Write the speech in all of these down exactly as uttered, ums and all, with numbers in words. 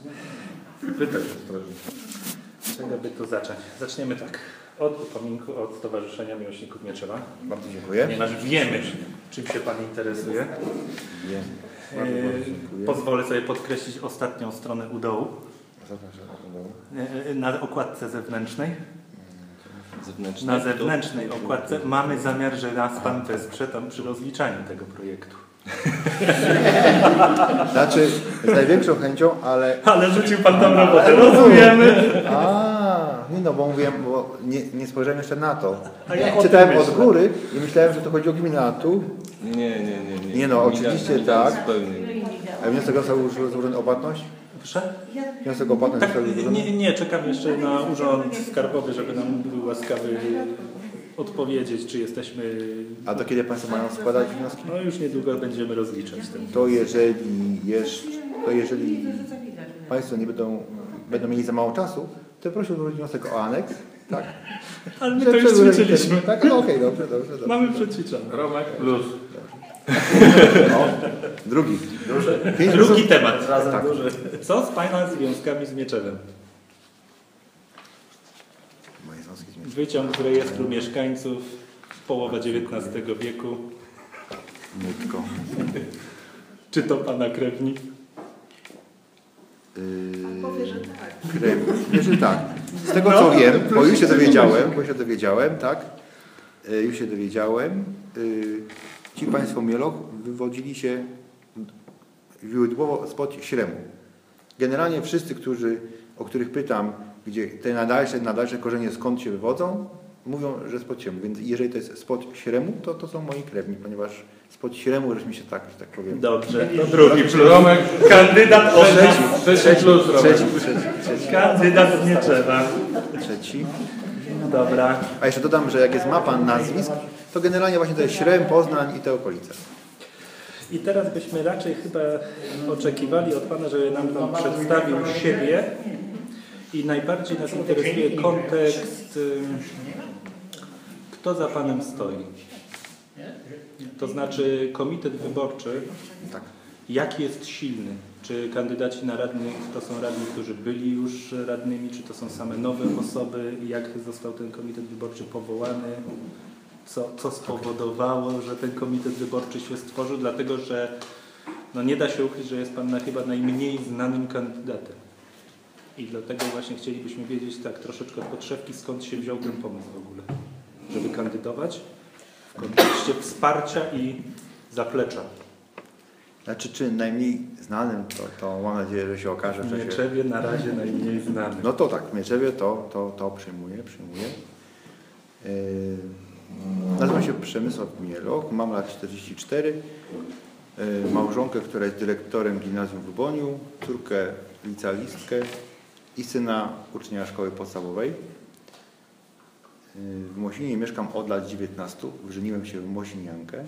Pytać ostrożnie. Czego by tu zacząć? Zaczniemy tak. Od upominku, od Stowarzyszenia Miłośników Mieczewa. Bardzo dziękuję. Ponieważ wiemy, czym się Pan interesuje. Wiem. Bardzo, bardzo dziękuję. Pozwolę sobie podkreślić ostatnią stronę u dołu. Na okładce zewnętrznej. Zewnętrznej? Na zewnętrznej okładce mamy zamiar, że nas Pan wesprze tam przy rozliczaniu tego projektu. Znaczy, z największą chęcią, ale... Ale rzucił Pan tam robotę, rozumiemy. A, nie no, bo mówiłem, bo nie, nie spojrzałem jeszcze na to. A ja czytałem od góry i myślałem, że to chodzi o gminę, a tu... Nie, nie, nie. Nie, nie no, oczywiście tak. Zupełnie. A wniosek został już złożony o płatność? Proszę? Wniosek o płatność Tak, został złożony? nie, nie, czekam jeszcze na urząd skarbowy, żeby nam był łaskawy odpowiedzieć, czy jesteśmy... A do kiedy Państwo mają składać wnioski? No już niedługo będziemy rozliczać ten. To jeżeli, jeszcze, to jeżeli Państwo nie będą, będą mieli za mało czasu, to proszę złożyć wniosek o aneks. Tak? Ale my to już ćwiczyliśmy. Tak? No okej, okay, dobrze, dobrze, dobrze. Mamy przećwiczone. Romek plus. O, drugi. Duży. Drugi temat. Razem tak. Duży. Co z Pana związkami z Mieczewem? Moje związki z Mieczewem. Wyciąg z rejestru mieszkańców połowa dziewiętnastego wieku. Mutko. Czy to Pana krewni? Yy, Powie, że tak. Krewni. Znaczy tak. Z tego co wiem, bo już się dowiedziałem, bo się dowiedziałem, tak. Yy, już się dowiedziałem. Yy, ci Państwo Mieloch wywodzili się źródłowo spod Śremu. Generalnie wszyscy, którzy, o których pytam, gdzie te nadalsze, nadalsze korzenie skąd się wywodzą, mówią, że spod Śremu. Więc jeżeli to jest spod Śremu, to to są moi krewni, ponieważ spod Śremu żeśmy się tak, że tak powiem. Dobrze, to drugi plus. Romek. Kandydat od nas. Trzeci plus, Romek. Trzeci, trzeci, trzeci. Kandydat z Mieczewa. Trzeci. Dobra. A jeszcze dodam, że jak jest mapa nazwisk, to generalnie właśnie to jest Śrem, Poznań i te okolice. I teraz byśmy raczej chyba oczekiwali od Pana, żeby nam Pan przedstawił siebie i najbardziej nas interesuje kontekst, kto za Panem stoi. To znaczy komitet wyborczy, Tak. jaki jest silny? Czy kandydaci na radnych to są radni, którzy byli już radnymi, czy to są same nowe osoby? Jak został ten komitet wyborczy powołany? Co, co spowodowało, że ten komitet wyborczy się stworzył? Dlatego, że no nie da się ukryć, że jest Pan na chyba najmniej znanym kandydatem. I dlatego właśnie chcielibyśmy wiedzieć tak troszeczkę od podszewki, skąd się wziął ten pomysł w ogóle, żeby kandydować w kontekście wsparcia i zaplecza. Znaczy, czy najmniej znanym, to, to mam nadzieję, że się okaże. W Że się... Mieczewie na razie najmniej znany. No to tak, w Mieczewie to, to, to przyjmuję, przyjmuję. Yy, nazywam się Przemysław Mieloch, mam lat czterdzieści cztery. Yy, małżonkę, która jest dyrektorem gimnazjum w Luboniu, córkę licealistkę i syna ucznia szkoły podstawowej. Yy, w Mosinie mieszkam od lat dziewiętnastu, wrzeniłem się w Mosiniankę.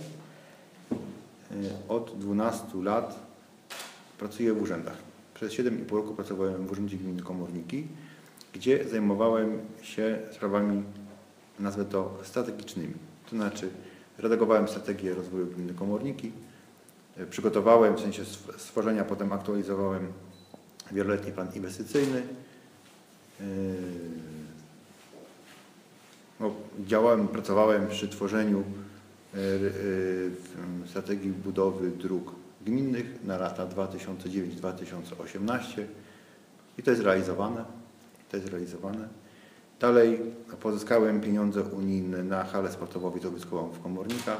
Od dwunastu lat pracuję w urzędach. Przez siedem i pół roku pracowałem w Urzędzie Gminy Komorniki, gdzie zajmowałem się sprawami, nazwę to, strategicznymi. To znaczy redagowałem strategię rozwoju Gminy Komorniki, przygotowałem, w sensie stworzenia, potem aktualizowałem wieloletni plan inwestycyjny. No, działałem, pracowałem przy tworzeniu strategii budowy dróg gminnych na lata dwa tysiące dziewiąty do dwa tysiące osiemnastego i to jest realizowane. To jest realizowane. Dalej pozyskałem pieniądze unijne na halę sportową widowiskową w Komornikach.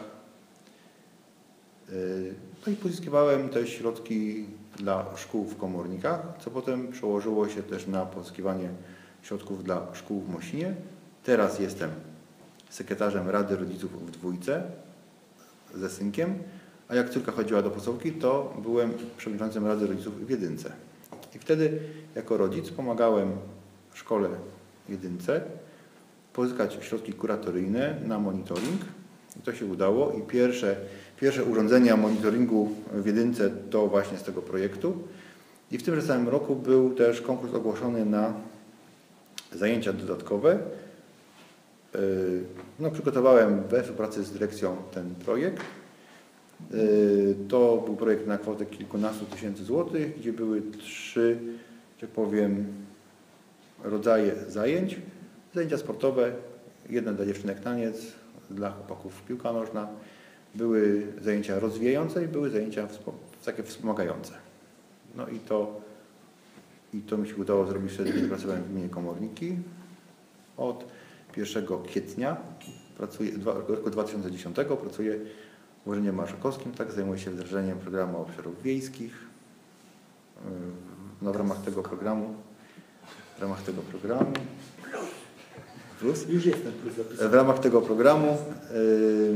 No i pozyskiwałem też środki dla szkół w Komornikach, co potem przełożyło się też na pozyskiwanie środków dla szkół w Mosinie. Teraz jestem sekretarzem Rady Rodziców w Dwójce ze synkiem, a jak córka chodziła do podstawówki, to byłem przewodniczącym Rady Rodziców w Jedynce. I wtedy jako rodzic pomagałem szkole w Jedynce pozyskać środki kuratoryjne na monitoring. I to się udało i pierwsze, pierwsze urządzenia monitoringu w Jedynce to właśnie z tego projektu. I w tym samym roku był też konkurs ogłoszony na zajęcia dodatkowe. No, przygotowałem we współpracy z dyrekcją ten projekt. To był projekt na kwotę kilkunastu tysięcy złotych, gdzie były trzy że powiem, rodzaje zajęć. Zajęcia sportowe, jedne dla dziewczynek taniec, dla chłopaków piłka nożna. Były zajęcia rozwijające i były zajęcia takie wspomagające. No i to, i to mi się udało zrobić wtedy, kiedy pracowałem w gminie Komorniki. Od pierwszego kwietnia pracuję, roku dwa tysiące dziesiątego pracuję w Urzędzie Marszałkowskim, tak, zajmuję się wdrażaniem programu obszarów wiejskich. No, w ramach tego programu, w ramach tego programu, plus, Już jest ten plus zapisany. w ramach tego programu yy,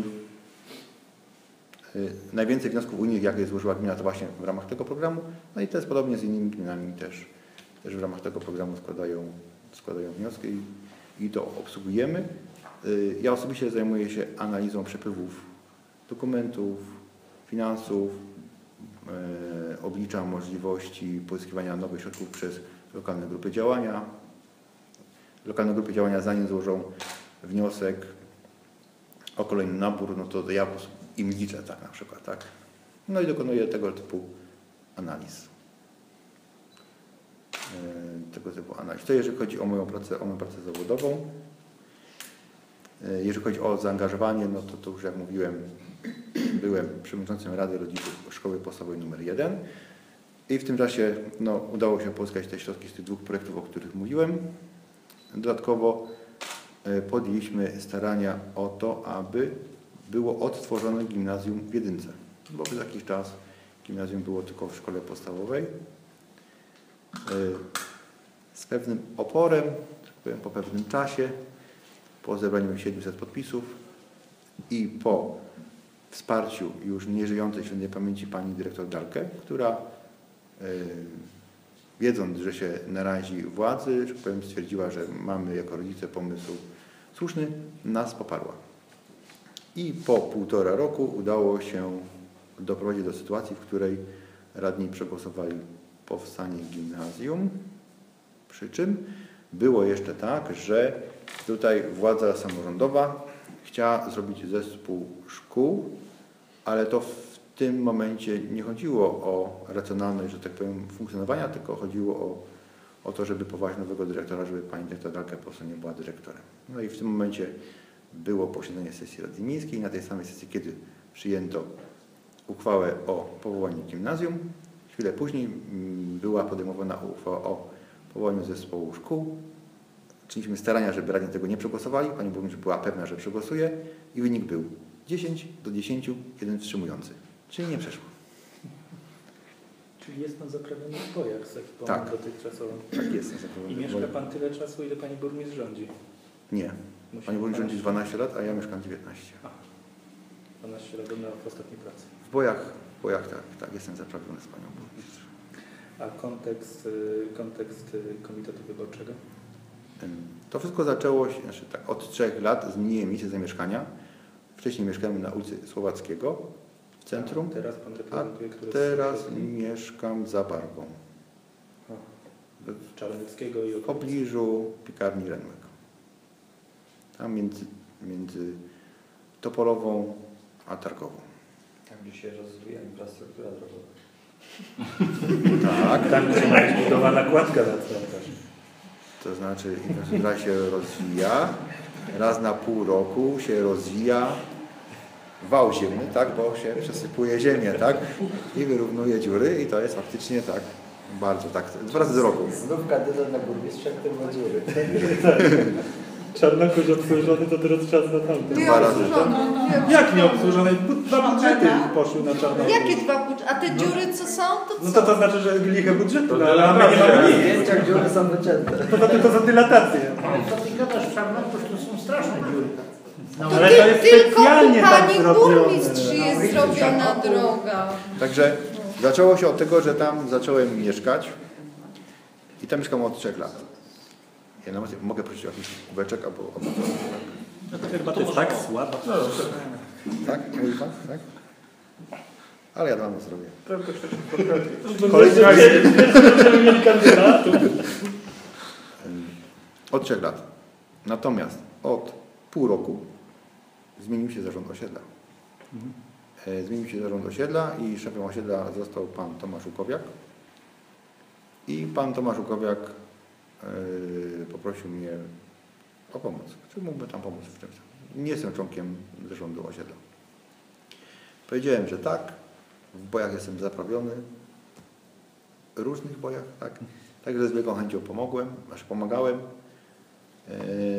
yy, najwięcej wniosków unijnych, jakie złożyła gmina, to właśnie w ramach tego programu. No i to jest podobnie z innymi gminami też, też w ramach tego programu składają, składają wnioski i, i to obsługujemy. Yy, ja osobiście zajmuję się analizą przepływów dokumentów, finansów, yy, obliczam możliwości pozyskiwania nowych środków przez lokalne grupy działania. Lokalne grupy działania, zanim złożą wniosek o kolejny nabór, no to ja im liczę, tak na przykład, tak. No i dokonuję tego typu analiz. Yy, tego typu analiz. To jeżeli chodzi o moją pracę, o moją pracę zawodową. Yy, jeżeli chodzi o zaangażowanie, no to, to już jak mówiłem, byłem przewodniczącym Rady Rodziców Szkoły Podstawowej numer jeden i w tym czasie no, udało się pozyskać te środki z tych dwóch projektów, o których mówiłem. Dodatkowo podjęliśmy starania o to, aby było odtworzone gimnazjum w Jedynce, bo przez jakiś czas gimnazjum było tylko w szkole podstawowej. Z pewnym oporem, tak powiem, po pewnym czasie, po zebraniu siedmiuset podpisów i po wsparciu już nieżyjącej świętej pamięci pani dyrektor Dalkę, która wiedząc, że się narazi władzy, że powiem, stwierdziła, że mamy jako rodzice pomysł słuszny, nas poparła. I po półtora roku udało się doprowadzić do sytuacji, w której radni przegłosowali powstanie gimnazjum, przy czym było jeszcze tak, że tutaj władza samorządowa chciała zrobić zespół szkół, ale to w tym momencie nie chodziło o racjonalność, że tak powiem, funkcjonowania, tylko chodziło o, o to, żeby powołać nowego dyrektora, żeby pani dyrektor Dalka po prostu nie była dyrektorem. No i w tym momencie było posiedzenie sesji Rady Miejskiej. Na tej samej sesji, kiedy przyjęto uchwałę o powołaniu gimnazjum, chwilę później była podejmowana uchwała o powołaniu zespołu szkół. Czyniliśmy starania, żeby radni tego nie przegłosowali. Pani burmistrz była pewna, że przegłosuje i wynik był dziesięć do dziesięciu, jeden wstrzymujący. Czyli nie przeszło. Czyli jest pan zaprawiony w bojach z ekipą Tak. dotychczasową. Tak jest. I mieszka pan tyle czasu, ile pani burmistrz rządzi? Nie. Musi Pani burmistrz pan- rządzi dwanaście lat, a ja mieszkam dziewiętnaście. A, dwanaście lat na w ostatniej pracy. W bojach, w bojach tak, tak, jestem zaprawiony z panią burmistrz. A kontekst, y, kontekst y, komitetu wyborczego? To wszystko zaczęło się, znaczy tak, od trzech lat zmieniłem miejsce zamieszkania. Wcześniej mieszkałem na ulicy Słowackiego w centrum, A teraz pan a reprezentuje które teraz mieszkam za Bargą. w Czarneckiego i W okolicy. pobliżu piekarni Renmek. Tam między, między Topolową a Targową. Tam, gdzie się rozwija infrastruktura drogowa. Tak, Tam, gdzie ma być budowana kładka na cmentarz. to znaczy infrastruktura się rozwija, raz na pół roku się rozwija wał ziemny, tak, bo się przesypuje ziemię, tak, i wyrównuje dziury i to jest faktycznie tak, bardzo tak, dwa razy z roku. Znów kandydat na burmistrza, który ma dziury. Czarnokusz obsłużony, to teraz czas na tamten. Nie Dwa razy. obsłużono. Nie Jak nie obsłużone? Dwa budżety Żadna? poszły na Czarnokusz. Jakie dwa budżety? A te dziury co są, to co? No to to znaczy, że liche budżety, To no, ale my nie mamy nic. Zdjęciach dziury są wycięte. Poza tym to za dylatacje. Ale co ty gadasz, Czarnokusz, to są straszne dziury. No, To ale ty, to jest tylko specjalnie u tak pani zrobione. burmistrz jest zrobiona droga. Także zaczęło się od tego, że tam zacząłem mieszkać i tam mieszkam od trzech lat. Ja nawet mogę prosić o jakiś kubeczek albo, albo to, No to chyba to jest tak słaba. tak? Mówi pan? Tak? Ale ja dam to zrobię. Kolejny raz. Będziemy mieli kandydatów. Od trzech lat. Natomiast od pół roku zmienił się zarząd osiedla. E, Zmienił się zarząd osiedla i szefem osiedla został pan Tomasz Łukowiak. I pan Tomasz Łukowiak yy, poprosił mnie o pomoc. Czy mógłby tam pomóc w czymś? Nie jestem członkiem zarządu osiedla. Powiedziałem, że tak. W bojach jestem zaprawiony. W różnych bojach, tak. Także z wielką chęcią pomogłem, aż pomagałem. Yy,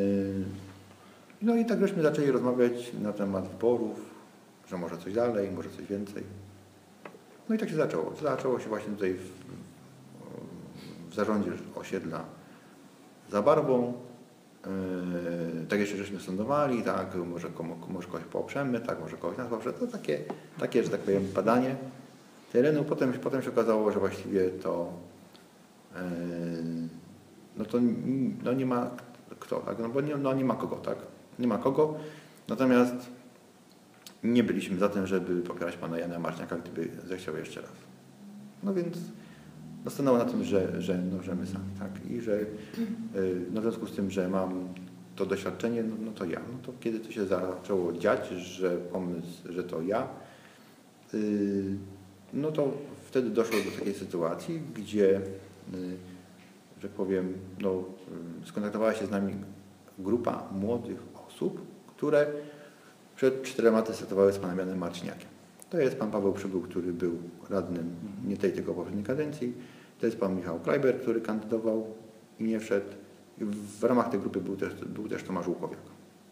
no i tak żeśmy zaczęli rozmawiać na temat wyborów, że może coś dalej, może coś więcej. No i tak się zaczęło. Zaczęło się właśnie tutaj w, w zarządzie osiedla za Barbą. Yy, tak jeszcze żeśmy sądowali, tak, może, komu, może kogoś poprzemy, tak, może kogoś nas poprze. To takie, takie, że tak powiem, badanie terenu. Potem, potem się okazało, że właściwie to yy, no to no nie ma kto, tak, no bo nie, no nie ma kogo, tak, nie ma kogo. Natomiast nie byliśmy za tym, żeby popierać pana Jana Marczniaka, gdyby zechciał jeszcze raz. No więc no stanęło na tym, że, że no, że my sami, tak, i że yy, no w związku z tym, że mam to doświadczenie, no, no to ja. No to kiedy to się zaczęło dziać, że pomysł, że to ja, yy, no to wtedy doszło do takiej sytuacji, gdzie, yy, że tak powiem, no, yy, skontaktowała się z nami grupa młodych osób, które przed czterema laty startowały z panem Janem Marciniakiem. To jest pan Paweł Przybył, który był radnym nie tej, tylko poprzedniej kadencji. To jest pan Michał Klajber, który kandydował i nie wszedł. I w ramach tej grupy był też, był też Tomasz Łukowiak.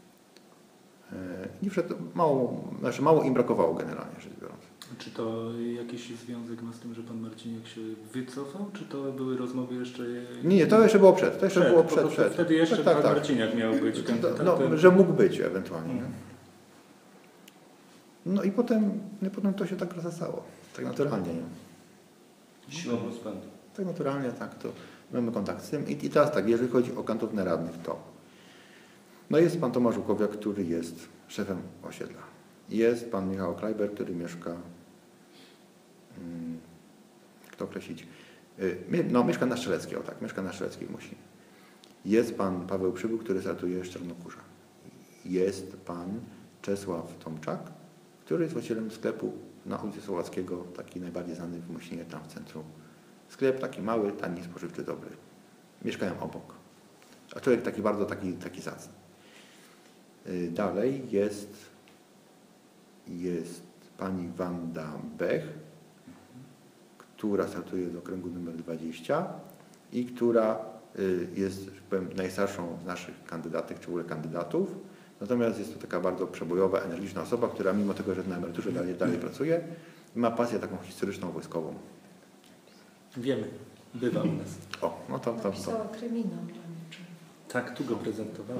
Nie wszedł, mało, znaczy mało im brakowało generalnie rzecz biorąc. Czy to jakiś związek ma z tym, że pan Marciniak się wycofał, czy to były rozmowy jeszcze... Nie, nie, to jeszcze było przed. To jeszcze przed, było po przed, prostu przed. Wtedy jeszcze tak, tak, pan tak. Marciniak miał być kandydatem. No, że mógł być ewentualnie. Mhm. No i potem, no, potem to się tak rozestało. Tak naturalnie. Nie? Siłą rozpędu. Tak naturalnie, tak, to mamy kontakt z tym. I, i teraz tak, jeżeli chodzi o kandydatów radnych, to no jest pan Tomasz Łukowiak, który jest szefem osiedla. Jest pan Michał Klajber, który mieszka, hmm, jak to określić, no mieszka na Strzeleckiej, o tak, mieszka na Strzeleckiej musi. Jest pan Paweł Przybył, który startuje z Czarnokurza. Jest pan Czesław Tomczak, który jest właścicielem sklepu na ulicy Słowackiego, taki najbardziej znany w Musinie, tam w centrum. Sklep taki mały, tani, spożywczy, dobry. Mieszkają obok. A człowiek taki bardzo taki, taki zacny. Dalej jest, jest pani Wanda Bech, która startuje z okręgu numer dwadzieścia i która jest, że powiem, najstarszą z naszych kandydatek, czy w ogóle kandydatów. Natomiast jest to taka bardzo przebojowa, energiczna osoba, która mimo tego, że na emeryturze dalej, dalej pracuje i ma pasję taką historyczną, wojskową. Wiemy, bywa u nas. O, no to, to, to. Napisała kryminał. Tak, tu go prezentowałem.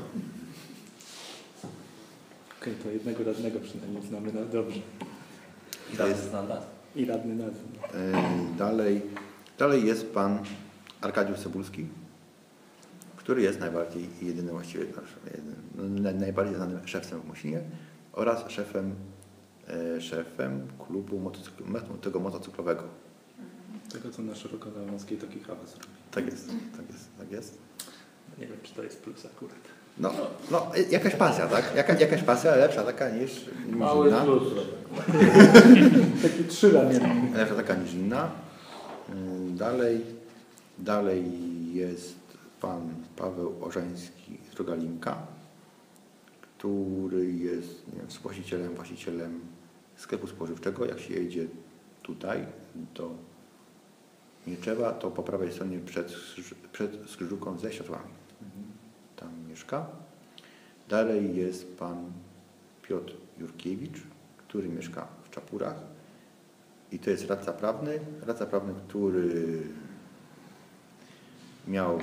Okej, okay, to jednego radnego przynajmniej znamy na dobrze. I radny standard. I radny nazwy. Yy, dalej, dalej jest pan Arkadiusz Cebulski, który jest najbardziej jedyny właściwie jedyny, najbardziej znanym szefem w Musinie oraz szefem, e, szefem klubu motocykl, tego motocyklowego. Tego, co na szeroko na wąskiej taki hałas robi. Tak jest, tak jest, tak jest. Nie wiem, czy to jest plus akurat. No, no jakaś pasja, tak? Jaka, jakaś pasja lepsza taka niż, niż Mały inna. plus. Taki trzylamienny. Lepsza taka niż inna. Yy, dalej, dalej jest pan Paweł Orzański z Rogalinka, który jest, nie wiem, właścicielem, właścicielem sklepu spożywczego. Jak się jedzie tutaj do Mieczewa, to po prawej stronie przed, przed skrzyżówką ze światłami. Tam mieszka. Dalej jest pan Piotr Jurkiewicz, który mieszka w Czapurach. I to jest radca prawny. Radca prawny, który miał y,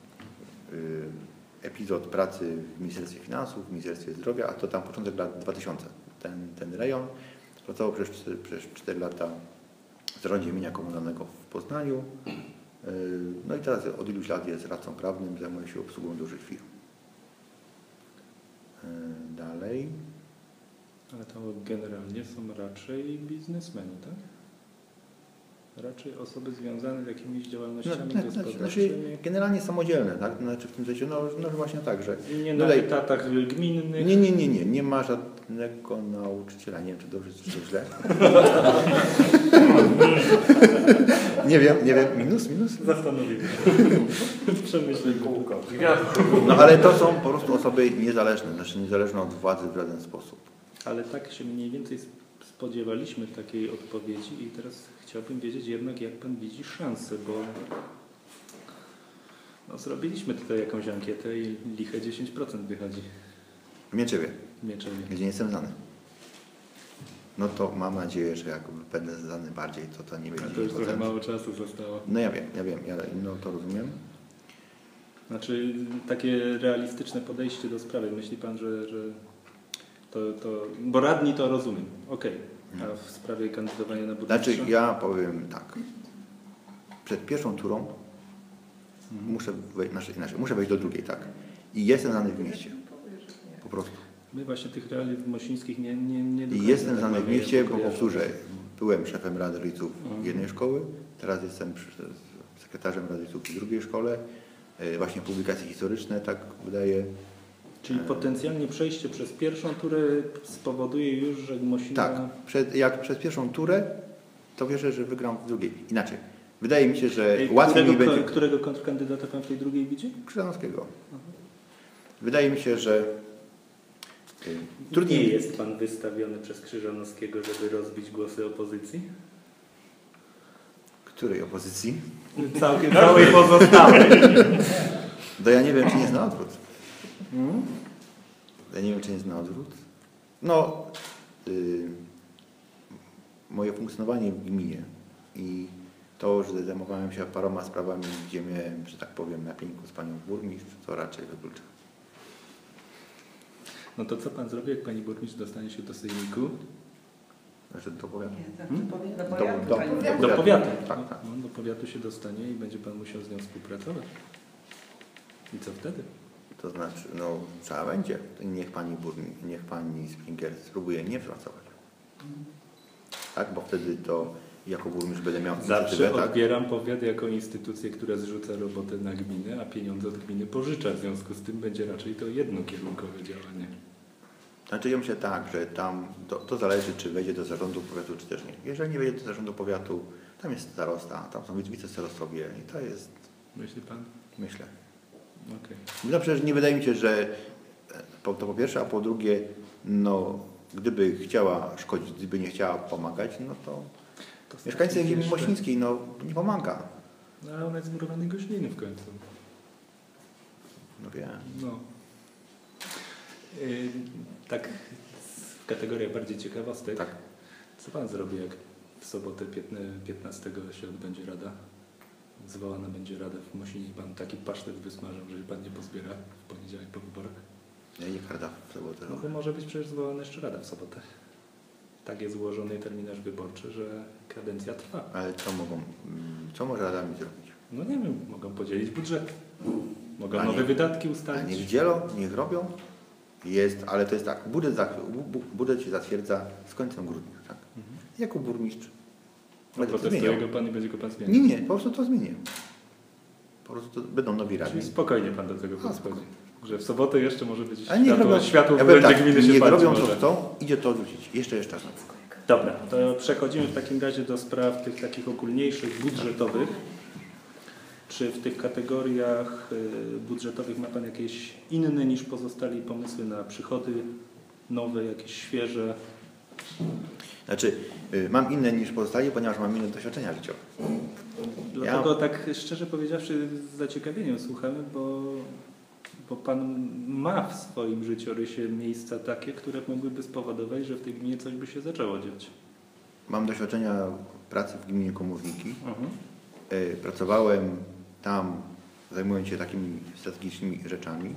epizod pracy w Ministerstwie Finansów, w Ministerstwie Zdrowia, a to tam początek lat dwutysięcznych. Ten, ten rejon pracował przez, przez cztery lata w zarządzie mienia komunalnego w Poznaniu. Y, no i teraz od iluś lat jest radcą prawnym, zajmuje się obsługą dużych firm. Y, dalej. Ale to generalnie są raczej biznesmeni, tak? Raczej osoby związane z jakimiś działalnościami No, znaczy, gospodarczymi. znaczy, generalnie samodzielne, tak? Znaczy w tym sensie, no, no właśnie tak, że... Nie na Dalej- etatach gminnych. Nie, nie, nie, nie, nie ma żadnego nauczyciela, nie wiem czy dobrze czy źle. Nie wiem, nie wiem, minus, minus? Zastanowimy się. Przemyślimy. Kółko. No ale to są po prostu osoby niezależne, znaczy niezależne od władzy w żaden sposób. Ale tak się mniej więcej spodziewaliśmy takiej odpowiedzi i teraz chciałbym wiedzieć jednak, jak Pan widzi szansę, bo no, zrobiliśmy tutaj jakąś ankietę i liche dziesięć procent wychodzi. Mieczewie, Mieczewie. gdzie nie jestem znany. No to mam nadzieję, że jak będę znany bardziej, to to nie A będzie to już trochę procent. mało czasu zostało. No ja wiem, ja wiem, ja no to rozumiem. Znaczy takie realistyczne podejście do sprawy. Myśli Pan, że, że to, to... Bo radni to rozumiem, okej. A w sprawie kandydowania na burmistrza? Znaczy ja powiem tak. Przed pierwszą turą Mhm. muszę wejść, znaczy inaczej, muszę wejść do drugiej, tak. I jestem znany w mieście. Po prostu. My właśnie tych realiów mosińskich nie, nie, nie do I końca jestem tak znany w mamy mieście, bo kojarzone. powtórzę, byłem szefem Rady Rodziców Mhm. jednej szkoły, teraz jestem przy- sekretarzem Rady Rodziców w drugiej szkole. E, Właśnie publikacje historyczne, tak wydaje. Czyli potencjalnie przejście przez pierwszą turę spowoduje już, że Mosina... Tak, przed, jak przez pierwszą turę, to wierzę, że wygram w drugiej. Inaczej. Wydaje mi się, że Ej, łatwiej mi którego, będzie... którego kontrkandydata Pan w tej drugiej widzi? Krzyżanowskiego. Wydaje mi się, że y, Nie trudniej jest Pan wystawiony przez Krzyżanowskiego, żeby rozbić głosy opozycji? Której opozycji? Całkiem, całej pozostałej. To ja nie wiem, czy nie jest na odwrót. Hmm? Ja nie wiem, czy nie jest na odwrót. No, y, moje funkcjonowanie w gminie i to, że zajmowałem się paroma sprawami, gdzie miałem, że tak powiem, na pieńku z panią burmistrz, to raczej wyklucza. No to co Pan zrobi, jak Pani burmistrz dostanie się do sejmiku? Znaczy, to powiem. Hmm? Do, do, Do powiatu. Tak, tak. No, do powiatu się dostanie i będzie Pan musiał z nią współpracować. I co wtedy? To znaczy, no, trzeba będzie. To niech pani burmistrz, niech pani Springer spróbuje nie pracować. Tak, bo wtedy to jako burmistrz będę miał Zawsze inicjatywę, tak? odbieram powiat jako instytucję, która zrzuca robotę na gminę, a pieniądze od gminy pożycza. W związku z tym będzie raczej to jednokierunkowe działanie. Znaczy ja myślę tak, że tam to, to zależy, czy wejdzie do zarządu powiatu, czy też nie. Jeżeli nie wejdzie do zarządu powiatu, tam jest starosta, tam są wicestarostowie i to jest, Myśli Pan? myślę. Okej. No przecież nie wydaje mi się, że po, to po pierwsze, a po drugie, no gdyby chciała szkodzić, gdyby nie chciała pomagać, no to To mieszkańcy znaczy ziemi jeszcze- Mościńskiej, no nie pomaga. No ale ona jest z murowanej gośliny w końcu. No wiem. No. Yy, tak, kategoria bardziej ciekawostek. Tak. Co Pan zrobi, jak w sobotę piętnastego się odbędzie rada? Zwołana będzie rada w Mosinie i Pan taki pasztet wysmażał, że Pan nie pozbiera w poniedziałek po wyborach? Ja nie karta w sobotę. No bo może być przecież zwołana jeszcze rada w sobotę. Tak jest złożony terminarz wyborczy, że kadencja trwa. Ale co mogą, mm, co może Rada mi zrobić? No nie wiem, mogą podzielić budżet. Mogą A nowe niech- wydatki A ustalić. niech dzielą, niech robią. Jest, ale to jest tak, budżet, za, bu- bu- budżet się zatwierdza z końcem grudnia, tak? Mhm. Jako burmistrz. No Będę to protestuje zmieniał. go Pan i będzie go Pan zmieniał. Nie, nie, po prostu to zmienię. Po prostu to będą nowi radni. Czyli spokojnie Pan do tego A, podchodzi. Że w sobotę jeszcze może być Ale niech światło, robią, światło ja w powiem urzędzie tak, gminy się niech palić robią co może. chcą, idzie to odrzucić. Jeszcze jeszcze znowu. Dobra, to przechodzimy w takim razie do spraw tych takich ogólniejszych, budżetowych. Czy w tych kategoriach y, budżetowych ma Pan jakieś inne niż pozostali pomysły na przychody nowe, jakieś świeże? Znaczy, y, mam inne niż pozostali, ponieważ mam inne doświadczenia życiowe. Dlatego tak szczerze powiedziawszy z zaciekawieniem słuchamy, bo, bo Pan ma w swoim życiorysie miejsca takie, które mogłyby spowodować, że w tej gminie coś by się zaczęło dziać. Mam doświadczenia pracy w gminie Komórniki. Mhm. Y, Pracowałem tam, zajmując się takimi strategicznymi rzeczami,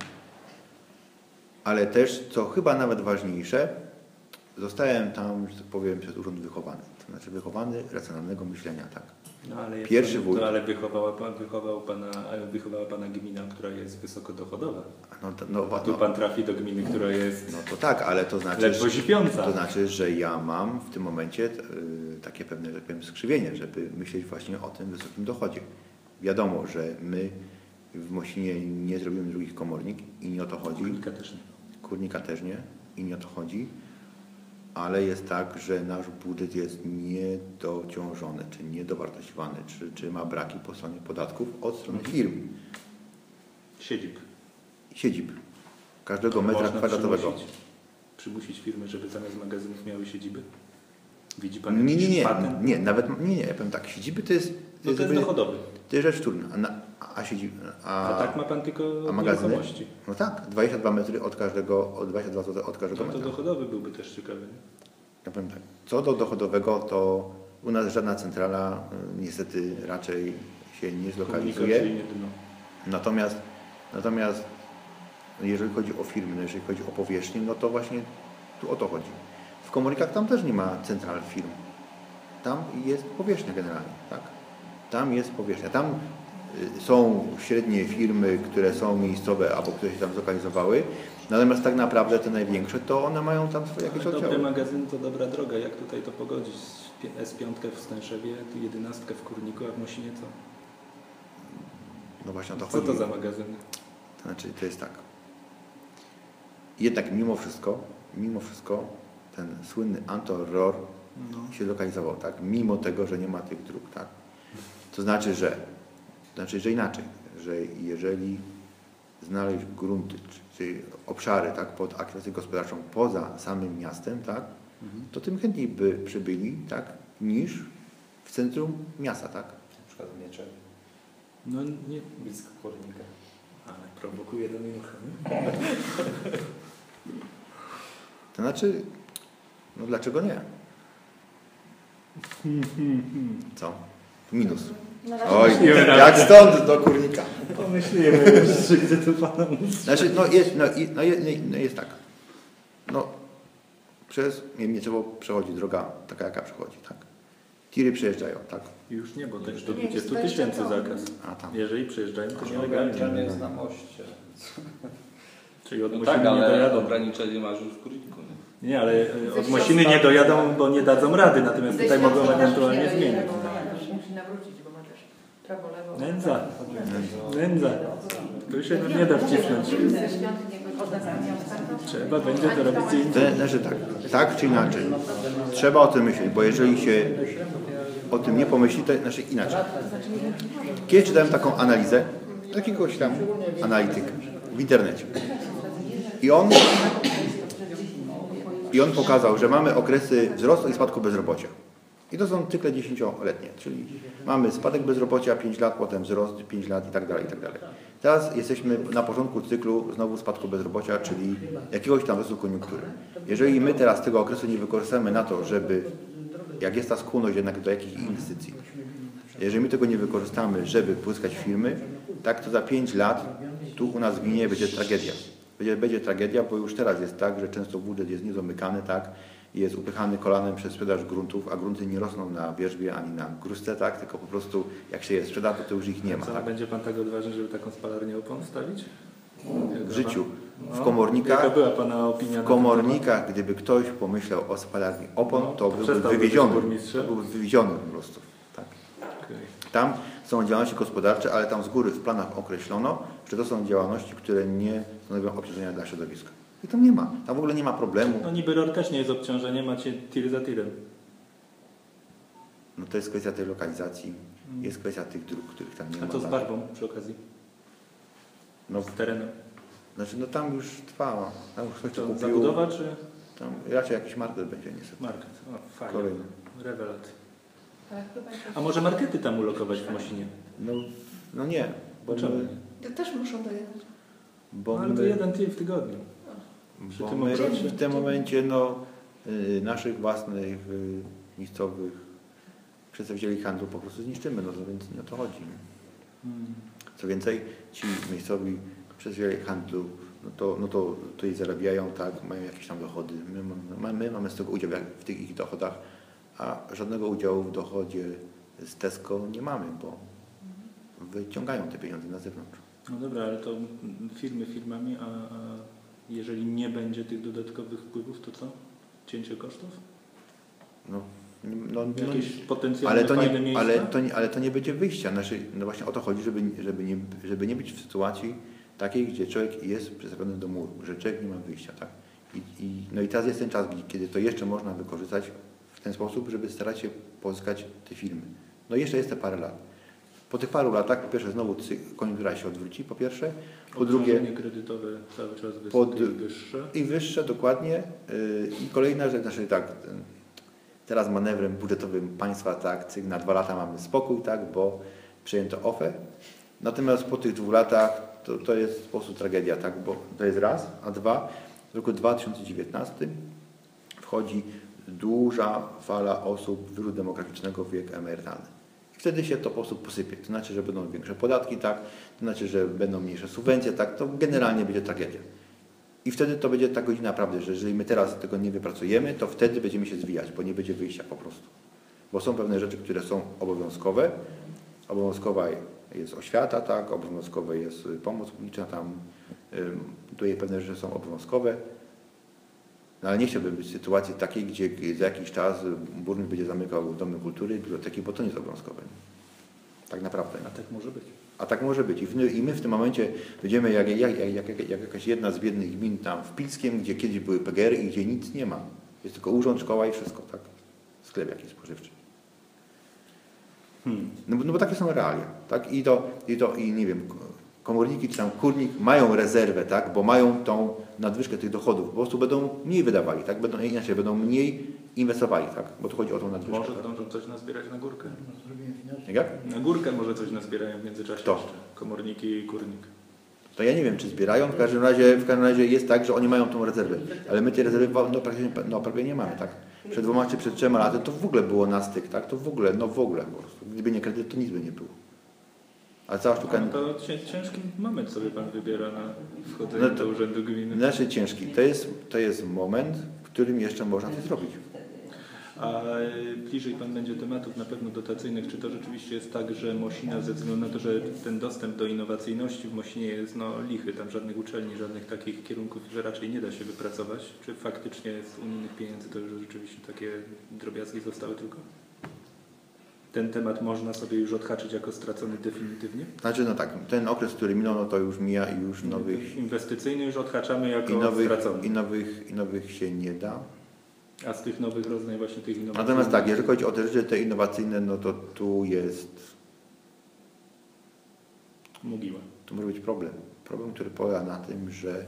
ale też, co chyba nawet ważniejsze, zostałem tam, że tak powiem, przez urząd wychowany. To znaczy wychowany racjonalnego myślenia, tak. No, ale jest Pierwszy pan, wójt. to, ale wychowała, pan, wychował pana, wychowała Pana gmina, która jest wysokodochodowa. No, to, no, A tu no, Pan trafi do gminy, która jest no to tak, ale to znaczy, ledwo że, zipiąca. to znaczy, że ja mam w tym momencie y, takie pewne, że tak powiem, skrzywienie, żeby myśleć właśnie o tym wysokim dochodzie. Wiadomo, że my w Mosinie nie zrobimy drugich komornik i nie o to chodzi. Kurnika też nie. Kurnika też nie i nie o to chodzi. ale jest tak, że nasz budżet jest niedociążony, czy niedowartościowany, czy, czy ma braki po stronie podatków od strony firm, Siedzib. siedzib, każdego metra Można kwadratowego. Przymusić, przymusić firmy, żeby zamiast magazynów miały siedziby? Widzi Pan Nie, nie, jakiś nie, patent? nie, nawet nie, nie, ja powiem tak, siedziby to jest, to No to jest jakby- dochodowy. to jest rzecz wtórna, a, na, a siedzib, a, A tak ma Pan tylko a magazyny? nieruchomości. no tak, dwadzieścia dwa metry od każdego, od dwadzieścia dwa zł od każdego No to metra. dochodowy byłby też ciekawy. Nie? Ja powiem tak, co do dochodowego, to u nas żadna centrala y, niestety raczej się nie zlokalizuje. Komunikacyjnie dno. Natomiast, natomiast jeżeli chodzi o firmy, no jeżeli chodzi o powierzchnię, no to właśnie tu o to chodzi. W komórkach tam też nie ma central firm. Tam jest powierzchnia generalnie, tak? Tam jest powierzchnia. Tam y, są średnie firmy, które są miejscowe albo które się tam zlokalizowały. Natomiast tak naprawdę te największe, to one mają tam swoje jakieś Ale dobry oddziały. magazyn to dobra droga. Jak tutaj to pogodzić? S pięć w Stęszewie, jedenastkę w Kurniku, a w Mosinie co? No właśnie o to Co chodzi. to za magazyn? To znaczy, to jest tak. Jednak mimo wszystko, mimo wszystko ten słynny Anton Rohr No. się lokalizował, tak? Mimo tego, że nie ma tych dróg, tak? To znaczy, że to znaczy, że inaczej, że jeżeli znaleźć grunty, czy, czy obszary, tak, pod aktywację gospodarczą poza samym miastem, tak, Mhm. to tym chętniej by przybyli, tak, niż w centrum miasta, tak? Na przykład w Mieczewie, No nie, blisko Kurnika. ale prowokuje do minucha. To znaczy, no dlaczego nie? Co? Minus. Na razie Oj, Nie wiem, jak stąd do Kurnika. Pomyślimy jeszcze, gdzie to Pana Znaczy, no jest, no, i- no, jest, no jest tak. No, przez Mieczewo przechodzi droga taka, jaka przechodzi, tak? Tiry przejeżdżają, tak? Już nie, bo też do Nie, dwudziestu to jeszcze tysięcy to. zakaz. A tam. Jeżeli przejeżdżają, to Ograniczenie nielegalnie. jest na moście. Czyli od No Mosiny tak, nie ale dojadą. ograniczenie masz już w Kurniku. Nie? Nie, ale e, od Mosiny nie dojadą, bo nie dadzą rady, natomiast Ze tutaj Śląska mogą też ewentualnie nie zmienić. dojedzie, bo musi nawrócić, bo ma też prawo, lewo. Nędza. Nędza. Tu się nie da wcisnąć. Trzeba będzie to robić gdzie indziej. To znaczy tak, tak czy inaczej. Trzeba o tym myśleć, bo jeżeli się o tym nie pomyśli, to znaczy inaczej. Kiedyś czytałem taką analizę, jakiegoś tam analityka w internecie. I on, I on pokazał, że mamy okresy wzrostu i spadku bezrobocia. I to są cykle dziesięcioletnie, czyli mamy spadek bezrobocia pięć lat, potem wzrost pięć lat i tak dalej, i tak dalej. Teraz jesteśmy na początku cyklu znowu spadku bezrobocia, czyli jakiegoś tam wzrostu koniunktury. Jeżeli my teraz tego okresu nie wykorzystamy na to, żeby, jak jest ta skłonność jednak do jakichś inwestycji, jeżeli my tego nie wykorzystamy, żeby pozyskać firmy, tak to za pięć lat tu u nas w gminie będzie tragedia. Będzie, będzie tragedia, bo już teraz jest tak, że często budżet jest niezamykany, tak, jest upychany kolanem przez sprzedaż gruntów, a grunty nie rosną na wierzbie ani na gruzce, tak, tylko po prostu jak się je sprzeda, to, to już ich nie ma. Co, Tak. będzie Pan tak odważny, żeby taką spalarnię opon wstawić? W życiu, w No, komornikach, Jaka była Pana opinia w na ten komornikach, gdyby ktoś pomyślał o spalarni opon, No, to byłby przestałby być wywieziony. burmistrzem? Byłby wywieziony po prostu. Tak. temat? Okej. Tam są działalności gospodarcze, ale tam z góry w planach określono, że to są działalności, które nie stanowią obciążenia dla środowiska. I tam nie ma. Tam w ogóle nie ma problemu. No niby ror też nie jest obciążenie, macie tir za tirem. No to jest kwestia tej lokalizacji, jest kwestia tych dróg, których tam nie A ma. co z barwą przy okazji? No, Z terenem? znaczy, no tam już trwa. Tam już ktoś to To kupił. zabudowa czy Tam raczej jakiś market będzie niestety. market? O, fajnie. Kolejny. Rewelacja. Tak, chyba jakoś- A może markety tam ulokować w Mosinie? No, no nie, bo Czemu my, nie? To też muszą dojechać. bo No, ale to my, jeden tir w tygodniu. przy bo tym my obrocie. w tym momencie no, y, naszych własnych y, miejscowych przedstawicieli handlu po prostu zniszczymy, no to więc nie o to chodzi. Hmm. Co więcej, ci miejscowi przedstawiciele handlu, no to, no to tutaj zarabiają, tak, mają jakieś tam dochody. My, mamy- my mamy z tego udział jak w tych ich dochodach, a żadnego udziału w dochodzie z Tesco nie mamy, bo wyciągają te pieniądze na zewnątrz. No dobra, ale to firmy firmami, a, a jeżeli nie będzie tych dodatkowych wpływów, to co? Cięcie kosztów? No, no, no, Jakieś potencjalne ale, to fajne nie, miejsca? ale, to nie, ale to nie będzie wyjścia. Znaczy, no właśnie o to chodzi, żeby, żeby, nie, żeby nie być w sytuacji takiej, gdzie człowiek jest przystawiony do muru, że człowiek nie ma wyjścia. Tak? I, i, no i teraz jest ten czas, kiedy to jeszcze można wykorzystać w ten sposób, żeby starać się pozyskać te firmy. No i jeszcze jest te parę lat. Po tych paru latach, po pierwsze znowu koniunktura się odwróci, po pierwsze. Po drugie, obciążenie kredytowe cały czas wysokie pod, i wyższe. I wyższe, dokładnie. Yy, I kolejna rzecz, znaczy tak, teraz manewrem budżetowym państwa, tak, cyk, na dwa lata mamy spokój, tak, bo przejęto O F E. Natomiast po tych dwóch latach to, to jest po prostu tragedia, tak, bo to jest raz, a dwa, w roku dwa tysiące dziewiętnastym wchodzi duża fala osób wieku demograficznego w wiek emerytalny. I wtedy się to po prostu posypie. To znaczy, że będą większe podatki, tak, to znaczy, że będą mniejsze subwencje, tak, to generalnie będzie tragedia. I wtedy to będzie ta godzina prawdy, że jeżeli my teraz tego nie wypracujemy, to wtedy będziemy się zwijać, bo nie będzie wyjścia po prostu. Bo są pewne rzeczy, które są obowiązkowe. Obowiązkowa jest oświata, tak, obowiązkowa jest pomoc publiczna, tam tutaj pewne rzeczy są obowiązkowe. No ale nie chciałbym być w sytuacji takiej, gdzie za jakiś czas burmistrz będzie zamykał domy kultury, biblioteki, bo to nie jest obowiązkowe. Tak naprawdę. A tak może być. A tak może być. I, w, i my w tym momencie będziemy jak, jak, jak, jak, jak jakaś jedna z biednych gmin tam w Pilskiem, gdzie kiedyś były P G R-y i gdzie nic nie ma. Jest tylko urząd, szkoła i wszystko, tak? Sklep jakiś spożywczy. Hmm. No, no bo takie są realia, tak? I to, i to, i nie wiem, komorniki czy tam kurnik mają rezerwę, tak? Bo mają tą nadwyżkę tych dochodów. Po prostu będą mniej wydawali, tak? Będą, inaczej, będą mniej inwestowali, tak? Bo tu chodzi o tą nadwyżkę. Może tak? zdążą coś nazbierać na górkę. Jak? Na górkę może coś nazbierają w międzyczasie To. jeszcze. Komorniki i kurnik. To ja nie wiem, czy zbierają. W każdym razie, w każdym razie jest tak, że oni mają tą rezerwę. Ale my tej rezerwy no, praktycznie, no, prawie nie mamy, tak? Przed dwoma czy przed trzema laty to w ogóle było na styk, tak? To w ogóle, no w ogóle po prostu. Gdyby nie kredyt, to nic by nie było. Ale cała sztuka... No to ciężki moment sobie pan wybiera na wchodzenie No to- do urzędu gminy. Znaczy ciężki. To jest, to jest moment, w którym jeszcze można coś zrobić. A bliżej pan będzie tematów na pewno dotacyjnych. Czy to rzeczywiście jest tak, że Mosina ze względu na to, że ten dostęp do innowacyjności w Mosinie jest no, lichy, tam żadnych uczelni, żadnych takich kierunków, że raczej nie da się wypracować? Czy faktycznie z unijnych pieniędzy to już rzeczywiście takie drobiazgi zostały tylko? Ten temat można sobie już odhaczyć jako stracony definitywnie? Znaczy, no tak, ten okres, który minął, no to już mija i już nowych... Inwestycyjny już odhaczamy jako I nowych, stracony. i, nowych, I nowych się nie da. A z tych nowych rozdań właśnie tych innowacyjnych? Natomiast tak, jeżeli chodzi o te rzeczy te innowacyjne, no to tu jest... Mogiła. Tu może być problem. Problem, który polega na tym, że,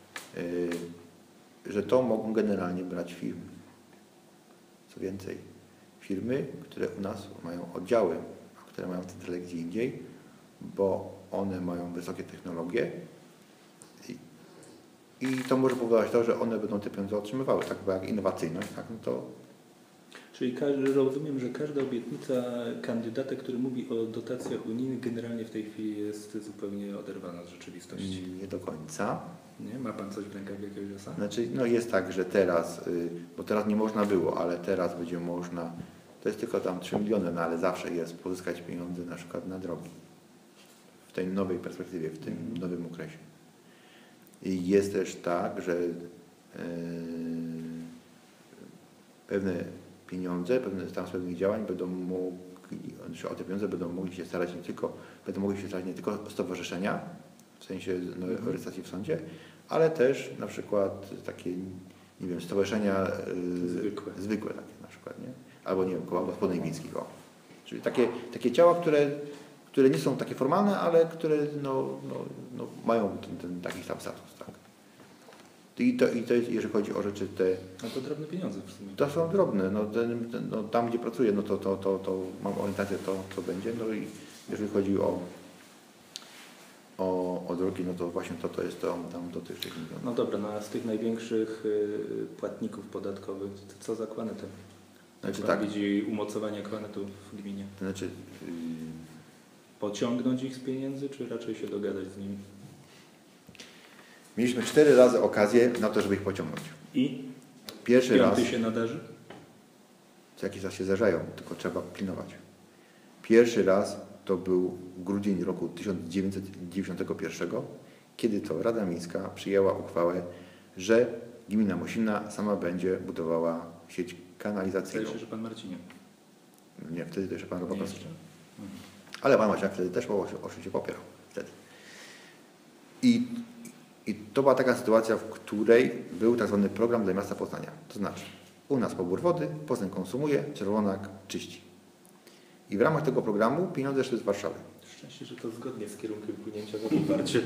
yy, że to mogą generalnie brać firmy. Co więcej, firmy, które u nas mają oddziały, a które mają centrale gdzie indziej, bo one mają wysokie technologie i, i to może powodować to, że one będą te pieniądze otrzymywały, tak, bo jak innowacyjność, tak, no to Czyli każdy, rozumiem, że każda obietnica kandydata, który mówi o dotacjach unijnych, generalnie w tej chwili jest zupełnie oderwana z rzeczywistości. nie do końca. Nie? Ma pan coś w rękach jakiegoś osa? Znaczy, no jest tak, że teraz, y, bo teraz nie można było, ale teraz będzie można, to jest tylko tam trzy miliony, no ale zawsze jest pozyskać pieniądze na przykład na drogi. W tej nowej perspektywie, w tym nowym okresie. I jest też tak, że yy, pewne pieniądze, pewne tam z pewnych działań będą mogli, że o te pieniądze będą mogli się starać nie tylko, będą mogli się starać nie tylko stowarzyszenia, w sensie no, rejestracji w sądzie, ale też na przykład takie, nie wiem, stowarzyszenia yy, Zwykłe. zwykłe takie na przykład, nie? Albo nie wiem, koła gospodyń wiejskich, o. Czyli takie, takie ciała, które, które nie są takie formalne, ale które no, no, no, mają ten, ten taki sam status, tak. I to, I to jest, jeżeli chodzi o rzeczy te, No to drobne pieniądze w sumie. to są drobne, no, ten, ten, no tam gdzie pracuję, no to, to, to, to mam orientację, to, to będzie, no i jeżeli chodzi o O, o drogi, no to właśnie to, to jest to tam do tych trzech milionów. No dobra, no a z tych największych y, płatników podatkowych, to co za Quanetem? Znaczy Pan tak, widzi umocowanie Quanetu w gminie? to znaczy yy, Pociągnąć ich z pieniędzy, czy raczej się dogadać z nimi? mieliśmy cztery razy okazję na to, żeby ich pociągnąć. I? Pierwszy raz, Piąty się nadarzy? co jakiś czas się zdarzają, tylko trzeba pilnować. Pierwszy raz to był grudzień roku tysiąc dziewięćset dziewięćdziesiątego pierwszego, kiedy to Rada Miejska przyjęła uchwałę, że gmina Mosina sama będzie budowała sieć kanalizacyjną. Zdaje się, że pan Marcinie. Nie, wtedy to jeszcze pan Nie Robakowski. jeszcze? Ale pan Maciak wtedy też oczywiście popierał. Wtedy. I, I to była taka sytuacja, w której był tak zwany program dla miasta Poznania. To znaczy, u nas pobór wody, Poznań konsumuje, Czerwonak czyści. I w ramach tego programu pieniądze szły z Warszawy. Szczęście, że to zgodnie z kierunkiem płynięcia wody bardziej.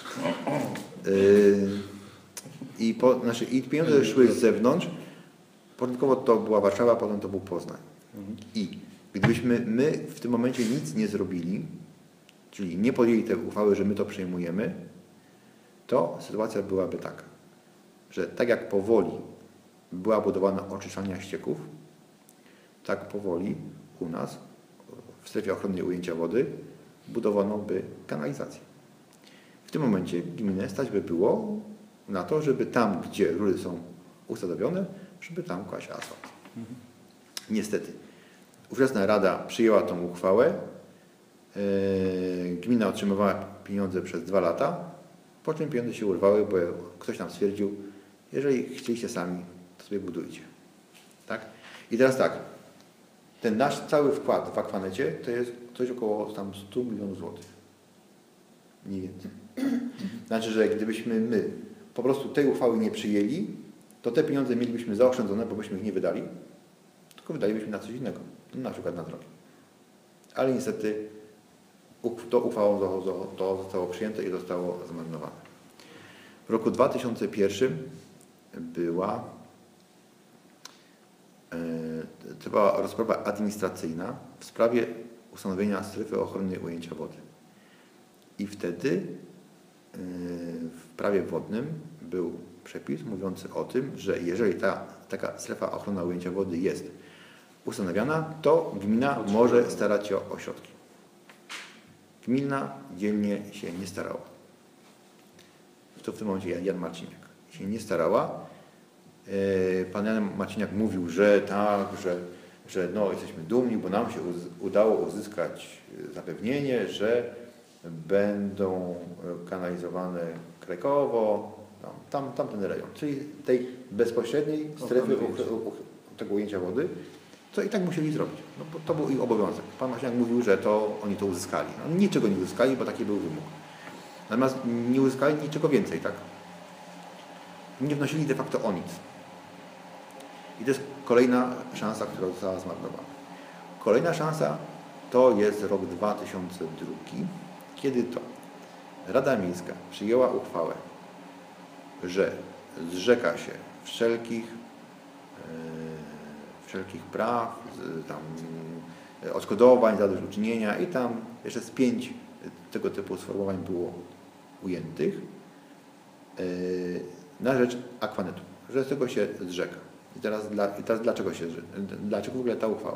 Yy, i, po, znaczy, I pieniądze szły z zewnątrz. Początkowo to była Warszawa, potem to był Poznań. I gdybyśmy my w tym momencie nic nie zrobili, czyli nie podjęli tej uchwały, że my to przejmujemy, to sytuacja byłaby taka, że tak jak powoli była budowana oczyszczalnia ścieków, tak powoli u nas w strefie ochronnej ujęcia wody budowano by kanalizację. W tym momencie gminę stać by było na to, żeby tam, gdzie rury są usadowione, żeby tam kłaść asfalt. Mhm. Niestety, ówczesna Rada przyjęła tą uchwałę, yy, gmina otrzymywała pieniądze przez dwa lata, po czym pieniądze się urwały, bo ktoś tam stwierdził, jeżeli chcieliście sami, to sobie budujcie. Tak? I teraz tak, ten nasz cały wkład w Akwanecie to jest coś około tam sto milionów złotych. Mniej więcej. Znaczy, że gdybyśmy my po prostu tej uchwały nie przyjęli, to te pieniądze mielibyśmy zaoszczędzone, bo byśmy ich nie wydali, tylko wydalibyśmy na coś innego, na przykład na drogi. Ale niestety to uchwałą to zostało przyjęte i zostało zmarnowane. W roku dwa tysiące pierwszym była yy, trwała rozprawa administracyjna w sprawie ustanowienia strefy ochronnej ujęcia wody. I wtedy yy, w prawie wodnym był przepis mówiący o tym, że jeżeli ta taka strefa ochronna ujęcia wody jest ustanawiana, to gmina może starać się o środki. Gmina dzielnie się nie starała. To w tym momencie Jan Marciniak się nie starała. Pan Jan Marciniak mówił, że tak, że, że no, jesteśmy dumni, bo nam się udało uzyskać zapewnienie, że będą kanalizowane Krakowo, tam, tam, tamten rejon, czyli tej bezpośredniej strefy tego ujęcia wody, co i tak musieli zrobić. No, bo to był ich obowiązek. Pan Marciniak mówił, że to oni to uzyskali. Oni niczego nie uzyskali, bo taki był wymóg. Natomiast nie uzyskali niczego więcej, tak? Nie wnosili de facto o nic. I to jest kolejna szansa, która została zmarnowana. Kolejna szansa to jest rok dwa tysiące drugi, kiedy to Rada Miejska przyjęła uchwałę, że zrzeka się wszelkich, yy, wszelkich praw, tam, yy, odszkodowań, zadośćuczynienia i tam jeszcze z pięć tego typu sformułowań było ujętych yy, na rzecz Akwanetu, że z tego się zrzeka. I teraz, dla, i teraz dlaczego się dlaczego w ogóle ta uchwała?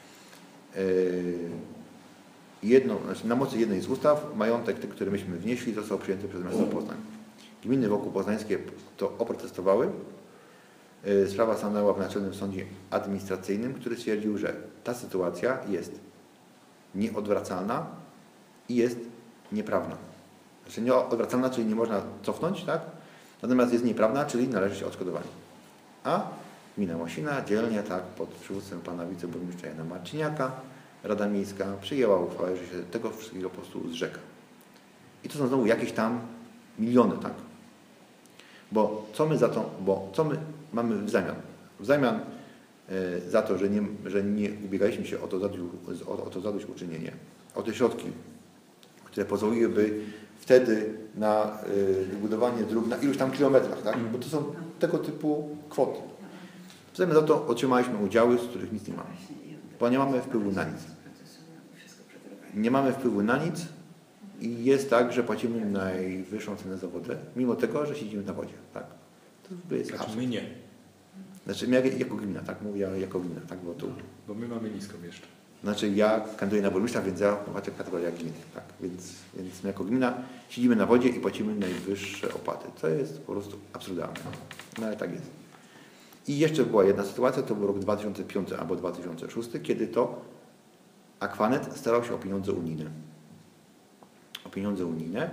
Yy, jedno, znaczy na mocy jednej z ustaw majątek, ten, który myśmy wnieśli, został przyjęty przez miasto Poznań. Gminy wokół poznańskie to oprotestowały. Yy, sprawa stanęła w Naczelnym Sądzie Administracyjnym, który stwierdził, że ta sytuacja jest nieodwracalna i jest nieprawna. Znaczy nieodwracalna, czyli nie można cofnąć, tak? Natomiast jest nieprawna, czyli należy się odszkodowanie. A gmina Mosina dzielnie, tak, pod przywództwem pana wiceburmistrza Jana Marciniaka, Rada Miejska przyjęła uchwałę, że się tego wszystkiego po prostu zrzeka. I to są znowu jakieś tam miliony, tak? Bo co my za to, bo co my mamy w zamian? W zamian y, za to, że nie, że nie ubiegaliśmy się o to, zadość, o, o to zadośćuczynienie, o te środki, które pozwoliłyby wtedy na y, budowanie dróg na iluś tam kilometrach, tak? Bo to są tego typu kwoty. W zamian za to otrzymaliśmy udziały, z których nic nie mamy. Bo nie mamy wpływu na nic. Nie mamy wpływu na nic i jest tak, że płacimy najwyższą cenę za wodę, mimo tego, że siedzimy na wodzie. Tak? To jest znaczy my nie. Znaczy ja jako gmina, tak? Mówię jako gmina, tak? Bo, tu... bo my mamy niską jeszcze. Znaczy ja kandyduję na burmistrza, więc ja płacę kategorię gminy, tak? Więc, więc my jako gmina siedzimy na wodzie i płacimy najwyższe opłaty, co jest po prostu absurdalne. No ale tak jest. I jeszcze była jedna sytuacja, to był rok dwa tysiące piąty albo dwa tysiące szósty, kiedy to Akwanet starał się o pieniądze unijne. O pieniądze unijne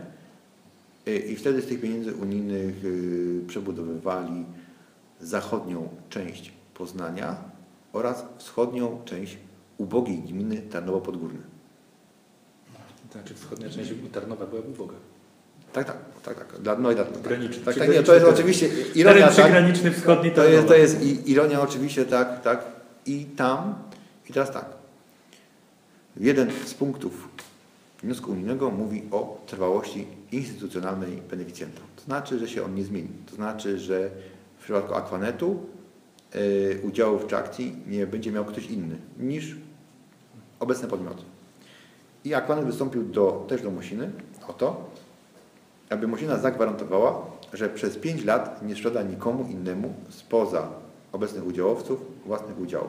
i wtedy z tych pieniędzy unijnych przebudowywali zachodnią część Poznania oraz wschodnią część ubogiej gminy Tarnowo Podgórne. Znaczy wschodnia część Tarnowa była uboga. Tak, tak, tak, tak. Dla, no i dla, tak, Graniczny. tak, tak, nie, to jest oczywiście ironia, Teren tak, przygraniczny wschodni to jest, to Tarnowa. jest i- ironia oczywiście, tak, tak. I tam, i teraz tak. Jeden z punktów wniosku unijnego mówi o trwałości instytucjonalnej beneficjenta. To znaczy, że się on nie zmieni. To znaczy, że w przypadku Aquanetu y, udziałów czy akcji nie będzie miał ktoś inny niż obecne podmioty. I Aquanet wystąpił do, też do Mosiny o to, aby Mosina zagwarantowała, że przez pięć lat nie sprzeda nikomu innemu spoza obecnych udziałowców własnych udziałów.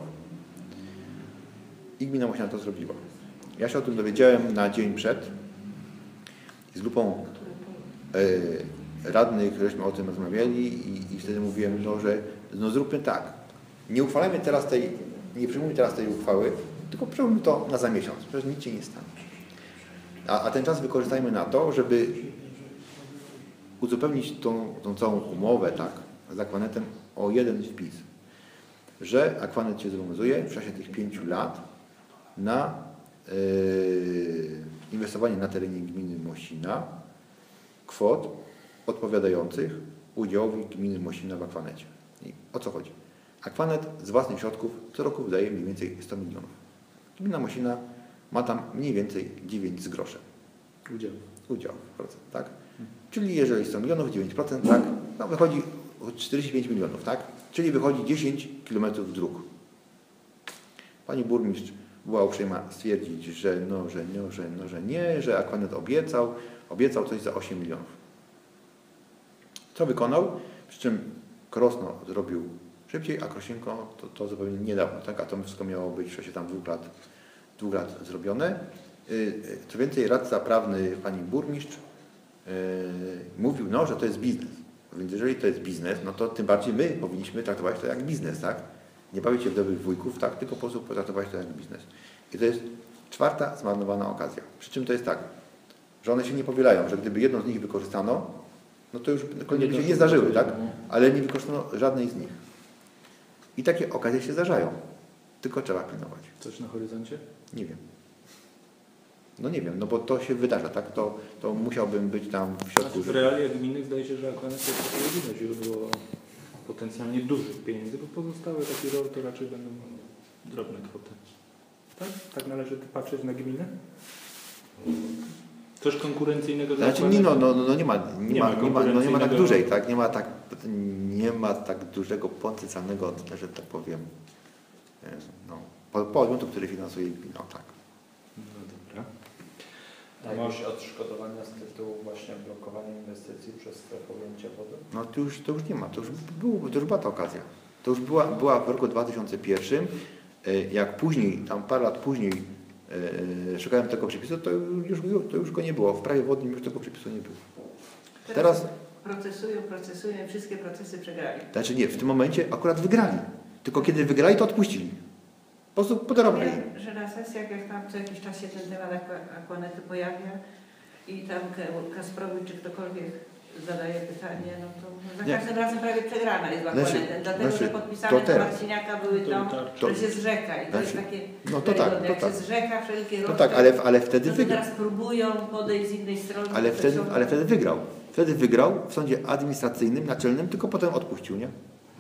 I gmina Mosina to zrobiła. Ja się o tym dowiedziałem na dzień przed i z grupą y, radnych, żeśmy o tym rozmawiali i, i wtedy mówiłem, no, że no, zróbmy tak. Nie uchwalamy teraz tej, nie przyjmujmy teraz tej uchwały, tylko przyjmujmy to na za miesiąc. Przecież nic się nie stanie. A, a ten czas wykorzystajmy na to, żeby uzupełnić tą, tą całą umowę, tak, z Aquanetem o jeden wpis, że Aquanet się zobowiązuje w czasie tych pięciu lat na yy, inwestowanie na terenie gminy Mosina kwot odpowiadających udziałowi gminy Mosina w Aquanecie. I o co chodzi? Aquanet z własnych środków co roku wydaje mniej więcej sto milionów. Gmina Mosina ma tam mniej więcej dziewięć z groszem. Udział. Udział procent, tak? Czyli jeżeli sto milionów, dziewięć procent, tak? No wychodzi czterdzieści pięć milionów, tak? Czyli wychodzi dziesięć kilometrów dróg. Pani burmistrz była uprzejma stwierdzić, że no, że no, że no, że nie, że Aquanet obiecał, obiecał coś za osiem milionów. Co wykonał? Przy czym Krosno zrobił szybciej, a Krosienko to, to zupełnie niedawno, tak? A to wszystko miało być w czasie tam dwóch lat, dwóch lat zrobione. Co więcej, radca prawny pani burmistrz yy, mówił, no, że to jest biznes. Więc jeżeli to jest biznes, no to tym bardziej my powinniśmy traktować to jak biznes, tak? Nie bawić się w dobrych wujków, tak? Tylko po prostu potraktować to jak biznes. I to jest czwarta zmarnowana okazja. Przy czym to jest tak, że one się nie powielają, że gdyby jedną z nich wykorzystano, no to już kolejne się nie zdarzyły, tak? Ale nie wykorzystano żadnej z nich. I takie okazje się zdarzają. Tylko trzeba pilnować. Coś na horyzoncie? Nie wiem. No nie wiem, no bo to się wydarza, tak? To, to musiałbym być tam w środku. Znaczy, w realiach gminnych zdaje się, że Aquanet to jest takie jedyne źródło potencjalnie dużych pieniędzy, bo pozostałe takie role to raczej będą drobne kwoty. Tak? Tak należy patrzeć na gminę? Coś konkurencyjnego dla Znaczy, nie, no, no, no nie ma, nie, Nie ma, ma nie, ma, no, nie ma tak konkurencyjnego- dużej, tak? Nie ma tak, nie ma tak dużego potencjalnego, że tak powiem, no, podmiotu, który finansuje gminę, tak. No dobra. A jakieś odszkodowania z tytułu właśnie blokowania inwestycji przez strefę objęcia wody? No to już, to już nie ma, to już, było, to już była ta okazja. To już była, była w roku dwa tysiące pierwszym, jak później, tam parę lat później e, szukałem tego przepisu, to już, to już go nie było. W prawie wodnym już tego przepisu nie było. Teraz, Procesują, procesują i wszystkie procesy przegrali. znaczy nie, w tym momencie akurat wygrali. Tylko kiedy wygrali, to odpuścili. Po prostu podarowali. Wiem, że na sesjach, jak tam co jakiś czas się ten temat aqua- Aquanetu pojawia i tam Ke- Kasprowicz czy ktokolwiek zadaje pytanie, no to za Nie. każdym razem prawie przegrana jest z Znaczy- Aquanetem. Dlatego, znaczy, że to podpisane do teraz. Marciniaka były To tam, wystarczy. że się zrzeka. I to Znaczy, jest takie no to tak, wiarygodne. to Jak tak. się zrzeka wszelkie No roszczenia, tak, ale, ale wtedy to wygrał. teraz próbują podejść z innej strony. Ale to wtedy, są- ale wtedy wygrał. Wtedy wygrał w sądzie administracyjnym, naczelnym, tylko potem odpuścił, nie?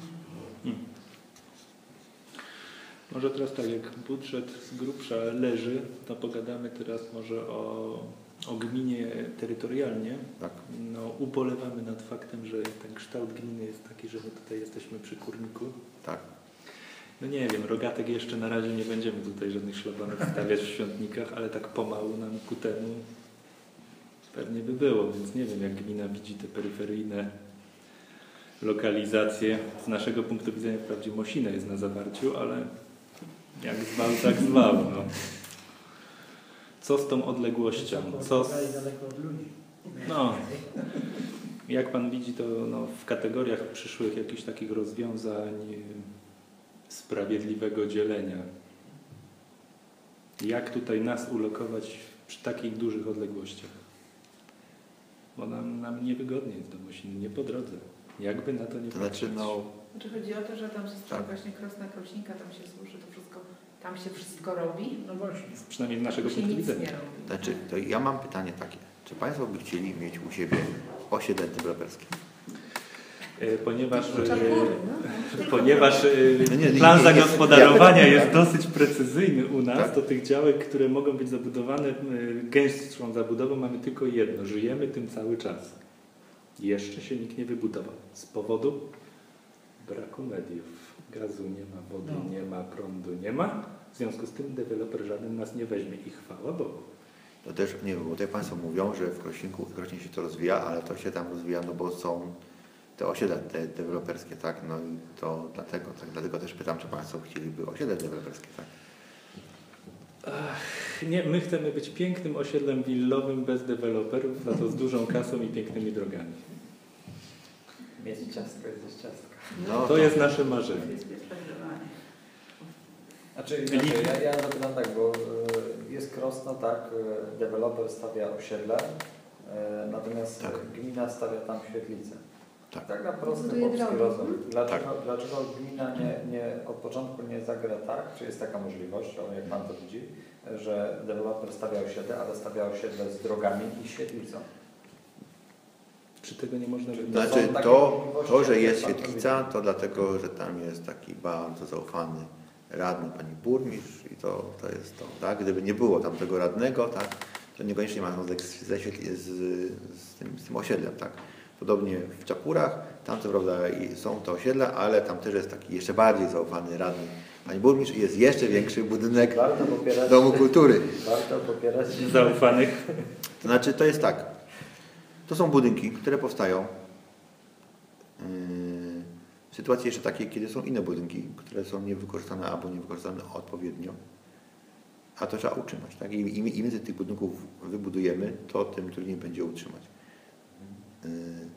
Może teraz tak, jak budżet z grubsza leży, to pogadamy teraz może o, o gminie terytorialnie. Tak. No, ubolewamy nad faktem, że ten kształt gminy jest taki, że my tutaj jesteśmy przy kurniku. Tak. No nie wiem, rogatek jeszcze na razie nie będziemy tutaj żadnych szlabanów stawiać w świątnikach, ale tak pomału nam ku temu pewnie by było, więc nie wiem, jak gmina widzi te peryferyjne lokalizacje. Z naszego punktu widzenia wprawdzie Mosina jest na zawarciu, ale jak zwał, tak zwał. No. Co z tą odległością? Co z... daleko od ludzi. No, jak Pan widzi, to no, w kategoriach przyszłych jakichś takich rozwiązań sprawiedliwego dzielenia. Jak tutaj nas ulokować przy takich dużych odległościach? Bo nam, nam niewygodnie jest do Mosiny, nie po drodze. Jakby na to nie To znaczy, patrzeć. no, Znaczy chodzi o to, że tam ze strony Tak. właśnie Krosna Krośnika, tam się złoży to wszystko, tam się wszystko robi. No właśnie. Przynajmniej z naszego Tu się punktu nic widzenia. nie robi. znaczy, to ja mam pytanie takie. Czy Państwo by chcieli mieć u siebie osiedle deweloperskie? Ponieważ, ponieważ No nie, nie, plan nie, nie, zagospodarowania ja- jest dosyć precyzyjny u nas, Tak. to tych działek, które mogą być zabudowane gęstszą zabudową, mamy tylko jedno. Żyjemy tym cały czas. Jeszcze się nikt nie wybudował. Z powodu braku mediów. Gazu nie ma, wody No. nie ma, prądu nie ma. W związku z tym deweloper żaden nas nie weźmie i chwała Bogu. To też, nie wiem, bo tutaj Państwo mówią, że w Krośniku, Krośnie się to rozwija, ale to się tam rozwija, no bo są te osiedla te deweloperskie, tak? No i to dlatego, tak? Dlatego też pytam, czy Państwo chcieliby osiedle deweloperskie, tak? Ach, nie, my chcemy być pięknym osiedlem willowym bez deweloperów, za to z dużą kasą i pięknymi drogami. Mieć ciastko jest jeść ciastka. No, To jest nasze marzenie. Znaczy, inaczej, ja, ja zapytam tak, bo y, jest Krosno, tak, y, deweloper stawia osiedle, y, natomiast Tak. gmina stawia tam świetlicę. Tak. Tak na prosty Buduje polski drogi. rozum. Dlaczego, Tak. dlaczego gmina nie, nie, od początku nie zagra tak, czy jest taka możliwość, o, jak Pan to widzi, że deweloper stawia osiedle, ale stawia osiedle z drogami i świetlicą? Czy tego nie można wybrać? To Znaczy są takie to, możliwości, to, że jakie jest pan świetlica, to dlatego, że tam jest taki bardzo zaufany radny pani burmistrz i to, to jest to, tak? Gdyby nie było tam tego radnego, tak, to niekoniecznie ma związek z, ze świetli- z, z, tym, z tym osiedlem, tak? Podobnie w Czapurach, tam co prawda i są te osiedla, ale tam też jest taki jeszcze bardziej zaufany radny pani burmistrz i jest jeszcze większy budynek Warto popierać, Domu Kultury. warto popierać. Zaufanych. To znaczy, to jest tak. To są budynki, które powstają yy, w sytuacji jeszcze takiej, kiedy są inne budynki, które są niewykorzystane albo niewykorzystane odpowiednio. A to trzeba utrzymać. Tak? I im, im więcej tych budynków wybudujemy, to tym trudniej będzie utrzymać. Yy.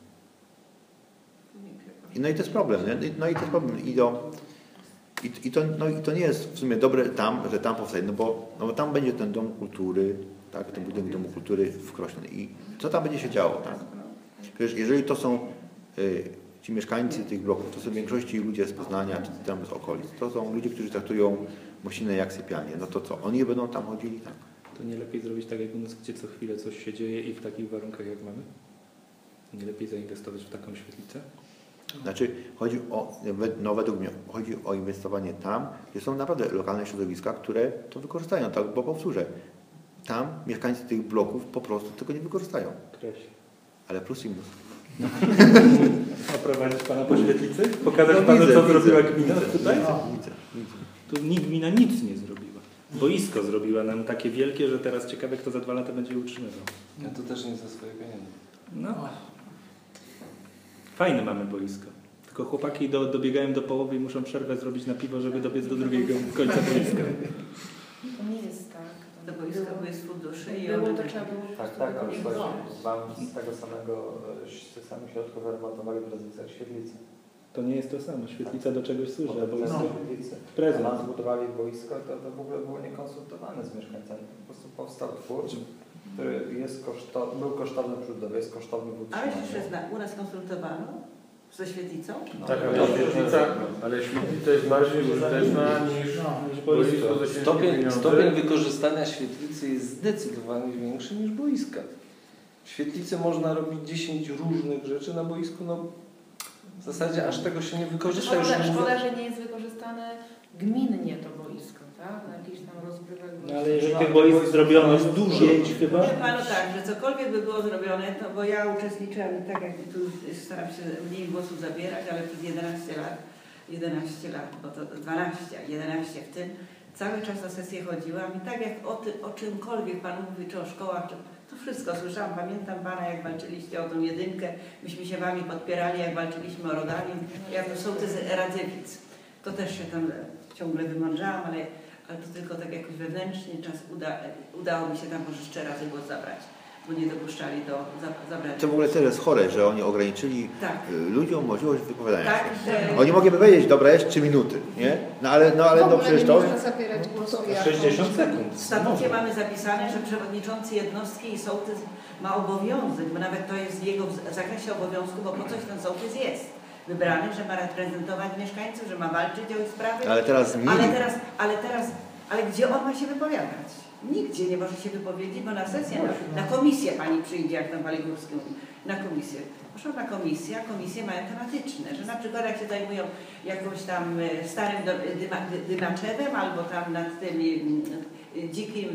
No i to jest problem. Nie? No i to jest problem. I to, i, i, to, no, I to nie jest w sumie dobre tam, że tam powstaje, no bo, no bo tam będzie ten dom kultury, tak? Ten budynek Domu Kultury w Krośnie. I co tam będzie się działo? Tak? Przecież jeżeli to są y, ci mieszkańcy tych bloków, to są w większości ludzie z Poznania, czy tam z okolic, to są ludzie, którzy traktują Mosinę jak sypialnię. No to co? Oni będą tam chodzili? Tak. To nie lepiej zrobić tak jak u nas, gdzie co chwilę coś się dzieje i w takich warunkach jak mamy? Nie lepiej zainwestować w taką świetlicę? Znaczy, chodzi o, no według mnie, chodzi o inwestowanie tam, gdzie są naprawdę lokalne środowiska, które to wykorzystają, tak, bo powtórzę, tam mieszkańcy tych bloków po prostu tego nie wykorzystają. Kreś. Ale plus i minus. Oprowadzić Pana po świetlicy? Pokazać No, Panu, widzę, co widzę, zrobiła gmina widzę, tutaj? No, widzę, widzę. Tu nikt gmina nic nie zrobiła. Boisko zrobiła nam takie wielkie, że teraz ciekawe, kto za dwa lata będzie je utrzymywał. Ja to też nie za swoje pieniądze. No. Fajne mamy boisko. Tylko chłopaki do, dobiegają do połowy i muszą przerwę zrobić na piwo, żeby dobiec do drugiego końca boiska. To nie jest tak. To boisko było z funduszy i Było, one to trzeba było po Tak, prostu tak, ale wykorzystać. słuchajcie, Wam z tego samego, z tych samych środków remontowali prezesa świetlicy. To nie jest to samo. Świetlica do czegoś służy, a boisko No. Świetlicy. prezent. Nam zbudowali boisko, to, to w ogóle było niekonsultowane z mieszkańcami. Po prostu powstał twór, który jest kosztowny, był kosztowny w budowie, jest kosztowny w Ale utrzymaniu. się przyzna, u nas konsultowano ze świetlicą? No. Tak, ale świetlica, ale świetlica jest bardziej użyteczna niż Niż boisko za ciężkie Stopień, pieniądze. stopień wykorzystania świetlicy jest zdecydowanie większy niż boiska. W świetlicy można robić dziesięć różnych rzeczy, na boisku no w zasadzie aż tego się nie wykorzysta. Już Szkoda, nie szkoda, mówię- że nie jest wykorzystane gminnie to boisko, tak? Na jakichś tam rozgrywek. No ale jeżeli tych boisk zrobiono jest dużo, pięć chyba. Powiem Panu tak, że cokolwiek by było zrobione, to bo ja uczestniczyłam, tak jak tu staram się mniej głosu zabierać, ale przez jedenaście lat, jedenaście lat, bo to dwanaście, jedenaście w tym, cały czas na sesję chodziłam i tak jak o, ty, o czymkolwiek Pan mówi, czy o szkołach, czy, to wszystko słyszałam. Pamiętam Pana, jak walczyliście o tą jedynkę, myśmy się Wami podpierali, jak walczyliśmy o Rodalin, ja to sołtys Radzywic. To też się tam ciągle wymądrzałam, ale, ale to tylko tak jakoś wewnętrznie czas uda, udało mi się tam może jeszcze razy głos zabrać, bo nie dopuszczali do za, zabrania. To w ogóle też jest chore, że oni ograniczyli Tak. y, ludziom możliwość wypowiadania Tak, się. że... Oni mogliby powiedzieć, dobra, jest trzy minuty, nie? No ale, no, ale W no ogóle przecież nie to... można zabierać głosu. jak- sześćdziesiąt sekund. W statucie mamy zapisane, że przewodniczący jednostki i sołtys ma obowiązek, bo nawet to jest w jego w zakresie obowiązku, bo po coś ten sołtys jest wybrany, że ma reprezentować mieszkańców, że ma walczyć o ich sprawy. Ale teraz zmieni. Ale teraz, ale teraz, ale gdzie on ma się wypowiadać? Nigdzie nie może się wypowiedzieć, bo na sesję, na, na komisję pani przyjdzie, jak tam w Waligórskim, na komisję. Proszę na komisję, a komisje mają tematyczne, że na przykład jak się zajmują jakąś tam starym dyma, dymaczewem albo tam nad tym dzikim,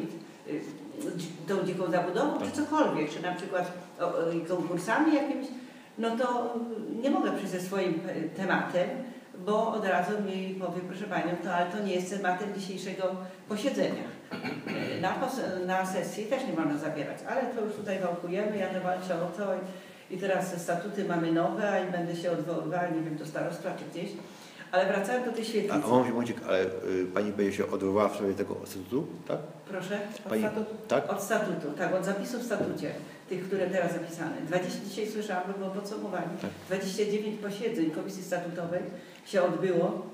tą dziką zabudową, czy cokolwiek, czy na przykład o, o, konkursami jakimiś, no to nie mogę przyjść ze swoim tematem, bo od razu mi powie, proszę Panią, to, ale to nie jest tematem dzisiejszego posiedzenia. Na, na sesji też nie można zabierać, ale to już tutaj wałkujemy, ja walczę o to i, i teraz statuty mamy nowe, a i będę się odwoływała, nie wiem, do starostwa czy gdzieś. Ale wracając do tej świetlicy. A momencik, ale y, Pani będzie się odwołała w sprawie tego statutu, tak? Proszę? Od, Pani, statutu, tak? od statutu, tak, od zapisów w statucie, tych, które teraz zapisane. dwadzieścia, dzisiaj słyszałam, bo było podsumowanie. Tak. dwadzieścia dziewięć posiedzeń Komisji Statutowej się odbyło.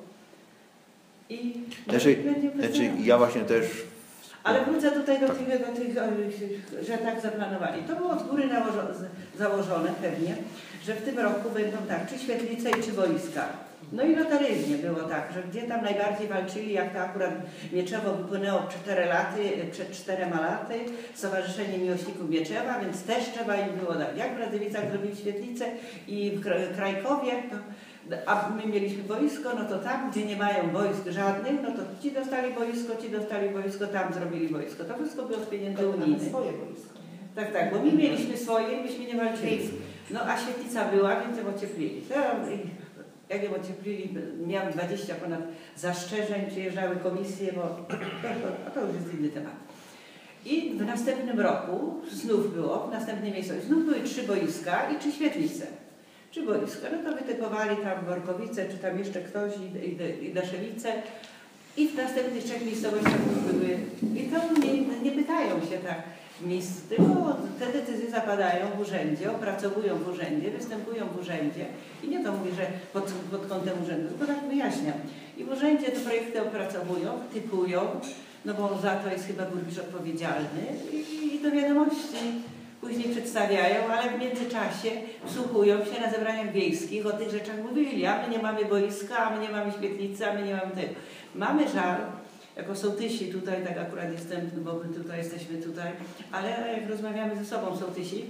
I Znaczy, znaczy ja właśnie też... Ale wrócę tutaj do tych, do tych, że tak zaplanowali. To było z góry nałożo, założone pewnie, że w tym roku będą tak, czy świetlice i czy boiska. No i notaryjnie było tak, że gdzie tam najbardziej walczyli, jak to akurat Mieczewo wypłynęło cztery laty, przed czterema laty, Stowarzyszenie Miłośników Mieczewa, więc też trzeba im było dać. Jak w Radzewicach zrobili świetlicę i w Krajkowie, to, a my mieliśmy boisko, no to tam, gdzie nie mają boisk żadnych, no to ci dostali boisko, ci dostali boisko, tam zrobili boisko. To wszystko było z pieniędzy unijnych. Swoje boisko. Tak, tak, bo my mieliśmy swoje i myśmy nie walczyli. No a świetlica była, więc ją ocieplili. Jak ją ocieplili, miałam dwadzieścia ponad zastrzeżeń, przyjeżdżały komisje, bo to, to, to już jest inny temat. I w następnym roku znów było, w następnej miejscowości, znów były trzy boiska i trzy świetlice. Trzy boiska, no to wytypowali tam Workowice, czy tam jeszcze ktoś i, i, i Daszewice. I w następnych trzech miejscowościach były. I to nie, nie pytają się tak miejsc, tylko te decyzje zapadają w urzędzie, opracowują w urzędzie, występują w urzędzie. I nie to mówię, że pod, pod kątem urzędu, tylko tak wyjaśniam. I w urzędzie te projekty opracowują, typują, no bo za to jest chyba burmistrz odpowiedzialny i, i do wiadomości później przedstawiają, ale w międzyczasie wsłuchują się na zebraniach wiejskich, o tych rzeczach mówili, a my nie mamy boiska, a my nie mamy świetlicy, a my nie mamy tego. Mamy żal, jako sołtysi tutaj, tak akurat jestem, bo my tutaj jesteśmy tutaj, ale jak rozmawiamy ze sobą sołtysi,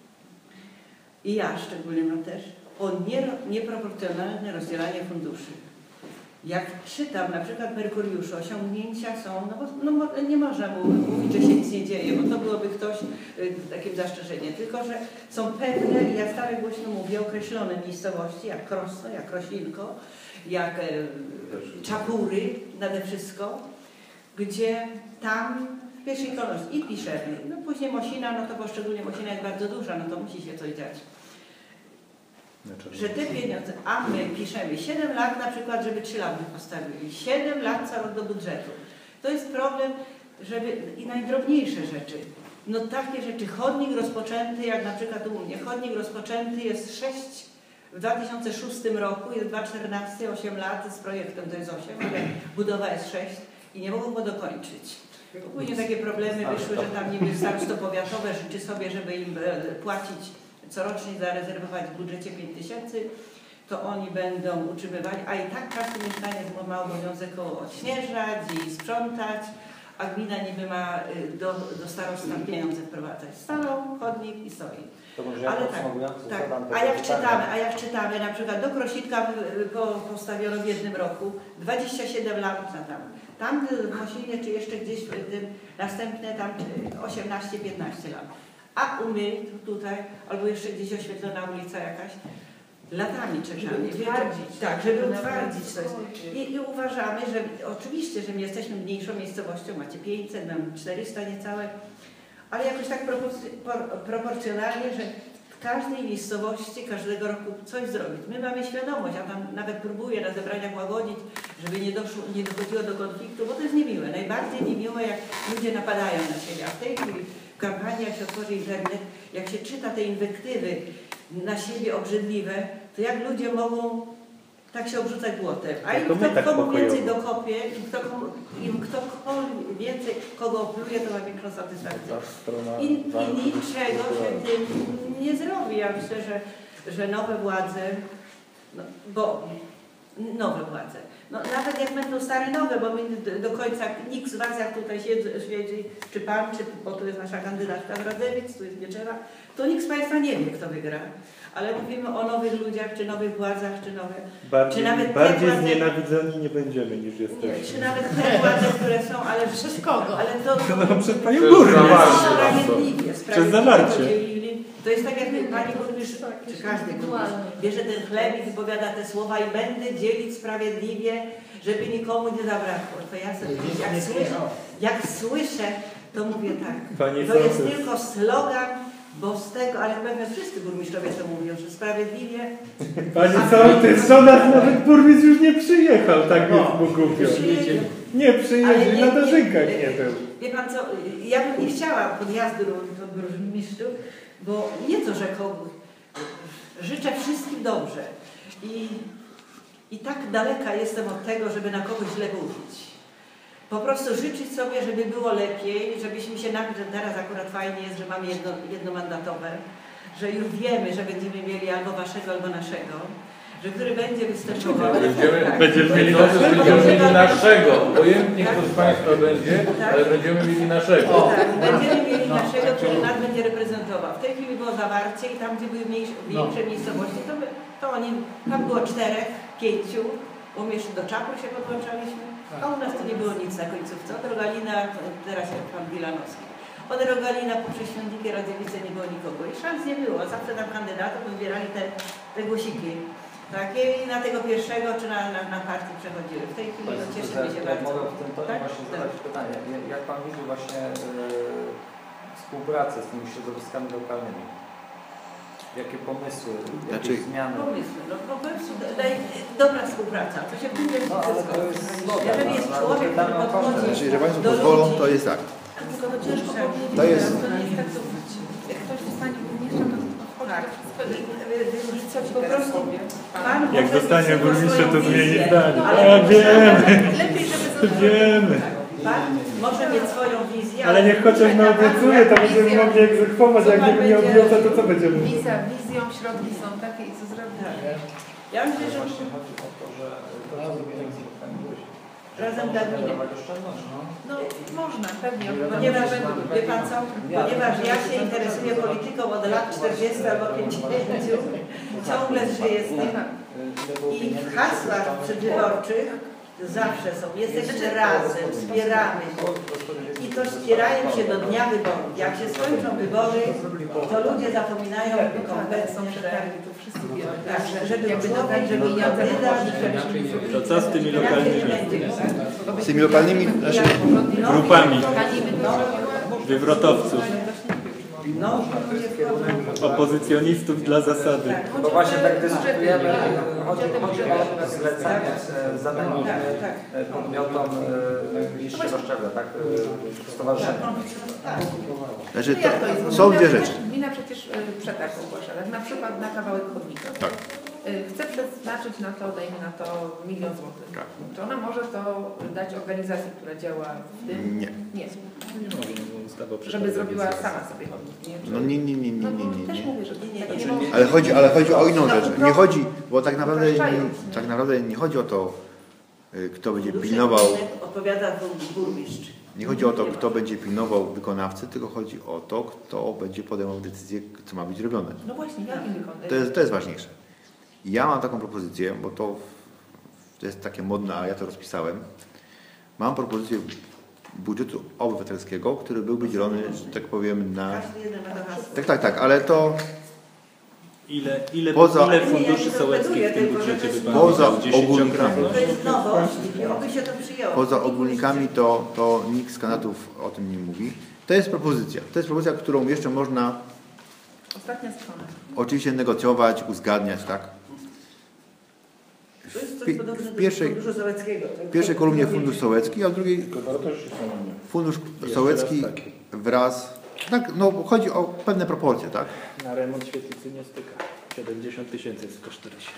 i ja szczególnie mam też, o nieproporcjonalne rozdzielanie funduszy. Jak czytam na przykład Merkuriuszu, osiągnięcia są, no bo no, nie można mu mówić, że się nic nie dzieje, bo to byłoby ktoś y, takim zastrzeżeniem, tylko że są pewne, i ja stale głośno mówię, określone miejscowości, jak Krosno, jak Kroślinko, jak y, Czapury nade wszystko, gdzie tam w pierwszej kolejności i piszemy, no później Mosina, no to bo szczególnie Mosina jest bardzo duża, no to musi się coś dziać. Że te pieniądze, a my piszemy siedem lat na przykład, żeby trzy lampy postawili, siedem lat co rok do budżetu. To jest problem, żeby i najdrobniejsze rzeczy. No takie rzeczy, chodnik rozpoczęty, jak na przykład u mnie, chodnik rozpoczęty jest sześć w dwa tysiące szóstym roku, jest dwa tysiące czternasty, osiem lat, z projektem to jest osiem, ale budowa jest sześć i nie mogą go dokończyć. Później takie problemy wyszły, że tam niby starostwo powiatowe życzy sobie, żeby im płacić corocznie, zarezerwować w budżecie pięć tysięcy, to oni będą utrzymywali, a i tak każdy mieszkaniec ma obowiązek odśnieżać i sprzątać, a gmina niby ma do, do starostwa pieniądze wprowadzać. Starą, chodnik i stoi. To może ale ja tak, tak. zadam A jak pytanie. czytamy, a jak czytamy, na przykład do Krositka postawiono w jednym roku dwadzieścia siedem lamp na tam. Tam w Mosinie, czy jeszcze gdzieś w tym następne tam osiemnaście piętnaście lamp. A u mnie tutaj, albo jeszcze gdzieś oświetlona ulica jakaś, latami czekamy. Żeby utwardzić. Tak, żeby utwardzić coś. I, I uważamy, że oczywiście, że my jesteśmy mniejszą miejscowością, macie pięćset, mam czterysta niecałe, ale jakoś tak proporcjonalnie, że w każdej miejscowości każdego roku coś zrobić. My mamy świadomość, ja tam nawet próbuję na zebraniach łagodzić, żeby nie, doszło, nie dochodziło do konfliktu, bo to jest niemiłe. Najbardziej niemiłe, jak ludzie napadają na siebie. A w tej chwili w kampanii, jak się otworzy internet, jak się czyta te inwektywy na siebie obrzydliwe, to jak ludzie mogą tak się obrzucać błotem. A im kto tak komu pokojowo. więcej dokopie, im kto, komu, im kto komu więcej kogo opluje, to ma większą satysfakcję. I, I niczego się tym nie zrobi. Ja myślę, że, że nowe władze, no, bo Nowe władze. No, nawet jak będą stare nowe, bo my do, do końca nikt z Was, jak tutaj siedzi, siedzi czy Pan, czy, bo tu jest nasza kandydatka Radzewic, tu jest Wieczera, to nikt z Państwa nie wie, kto wygra. Ale mówimy o nowych ludziach, czy nowych władzach, czy nowe... Bardziej, czy nawet te bardziej władze, znienawidzeni nie będziemy niż nie, jesteśmy. czy nawet te władze, które są, ale Przez kogo? Ale to... No, przed Panią Przez Burmistrz. zawarcie. Sprawiedliwie, Przez sprawiedliwie zawarcie. podzielili. To jest tak, jakby Pani Burmistrz, czy każdy burmistrz bierze ten chleb i wypowiada te słowa i będę dzielić sprawiedliwie, żeby nikomu nie zabrakło. To ja sobie, jak słyszę, jak słyszę, to mówię tak. Pani To jest sołtys. tylko slogan, bo z tego, ale pewnie wszyscy burmistrzowie to mówią, że sprawiedliwie. Pani sołtys, do nas nawet burmistrz już nie przyjechał, tak No. jest mu głupio. Przyjedzie. Nie Ale przyjedzie, nie- na dożynkach nie- nie był. Wie Pan co, ja bym nie chciała podjazdu do, do burmistrzów, bo nie to, że komuś. Życzę wszystkim dobrze. I, I tak daleka jestem od tego, żeby na kogoś źle mówić. Po prostu życzyć sobie, żeby było lepiej, żebyśmy się nawet, że teraz akurat fajnie jest, że mamy jedno, jednomandatowe, że już wiemy, że będziemy mieli albo waszego, albo naszego, że który będzie występował. Będziemy, Tak. Będziemy mieli to, że naszego. będziemy mieli naszego. Obojętnie kto z Państwa będzie, Tak. ale będziemy mieli naszego. Tak, będziemy mieli naszego, który nas będzie reprezentował. W tej chwili było zawarcie i tam, gdzie były mniejsze, większe miejscowości, to, by, to oni, tam było czterech, pięciu, bo my jeszcze do Czapru się podłączaliśmy, a u nas to nie było nic na końcówce. Od Rogalina, teraz jak pan Wilanowski, od Rogalina poprzez Świątnikę Radzewice nie było nikogo i szans nie było. Zawsze tam kandydatów wybierali te, te głosiki. Takie i na tego pierwszego czy na, na, na partię przechodziły. W tej chwili no, cieszymy się Jak bardzo. mogę w tym tonie Tak? właśnie zadać pytanie. Jak- Jak Pan widzi właśnie e, współpracę z tymi środowiskami lokalnymi? Jakie pomysły, jakie Znaczy- zmiany? Pomysły, no po prostu daj, dobra współpraca. To się pójdzie No, ale to jest slogan, jeżeli jest no, człowiek, który no, podchodzi Znaczy, że Państwo do pozwolą, ludzi, to jest tak. Tylko to ciężko powiedzieć, To jest- to nie jest tak, że jak ktoś zostanie burmistrzem, to wchodzi Tak. do wszystko i co ci Po teraz prostu powie? Pan Jak może zostanie mieć tylko burmistrzem, to swoją zmieni wizję, zdanie. ale A, wiemy, Lepiej, żeby został. wiemy. Pan może mieć swoją wizję, Ale niech chociaż taka naobiecuje, to będziemy mogli egzekwować, jak nie nie obieca, to co będziemy? Wizja, wizją, środki są takie i co zrobić? Tak. Ja myślę, że Właśnie chodzi o to, że to, co zrobiłem z spotkaniu, razem dla gminy. No można, pewnie. Ponieważ, wie Pan co, ponieważ ja się interesuję polityką od lat czterdziestu albo pięćdziesięciu, ciągle żyję z tym i w hasłach przedwyborczych zawsze są, jesteśmy razem, wspieramy i to wspierają się do dnia wyborów. Jak się skończą wybory, to ludzie zapominają kompletnie, że to wszyscy wiemy. tak, że- żeby Jakby człowiek, dodać, żeby żeby kandydat, To co z tymi lokalnymi Z tymi lokalnymi, znaczy, grupami no, wywrotowców, no, ludzie wchodzą. opozycjonistów dla zasady? Tak. Bo właśnie tak dyskutujemy, chodzi, chodzi o zlecanie e, zadań Tak, tak. e, podmiotom e, niższego szczebla, tak? E, Stowarzyszeniom. znaczy No jak to jest? to Bo są gmina dwie przecież- rzeczy. Gmina przecież y, przetarg ogłasza, tak? Na przykład na kawałek chodnika. Tak. Y, Chce przeznaczyć na to, dajmy na to milion złotych. Tak. Czy ona może to dać organizacji, która działa w tym? Nie. Nie. Nie mogę, bo ustawa o Żeby przetargach zrobiła jest- sama sobie chodnik. Nie? No nie, nie, nie, nie, No nie, bo nie, też nie. mówię, że Nie, nie, tak nie nie mogę. Ale chodzi, ale chodzi o inną rzecz. Nie chodzi, bo tak naprawdę, nie, Upraszczając, nie? tak naprawdę nie chodzi o to, y, kto będzie Fundusze pilnował, gminne odpowiada bur- burmistrz. nie chodzi o to, kto będzie pilnował wykonawcy, tylko chodzi o to, kto będzie podejmował decyzję, co ma być robione. No właśnie, jakim wykonać? To jest, to jest ważniejsze. Ja mam taką propozycję, bo to, to jest takie modne, a ja to rozpisałem. Mam propozycję budżetu obywatelskiego, który byłby dzielony, że tak powiem, na... Każdy jeden ma to hasło. Tak, tak, tak, ale to Ile, ile, Poza- ile Nie, ja funduszy nie sołeckich w tym tylko, że budżecie to jest by Pan poza widział? dziesięciokrotnie? ogólnikami, To jest nowość i oby się to przyjęło. poza ogólnikami to, to nikt z kandydatów o tym nie mówi. To jest propozycja. To jest propozycja, którą jeszcze można Ostatnia strona. oczywiście negocjować, uzgadniać, tak? To jest W, coś pi- podobnego w pierwszej, do funduszu sołeckiego. w pierwszej kolumnie fundusz sołecki, a w drugiej fundusz sołecki wraz... Tak, no chodzi o pewne proporcje, tak? Na remont świetlicy nie styka. siedemdziesiąt tysięcy jest w kosztorysie.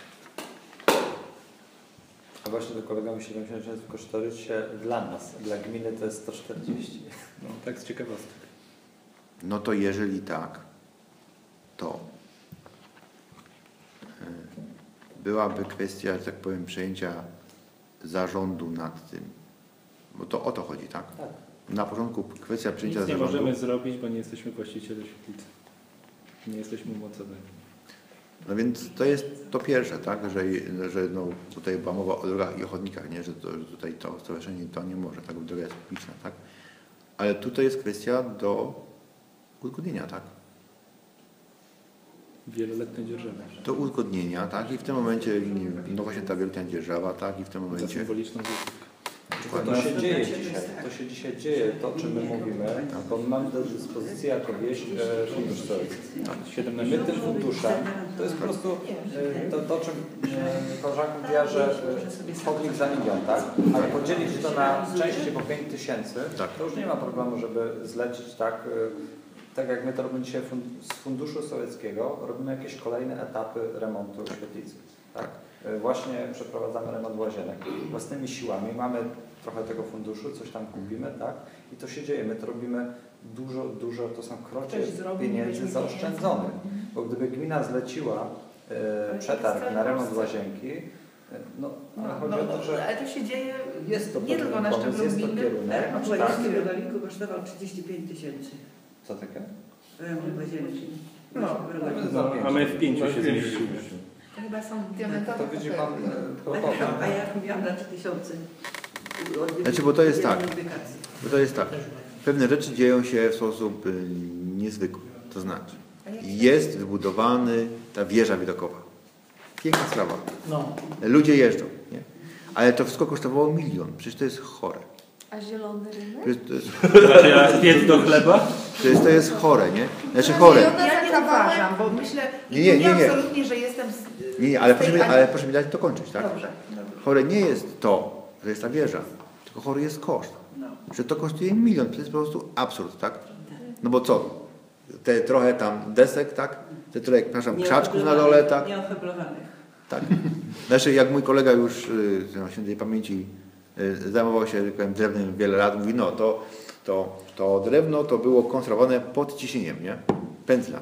A właśnie do kolegami siedemdziesiąt tysięcy w kosztorysie dla nas, dla gminy to jest sto czterdzieści. No, tak z ciekawostek. No to jeżeli tak, to y, byłaby kwestia, że tak powiem, przejęcia zarządu nad tym. Bo to o to chodzi, tak? Tak. Na początku kwestia przejęcia Nic nie zarządu. możemy zrobić, bo nie jesteśmy właścicielem świetlicy. Nie jesteśmy umocowani. No więc to jest to pierwsze, tak? Że, że no, tutaj była mowa o drogach i o chodnikach, nie? Że, to, że tutaj to stowarzyszenie to nie może, tak? Bo droga jest publiczna, tak? Ale tutaj jest kwestia do uzgodnienia, tak? Wieloletnie dzierżawy. Do uzgodnienia, tak? I w tym momencie, nie wiem, no właśnie ta wielka dzierżawa, tak? I w tym Za momencie... symboliczną złotówkę. To się dzieje dzisiaj, to się dzisiaj dzieje, to o czym my mówimy, bo mamy do dyspozycji jako wieś e, fundusz sołecki. My tym funduszem, to jest po prostu e, to, to o czym e, koleżanka mówiła, że e, chodnik za milion, tak? Ale podzielić to na części po pięć tysięcy, Tak. to już nie ma problemu, żeby zlecić tak, e, tak jak my to robimy dzisiaj fund z funduszu sołeckiego, robimy jakieś kolejne etapy remontu świetlicy. Tak? E, Właśnie przeprowadzamy remont łazienek własnymi siłami, mamy trochę tego funduszu, coś tam kupimy, tak? I to się dzieje. My to robimy dużo, dużo, to są krocie pieniędzy zaoszczędzonych. Bo gdyby gmina zleciła e, przetarg na remont łazienki, e, no, ale No, chodzi no, o to, że ale to się dzieje jest to nie pewien tylko na pomysł, szczeblu jest to gminy. kierunek, A tak? Wojewódzki w Rogaliku kosztował trzydzieści pięć tysięcy. Co takie? Remont łazienki. No. W Rogaliku. No, A my w pięciu się zmieścimy. To chyba są diamentowe. To widzi Pan e, A to, ja- A ja mówiłam za trzy tysiące. Znaczy, bo to jest tak. Publikacji. Bo to jest tak. Pewne rzeczy dzieją się w sposób y, niezwykły. To znaczy, jest wybudowany ta wieża widokowa. Piękna sprawa. No. Ludzie jeżdżą, nie? Ale to wszystko kosztowało milion. Przecież to jest chore. A zielony rynek? Przecież to jest, Znaczy, ja piec do chleba? przecież to jest chore, nie? Znaczy chore. Ja nie uważam, bo myślę, Nie, nie, nie, nie. absolutnie, że jestem z, Nie, nie, ale z tej proszę, mi, ani- ale proszę mi dać to kończyć, tak? Dobrze, dobrze. Chore nie jest to, że jest ta wieża, tylko chory jest koszt. Że to kosztuje milion, to jest po prostu absurd, tak? No bo co? Te trochę tam desek, tak? Te trochę, przepraszam, krzaczków na dole, tak? Nieoheblowanych. Tak. Znaczy, jak mój kolega już y, na świętej pamięci y, zajmował się tak powiem, drewnem wiele lat, mówi, no to, to, to drewno to było konstruowane pod ciśnieniem, nie? Pędzla.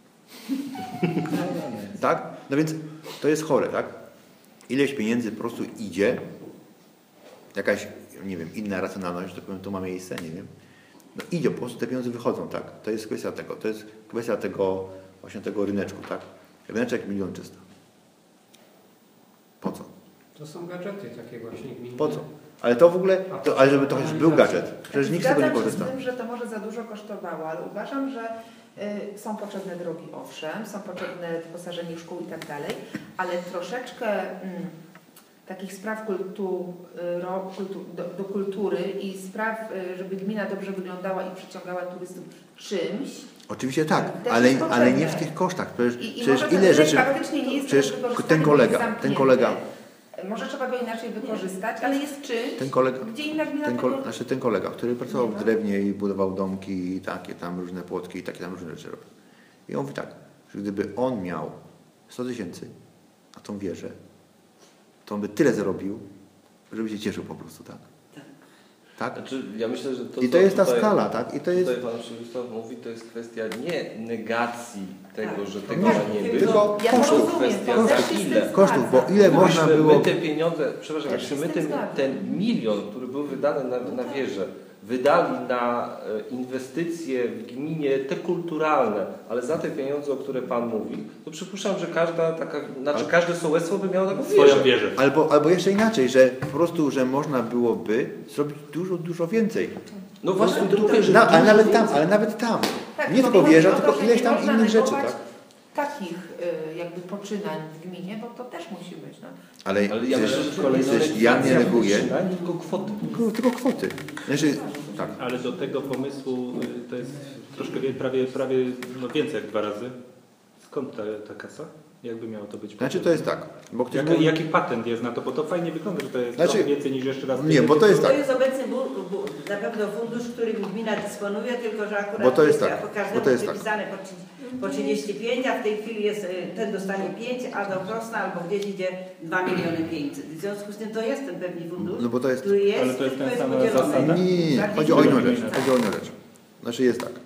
Tak? No więc to jest chore, tak? Ileś pieniędzy po prostu idzie, jakaś, nie wiem, inna racjonalność, to powiem, tu ma miejsce, nie wiem. No idzie, po prostu te pieniądze wychodzą, tak? To jest kwestia tego, to jest kwestia tego, właśnie tego ryneczku, tak? Ryneczek milion trzysta. Po co? To są gadżety takie właśnie gminne. Po co? Ale to w ogóle, to, ale żeby to chociaż był gadżet. Przecież nikt z tego nie Zgadzam się korzysta. z tym, że to może za dużo kosztowało, ale uważam, że y, są potrzebne drogi, owszem, są potrzebne wyposażenie szkół i tak dalej, ale troszeczkę mm, takich spraw kultu, y, ro, kultu, do, do kultury i spraw, y, żeby gmina dobrze wyglądała i przyciągała turystów czymś. Oczywiście tak, Też ale, jest ale nie w potrzebne. tych kosztach. Przecież, I, i przecież może ten ile rynek rzeczy... faktycznie nie jest Przecież wykorzystany, ten bo kolega, jest ten zamknięty. kolega, Może trzeba go inaczej wykorzystać, ale jest czymś, ten kolega, gdzie inna gmina ten, tego... kole, znaczy ten kolega, który pracował Nie w ma. drewnie i budował domki i takie tam różne płotki i takie tam różne rzeczy robił. I on mówi tak, że gdyby on miał sto tysięcy na tą wieżę, to on by tyle zarobił, żeby się cieszył po prostu, tak? Tak? Znaczy, ja myślę, że to, I to co jest ta tutaj, skala, tak? I to jest... Tutaj Pan Przemysław mówi, to jest kwestia nie negacji tego, Tak. że tego Nie, ma nie być, tylko Ja to kosztów. rozumiem, kwestia to za też się z tym ile. Kosztów, bo zgadzam. ile można Gdybyśmy było... my te pieniądze, przepraszam, Też jakbyśmy się my z tym ten, zgadzam. ten milion, który był wydany na, na wieżę, wydali na e, inwestycje w gminie, te kulturalne, ale za te pieniądze, o które Pan mówi, to przypuszczam, że każda taka, znaczy każde sołectwo by miało taką Swoją wieżę. wieżę. Albo, albo jeszcze inaczej, że po prostu, że można byłoby zrobić dużo, dużo więcej. No właśnie, tu mówię, że No, ale dużo nawet tam, więcej. ale nawet tam. Tak, Nie bo tylko chodzi wieża, o to, tylko że ileś nie tam można innych rzeczy, negować tak? takich y, jakby poczynań w gminie, bo to też musi być. No. Ale, Ale ja przecież, myślę, że kolejna przecież ja nie neguję, przynajmniej tylko kwoty. tylko, tylko kwoty. Znaczy, tak. Ale do tego pomysłu y, to jest troszkę wie- prawie, prawie no więcej jak dwa razy. Skąd ta, ta kasa? Jakby miało to być? Znaczy to jest tak, bo ktoś Jak, mówi, jaki patent jest na to? Bo to fajnie wygląda, że to jest Znaczy- trochę więcej niż jeszcze raz. Nie, bo to jest To tak. jest obecny bu, bu, na pewno fundusz, którym gmina dysponuje, tylko że akurat Bo to jest jest tak, po bo każdemu to jest tak. wypisane po, trzydzieści po trzydzieści pięć, a w tej chwili jest, y, ten dostanie pięć, a do Krosna albo gdzieś idzie dwa miliony pięćset. W związku z tym to jest ten pewny fundusz, No bo to jest... który jest, Ale to jest tylko ten sama podzielony. zasada? Nie, nie, nie, Bardziej chodzi o inną zgodnie. rzecz. Chodzi o inną rzecz. Znaczy jest tak.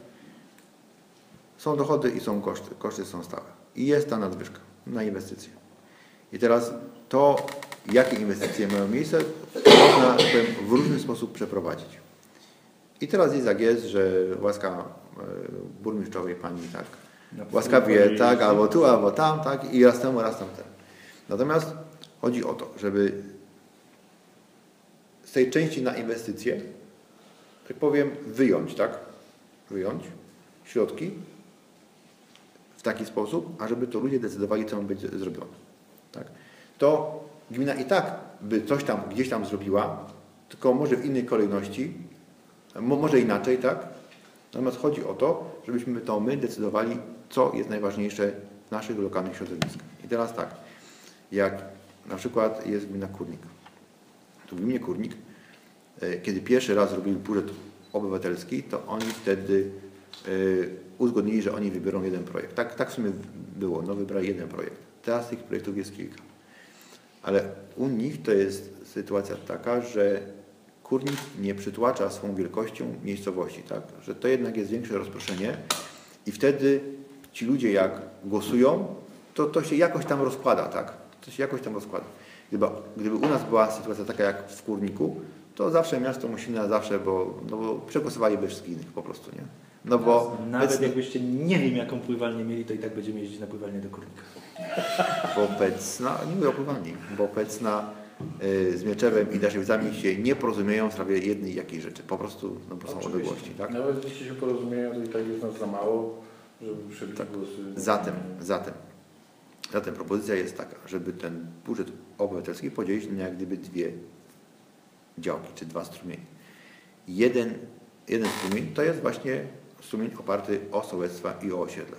Są dochody i są koszty. Koszty są stałe. I jest ta nadwyżka na inwestycje. I teraz to, jakie inwestycje mają miejsce, można tak powiem, w różny sposób przeprowadzić. I teraz jest jak jest, że łaska y, burmistrzowej pani tak łaskawie, tak, albo tu, albo tam, tak, i raz temu, raz tamten. Natomiast chodzi o to, żeby z tej części na inwestycje, tak powiem, wyjąć, tak, wyjąć środki w taki sposób, ażeby to ludzie decydowali, co ma być zrobione. Tak. To gmina i tak by coś tam, gdzieś tam zrobiła, tylko może w innej kolejności, mo, może inaczej, tak? Natomiast chodzi o to, żebyśmy to my decydowali, co jest najważniejsze w naszych lokalnych środowiskach. I teraz tak, jak na przykład jest gmina Kórnik. To w gminie Kórnik, kiedy pierwszy raz robili budżet obywatelski, to oni wtedy y, uzgodnili, że oni wybiorą jeden projekt. Tak, tak w sumie było, no wybrali jeden projekt. Teraz tych projektów jest kilka. Ale u nich to jest sytuacja taka, że Kórnik nie przytłacza swą wielkością miejscowości, tak? Że to jednak jest większe rozproszenie i wtedy ci ludzie jak głosują, to to się jakoś tam rozkłada, tak? To się jakoś tam rozkłada. Gdyby, gdyby u nas była sytuacja taka jak w Kórniku, to zawsze miasto musi na zawsze, bo, no bo przegłosowaliby wszystkich innych po prostu, nie? No bo nawet obecnie, jakbyście nie wiem jaką pływalnię mieli, to i tak będziemy jeździć na pływalnię do Kórnika. bo obecna, nie mówię o pływalni, bo obecna y, z Mieczewem i Daszycami się nie porozumieją w sprawie jednej jakiej rzeczy. Po prostu, no bo są odległości, tak? Nawet jeśli się porozumieją, to i tak jest nas za mało, żeby przebić Tak. głosy. Zatem, zatem, zatem propozycja jest taka, żeby ten budżet obywatelski podzielić na jak gdyby dwie działki, czy dwa strumienie. Jeden, jeden strumień to jest właśnie strumień oparty o sołectwa i o osiedla.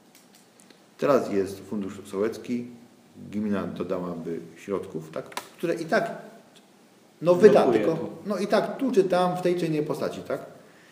Teraz jest fundusz sołecki, gmina dodałaby środków, tak, które i tak no wyda, Blokuje tylko to. no i tak tu czy tam w tej czy innej postaci, tak?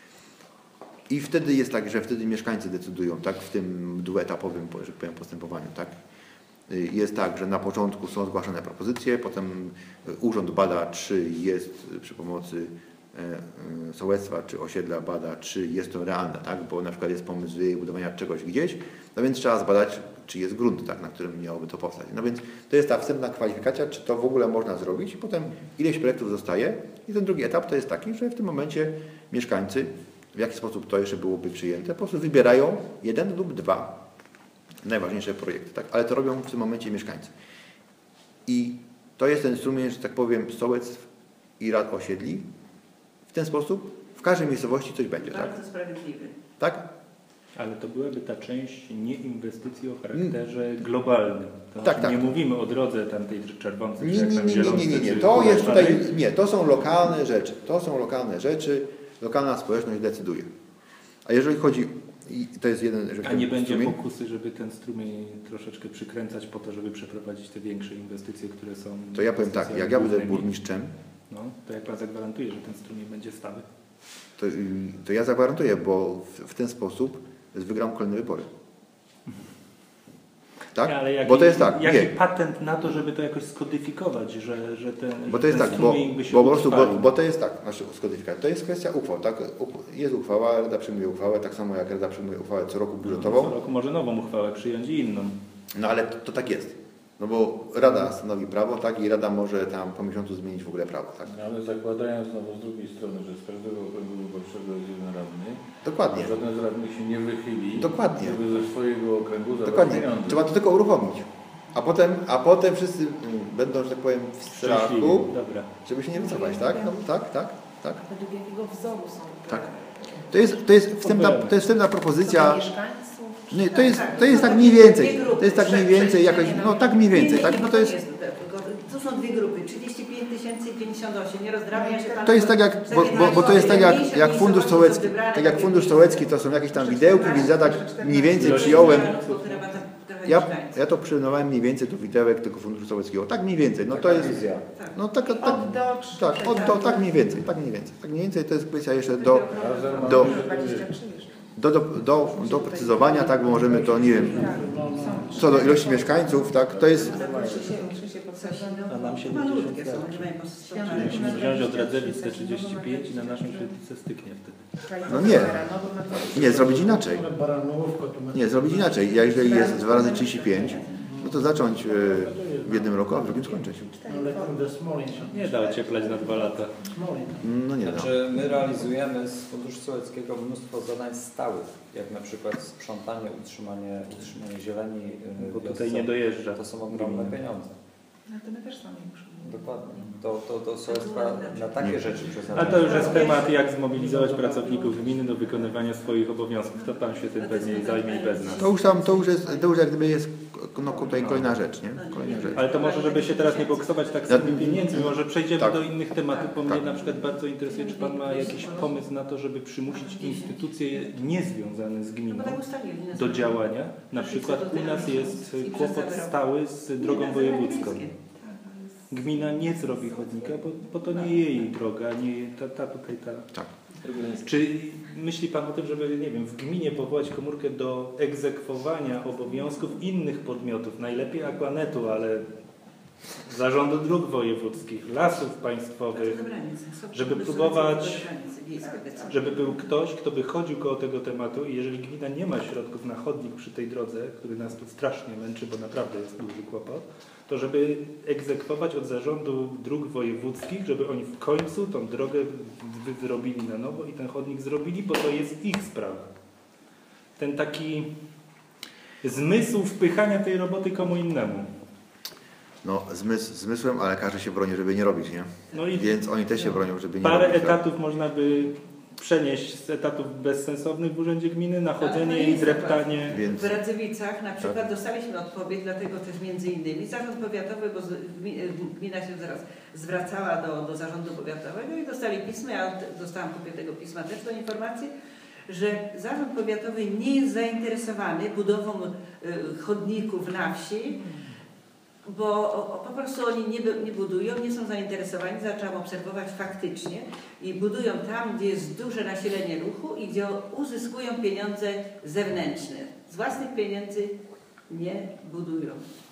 I wtedy jest tak, że wtedy mieszkańcy decydują, tak, w tym dwuetapowym, że powiem, postępowaniu, tak? Jest tak, że na początku są zgłaszane propozycje, potem urząd bada, czy jest przy pomocy sołectwa czy osiedla bada, czy jest to realne, tak? Bo na przykład jest pomysł budowania czegoś gdzieś, no więc trzeba zbadać, czy jest grunt, tak, na którym miałoby to powstać. No więc to jest ta wstępna kwalifikacja, czy to w ogóle można zrobić i potem ileś projektów zostaje i ten drugi etap to jest taki, że w tym momencie mieszkańcy, w jaki sposób to jeszcze byłoby przyjęte, po prostu wybierają jeden lub dwa najważniejsze projekty, tak? Ale to robią w tym momencie mieszkańcy. I to jest ten strumień, że tak powiem, sołectw i rad osiedli. W ten sposób w każdej miejscowości coś będzie, tak? Bardzo sprawiedliwy. Tak? Ale to byłaby ta część nie inwestycji o charakterze globalnym. To Tak, znaczy tak. Nie mówimy o drodze tamtej czerwącej, Nie, czy jak nie, tam nie, nie, zielącej, nie, nie, nie. czy To jest tutaj, szklanej. nie, to są lokalne rzeczy. To są lokalne rzeczy. Lokalna społeczność decyduje. A jeżeli chodzi, i to jest jeden, że A nie będzie strumień, pokusy, żeby ten strumień troszeczkę przykręcać po to, żeby przeprowadzić te większe inwestycje, które są... to ja powiem tak, jak ja będę burmistrzem, No, to jak Pan zagwarantuje, że ten strumień będzie stały? to, to ja zagwarantuję, bo w, w ten sposób wygram kolejne wybory. Tak? Nie, ale jaki, Bo to jest tak, jaki nie. patent na to, żeby to jakoś skodyfikować, że, że ten, Bo że to jest ten tak, bo, strumień by się bo po prostu, bo, utrwalił? bo to jest tak, znaczy skodyfikacja, to jest kwestia uchwał, tak? Jest uchwała, Rada przyjmuje uchwałę, tak samo jak Rada przyjmuje uchwałę co roku budżetową, Co roku może nową uchwałę przyjąć i inną. no ale to, to tak jest. No bo Rada stanowi prawo, tak? I Rada może tam po miesiącu zmienić w ogóle prawo, tak? No, ale zakładając znowu z drugiej strony, że z każdego okręgu wyborczego jest jeden radny, Dokładnie. żaden z radnych się nie wychyli, Dokładnie. żeby ze swojego okręgu zabrać Dokładnie. pieniądze. Trzeba to tylko uruchomić. A potem, a potem wszyscy mm, będą, że tak powiem, w strachu, Szczęśliwi. Dobra. żeby się nie wycofać, tak? No, tak, tak, tak. Według jakiego wzoru są te Tak. To jest, to jest, wstępna, to jest wstępna co do propozycja. mieszkańców? Nie, to jest, to jest tak mniej więcej. To jest tak mniej więcej jakoś, no tak mniej więcej, tak? No to jest, To są dwie grupy, trzydzieści pięć tysięcy i pięćdziesiąt osiem. Nie rozdrabnia się pan. to jest tak jak, bo, bo, bo to jest tak jak, jak fundusz sołecki. Tak jak fundusz sołecki to są jakieś tam widełki, więc ja tak mniej więcej przyjąłem. Ja, ja to przyrównywałem mniej więcej do widełek tego funduszu sołeckiego. Tak mniej więcej. No to jest. No tak, tak, Od do tak, od do, tak mniej więcej, tak mniej więcej. Tak mniej więcej to jest kwestia jeszcze do, do, do, do, do, do precyzowania, tak, bo możemy to, nie wiem, co do ilości mieszkańców, tak, to jest. A nam się Malutkie są, Czyli musimy wziąć od Radzewic te trzydzieści pięć i na naszą świetlicę styknie wtedy. No nie. Nie, zrobić inaczej. Baranówka, tu Nie, zrobić inaczej. Ja jeżeli jest dwa razy trzydzieści pięć, No to zacząć e, w jednym roku, a w drugim skończyć. No lepiej do Smolin. Nie da ocieplać na dwa lata. Smolin. No nie da. Znaczy, my realizujemy z Funduszu Sołeckiego mnóstwo zadań stałych, jak na przykład sprzątanie, utrzymanie, utrzymanie zieleni. yy, Bo w tutaj wiosce. nie dojeżdża. To są ogromne pieniądze. No to my też sami musimy. Dokładnie. To, to, to sołectwa na takie Nie. rzeczy A przeznaczają. to już jest temat, jak zmobilizować pracowników gminy do wykonywania swoich obowiązków. To Pan się tym pewnie zajmie i bez nas. To już tam, to już jest, to już jak gdyby jest no, tutaj kolejna rzecz, nie? Kolejna rzecz. Ale to może, żeby się teraz nie boksować tak z tymi pieniędzmi, może przejdziemy Tak. do innych tematów, bo mnie Tak. na przykład bardzo interesuje, czy Pan ma jakiś pomysł na to, żeby przymusić instytucje niezwiązane z gminą do działania. Na przykład u nas jest kłopot stały z drogą wojewódzką. Gmina nie zrobi chodnika, bo, bo to nie jej droga, nie ta, ta tutaj ta. Tak. Czy myśli Pan o tym, żeby, nie wiem, w gminie powołać komórkę do egzekwowania obowiązków innych podmiotów, najlepiej Aquanetu, ale Zarządu Dróg Wojewódzkich, Lasów Państwowych, żeby próbować, żeby był ktoś, kto by chodził koło tego tematu i jeżeli gmina nie ma środków na chodnik przy tej drodze, który nas tu strasznie męczy, bo naprawdę jest duży kłopot, to żeby egzekwować od Zarządu Dróg Wojewódzkich, żeby oni w końcu tą drogę wyrobili na nowo i ten chodnik zrobili, bo to jest ich sprawa. Ten taki zmysł wpychania tej roboty komu innemu. No zmysł, zmysłem, ale każdy się broni, żeby nie robić, nie? No i Więc oni też się bronią, żeby nie parę robić. tak? etatów można by przenieść z etatów bezsensownych w Urzędzie Gminy na Ale to chodzenie nie i jest dreptanie. Więc W Radzewicach na przykład dostaliśmy odpowiedź, dlatego też między innymi Zarząd Powiatowy, bo z- gmi- gmina się zaraz zwracała do, do Zarządu Powiatowego i dostali pismo, ja t- dostałam kopię tego pisma też do informacji, że Zarząd Powiatowy nie jest zainteresowany budową y, chodników na wsi, bo o, o, po prostu oni nie, bu- nie budują, nie są zainteresowani, zaczęłam obserwować faktycznie i budują tam, gdzie jest duże nasilenie ruchu i gdzie uzyskują pieniądze zewnętrzne. Z własnych pieniędzy nie budują.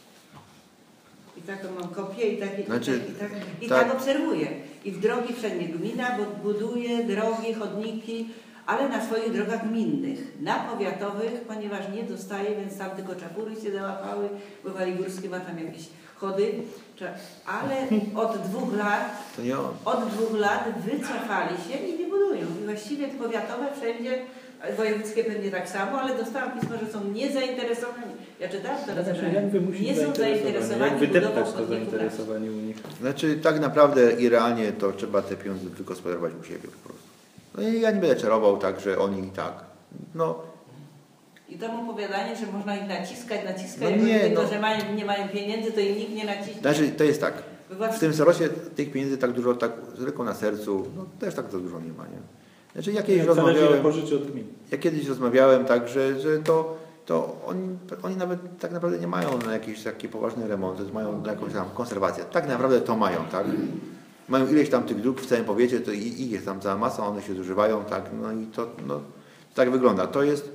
I taką mam kopię i tak, i, Znaczy, tak, i, tak, i tak. tak obserwuję. I w drogi wszędzie gmina bo buduje drogi, chodniki, ale na swoich drogach gminnych. Na powiatowych, ponieważ nie dostaje, więc tam tylko czapury się załapały, bo Waligórskie ma tam jakieś chody, Cza- ale od dwóch lat, to nie on. od dwóch lat wycofali się i nie budują. I właściwie powiatowe wszędzie, wojewódzkie pewnie tak samo, ale dostałam pismo, że są niezainteresowani. Ja czytałam to raz, Znaczy, jak wymusić nie są zainteresowanie? zainteresowani Jak wydeptać budową to chodników na wsi. zainteresowanie u nich? Znaczy tak naprawdę i realnie to trzeba te pieniądze wygospodarować u siebie po prostu. No i ja nie będę czarował tak, że oni i tak. No I to mu opowiadanie, że można ich naciskać, naciskać, No jak nie, tylko, no. że mają, nie mają pieniędzy, to im nikt nie naciśnie. znaczy to jest tak. Bo was- W tym Sarosie tych pieniędzy tak dużo, tak z ręką na sercu, no też tak za dużo nie ma, nie? Znaczy ja kiedyś Zależy od rozmawiałem, pożyczy od gmin. ja kiedyś rozmawiałem tak, że, że to, to oni, oni nawet tak naprawdę nie mają na jakieś takie poważne remonty, mają na jakąś tam konserwację. Tak naprawdę to mają, tak? Mają ileś tam tych dróg w całym powiecie, to i- ich jest tam cała masa, one się zużywają, tak? No i to no, tak wygląda. To jest,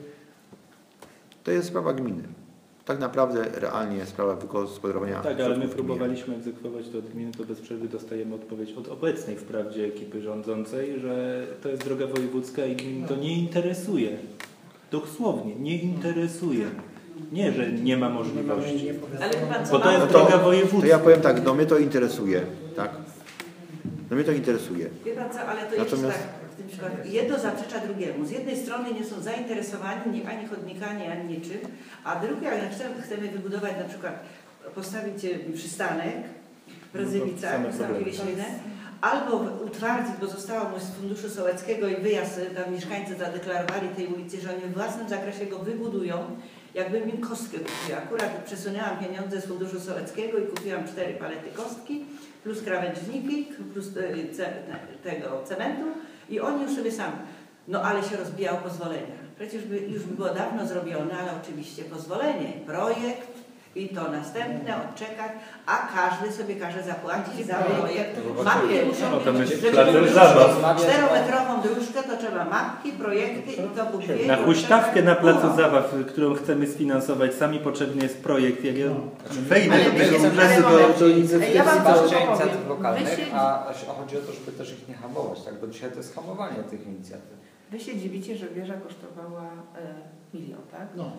to jest sprawa gminy. Tak naprawdę realnie sprawa wygospodarowania. Tak, ale my środków gminy. próbowaliśmy egzekwować to od gminy, to bez przerwy dostajemy odpowiedź od obecnej wprawdzie ekipy rządzącej, że to jest droga wojewódzka i gmin to nie interesuje. Dosłownie, nie interesuje. Nie, że nie ma możliwości. Ale wie pan co, Bo to mam- jest No to- droga To wojewódzka. ja powiem tak, no mnie to interesuje, tak? No mnie to interesuje. Wie pan co, ale to Natomiast- jest tak, w tym przypadku jedno zaprzecza drugiemu. Z jednej strony nie są zainteresowani nie, ani chodnikami, ani niczym, a drugie, jak chcemy, chcemy wybudować na przykład, postawić e, przystanek w Radzewicach, same postawili problemy. ślinę, albo utwardzić, bo zostało mu z Funduszu Sołeckiego i wyjazd, e, tam mieszkańcy zadeklarowali tej ulicy, że oni w własnym zakresie go wybudują. Jakbym im kostkę kupiła. Akurat przesunęłam pieniądze z Funduszu Sołeckiego i kupiłam cztery palety kostki, plus krawężniki, plus e, ce, tego cementu i oni już sobie sami. No ale się rozbijało pozwolenia. Przecież by, już by było dawno zrobione, ale oczywiście pozwolenie, projekt i to następne odczekać, a każdy sobie każe zapłacić za projekt. Mapki muszą No to być, myśl- żeby plac zrobić zabaw. czterometrową dróżkę, to trzeba mapki, projekty i to bukiet. Na huśtawkę na placu zabaw, którą chcemy sfinansować, sami potrzebny jest projekt. Jak ja wejdę Ale do wiecie, tego ale urzędu, moment. to, to inwestycji Ja wam to... powiem. Wsparcie inicjatyw lokalnych, Wy się- a a chodzi o to, żeby też ich nie hamować, tak? Bo dzisiaj to jest hamowanie tych inicjatyw. Wy się dziwicie, że wieża kosztowała e, milion, tak? No.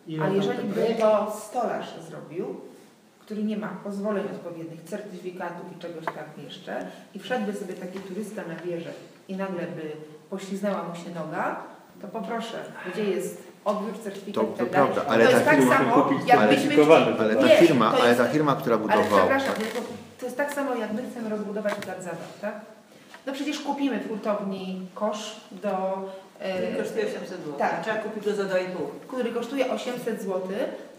I A on jeżeli tam te by projekty- to stolarz zrobił, który nie ma pozwoleń odpowiednich, certyfikatów i czegoś tam jeszcze i wszedłby sobie taki turysta na wieżę i nagle by pośliznęła mu się noga, to poproszę, gdzie jest odbiór, certyfikat To- i tak to dalej. prawda, ale to ta jest tak firma samo, kupić jakbyśmy kwalifikowany. chcieli- Ale ta Nie, firma, to ale jest- ta firma, która Ale budowała. przepraszam, tylko to jest tak samo, jak my chcemy rozbudować plac zabaw, tak? No przecież kupimy w hurtowni kosz do... e, Kosztuje osiemset złotych. tak. Trzeba kupić go za dwa i pół. który kosztuje osiemset złotych,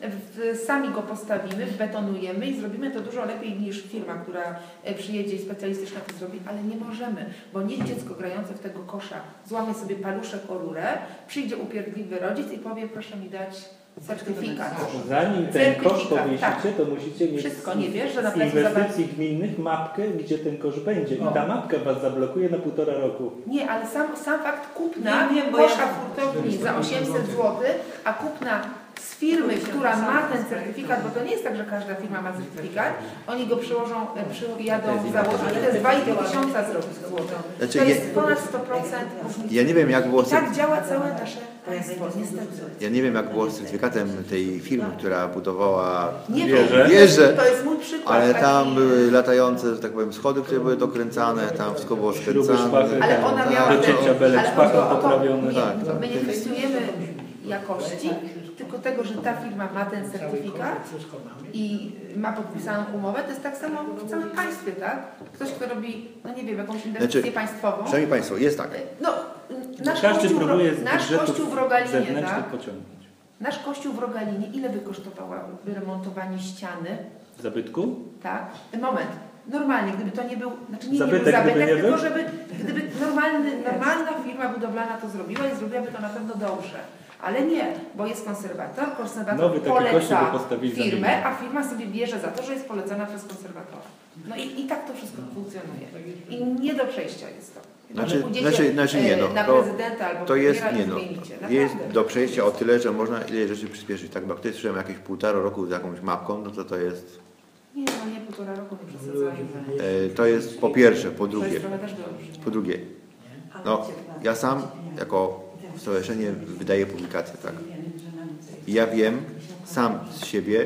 w, sami go postawimy, betonujemy i zrobimy to dużo lepiej niż firma, która e, przyjedzie i specjalistyczna to zrobi, ale nie możemy, bo niech dziecko grające w tego kosza złamie sobie paluszek o rurę, przyjdzie upierdliwy rodzic i powie, proszę mi dać certyfikat. Zanim ten Certyfikat, kosz powiesicie, tak. to musicie mieć Wszystko, nie wiesz, że na z placu inwestycji gminnych mapkę, gdzie ten kosz będzie. I ta mapka was zablokuje na półtora roku. Nie, ale sam, sam fakt kupna Nie wiem, bo kosza ja- w hurtowni za osiemset złotych, a kupna z firmy, która ma ten certyfikat, bo to nie jest tak, że każda firma ma certyfikat, oni go przyłożą, e, przyjadą założyć, ale to jest dwa i pół tysiąca złotych. Znaczy, To je- jest ponad sto procent różnicy. Ja nie wiem, jak było I z, tak działa całe nasze państwo, niestety. ja nie wiem, jak było z certyfikatem tej firmy, która budowała Nie Wierzę. wiem, wieżę, to jest mój przykład. ale taki- tam były latające, że tak powiem, schody, które były dokręcane, tam wszystko było Śruby, skręcane. szpachy, Ale ona miała Tak, do ten- cięcia belek ale szpachem chodzi o to- poprawione. Nie, Tak, tak. my nie kwestionujemy jakości, tylko tego, że ta firma ma ten certyfikat Wszystko mamy. i ma podpisaną umowę, to jest tak samo w całym państwie, tak? Ktoś, kto robi, no nie wiem, jakąś inwestycję Znaczy, państwową. Szanowni Państwo, jest tak. No, nasz Każdy kościół, w Ro- próbuje z nasz budżetów kościół w Rogalinie, zewnętrznych tak? pociągnąć. Nasz kościół w Rogalinie, ile by kosztowało wyremontowanie ściany, Zabytku? tak? Moment. Normalnie, gdyby to nie był, znaczy nie, Zabytek, nie był gdyby zabytek, nie tylko był? żeby, gdyby normalny, normalna firma budowlana to zrobiła i zrobiłaby to na pewno dobrze. Ale nie, bo jest konserwator, konserwator Nowy taki kościół poleca by postawili za firmę, milion. a firma sobie bierze za to, że jest polecana przez konserwatora. No i, i tak to wszystko funkcjonuje. I nie do przejścia jest to. Chyba, Znaczy- że pójdziecie, znaczy- znaczy nie, no, e, na to- prezydenta albo To jest, premiera i nie no, zmienicie. jest Naprawdę. do przejścia o tyle, że można ile rzeczy przyspieszyć, tak? Bo jak ktoś słyszałem jakieś półtora roku z jakąś mapką, no to to jest, Nie, no nie półtora roku, nie przesadzajmy. e, to jest po pierwsze, po To drugie, jest trochę też dobrze. po drugie, no ja sam jako stowarzyszenie wydaję publikacje, tak? I ja wiem sam z siebie,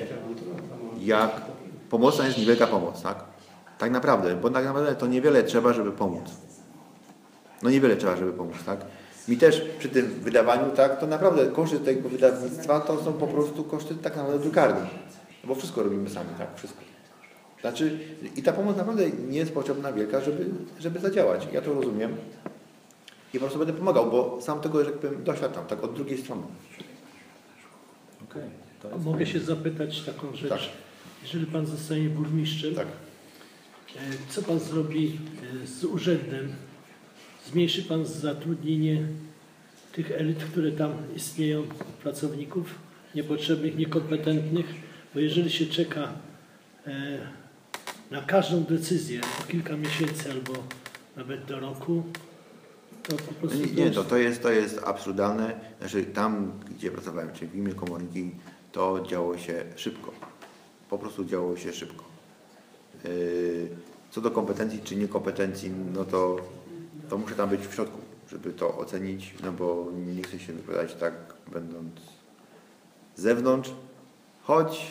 jak pomocna jest niewielka pomoc, tak? Tak naprawdę, bo tak naprawdę to niewiele trzeba, żeby pomóc. No niewiele trzeba, żeby pomóc, tak? Mi też przy tym wydawaniu, tak, to naprawdę koszty tego wydawnictwa to są po prostu koszty tak naprawdę drukarni. No bo wszystko robimy sami, tak? Wszystko. Znaczy, i ta pomoc naprawdę nie jest potrzebna wielka, żeby, żeby zadziałać. Ja to rozumiem. I po prostu będę pomagał, bo sam tego, że tak powiem, doświadczam, tak od drugiej strony. Okej, to A jest mogę fajne. się zapytać taką rzecz. Tak. Jeżeli Pan zostanie burmistrzem, Tak. e, co Pan zrobi e, z urzędem? Zmniejszy Pan zatrudnienie tych elit, które tam istnieją, pracowników niepotrzebnych, niekompetentnych? Bo jeżeli się czeka e, na każdą decyzję po kilka miesięcy albo nawet do roku, to po prostu... Nie, nie to, to, jest, to jest absurdalne. Znaczy, tam, gdzie pracowałem, czyli w gminie Komorniki, to działo się szybko. Po prostu działo się szybko. Yy, Co do kompetencji czy niekompetencji, no to, to muszę tam być w środku, żeby to ocenić, no bo nie chcę się wypowiadać tak, będąc z zewnątrz, choć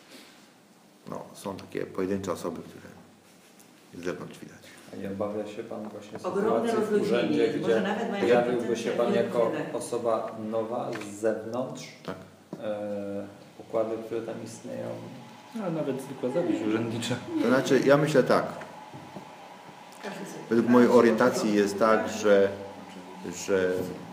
no, są takie pojedyncze osoby, które z zewnątrz widać. A nie obawia się Pan właśnie Ogromne sytuacji w rozluźnienie, urzędzie, może gdzie nawet mają pojawiłby się Pan kompetencje jako tyle. osoba nowa z zewnątrz, Tak. e, układy, które tam istnieją. A nawet zwykła zawiść urzędnicza. To znaczy, ja myślę tak, według mojej orientacji jest tak, że, że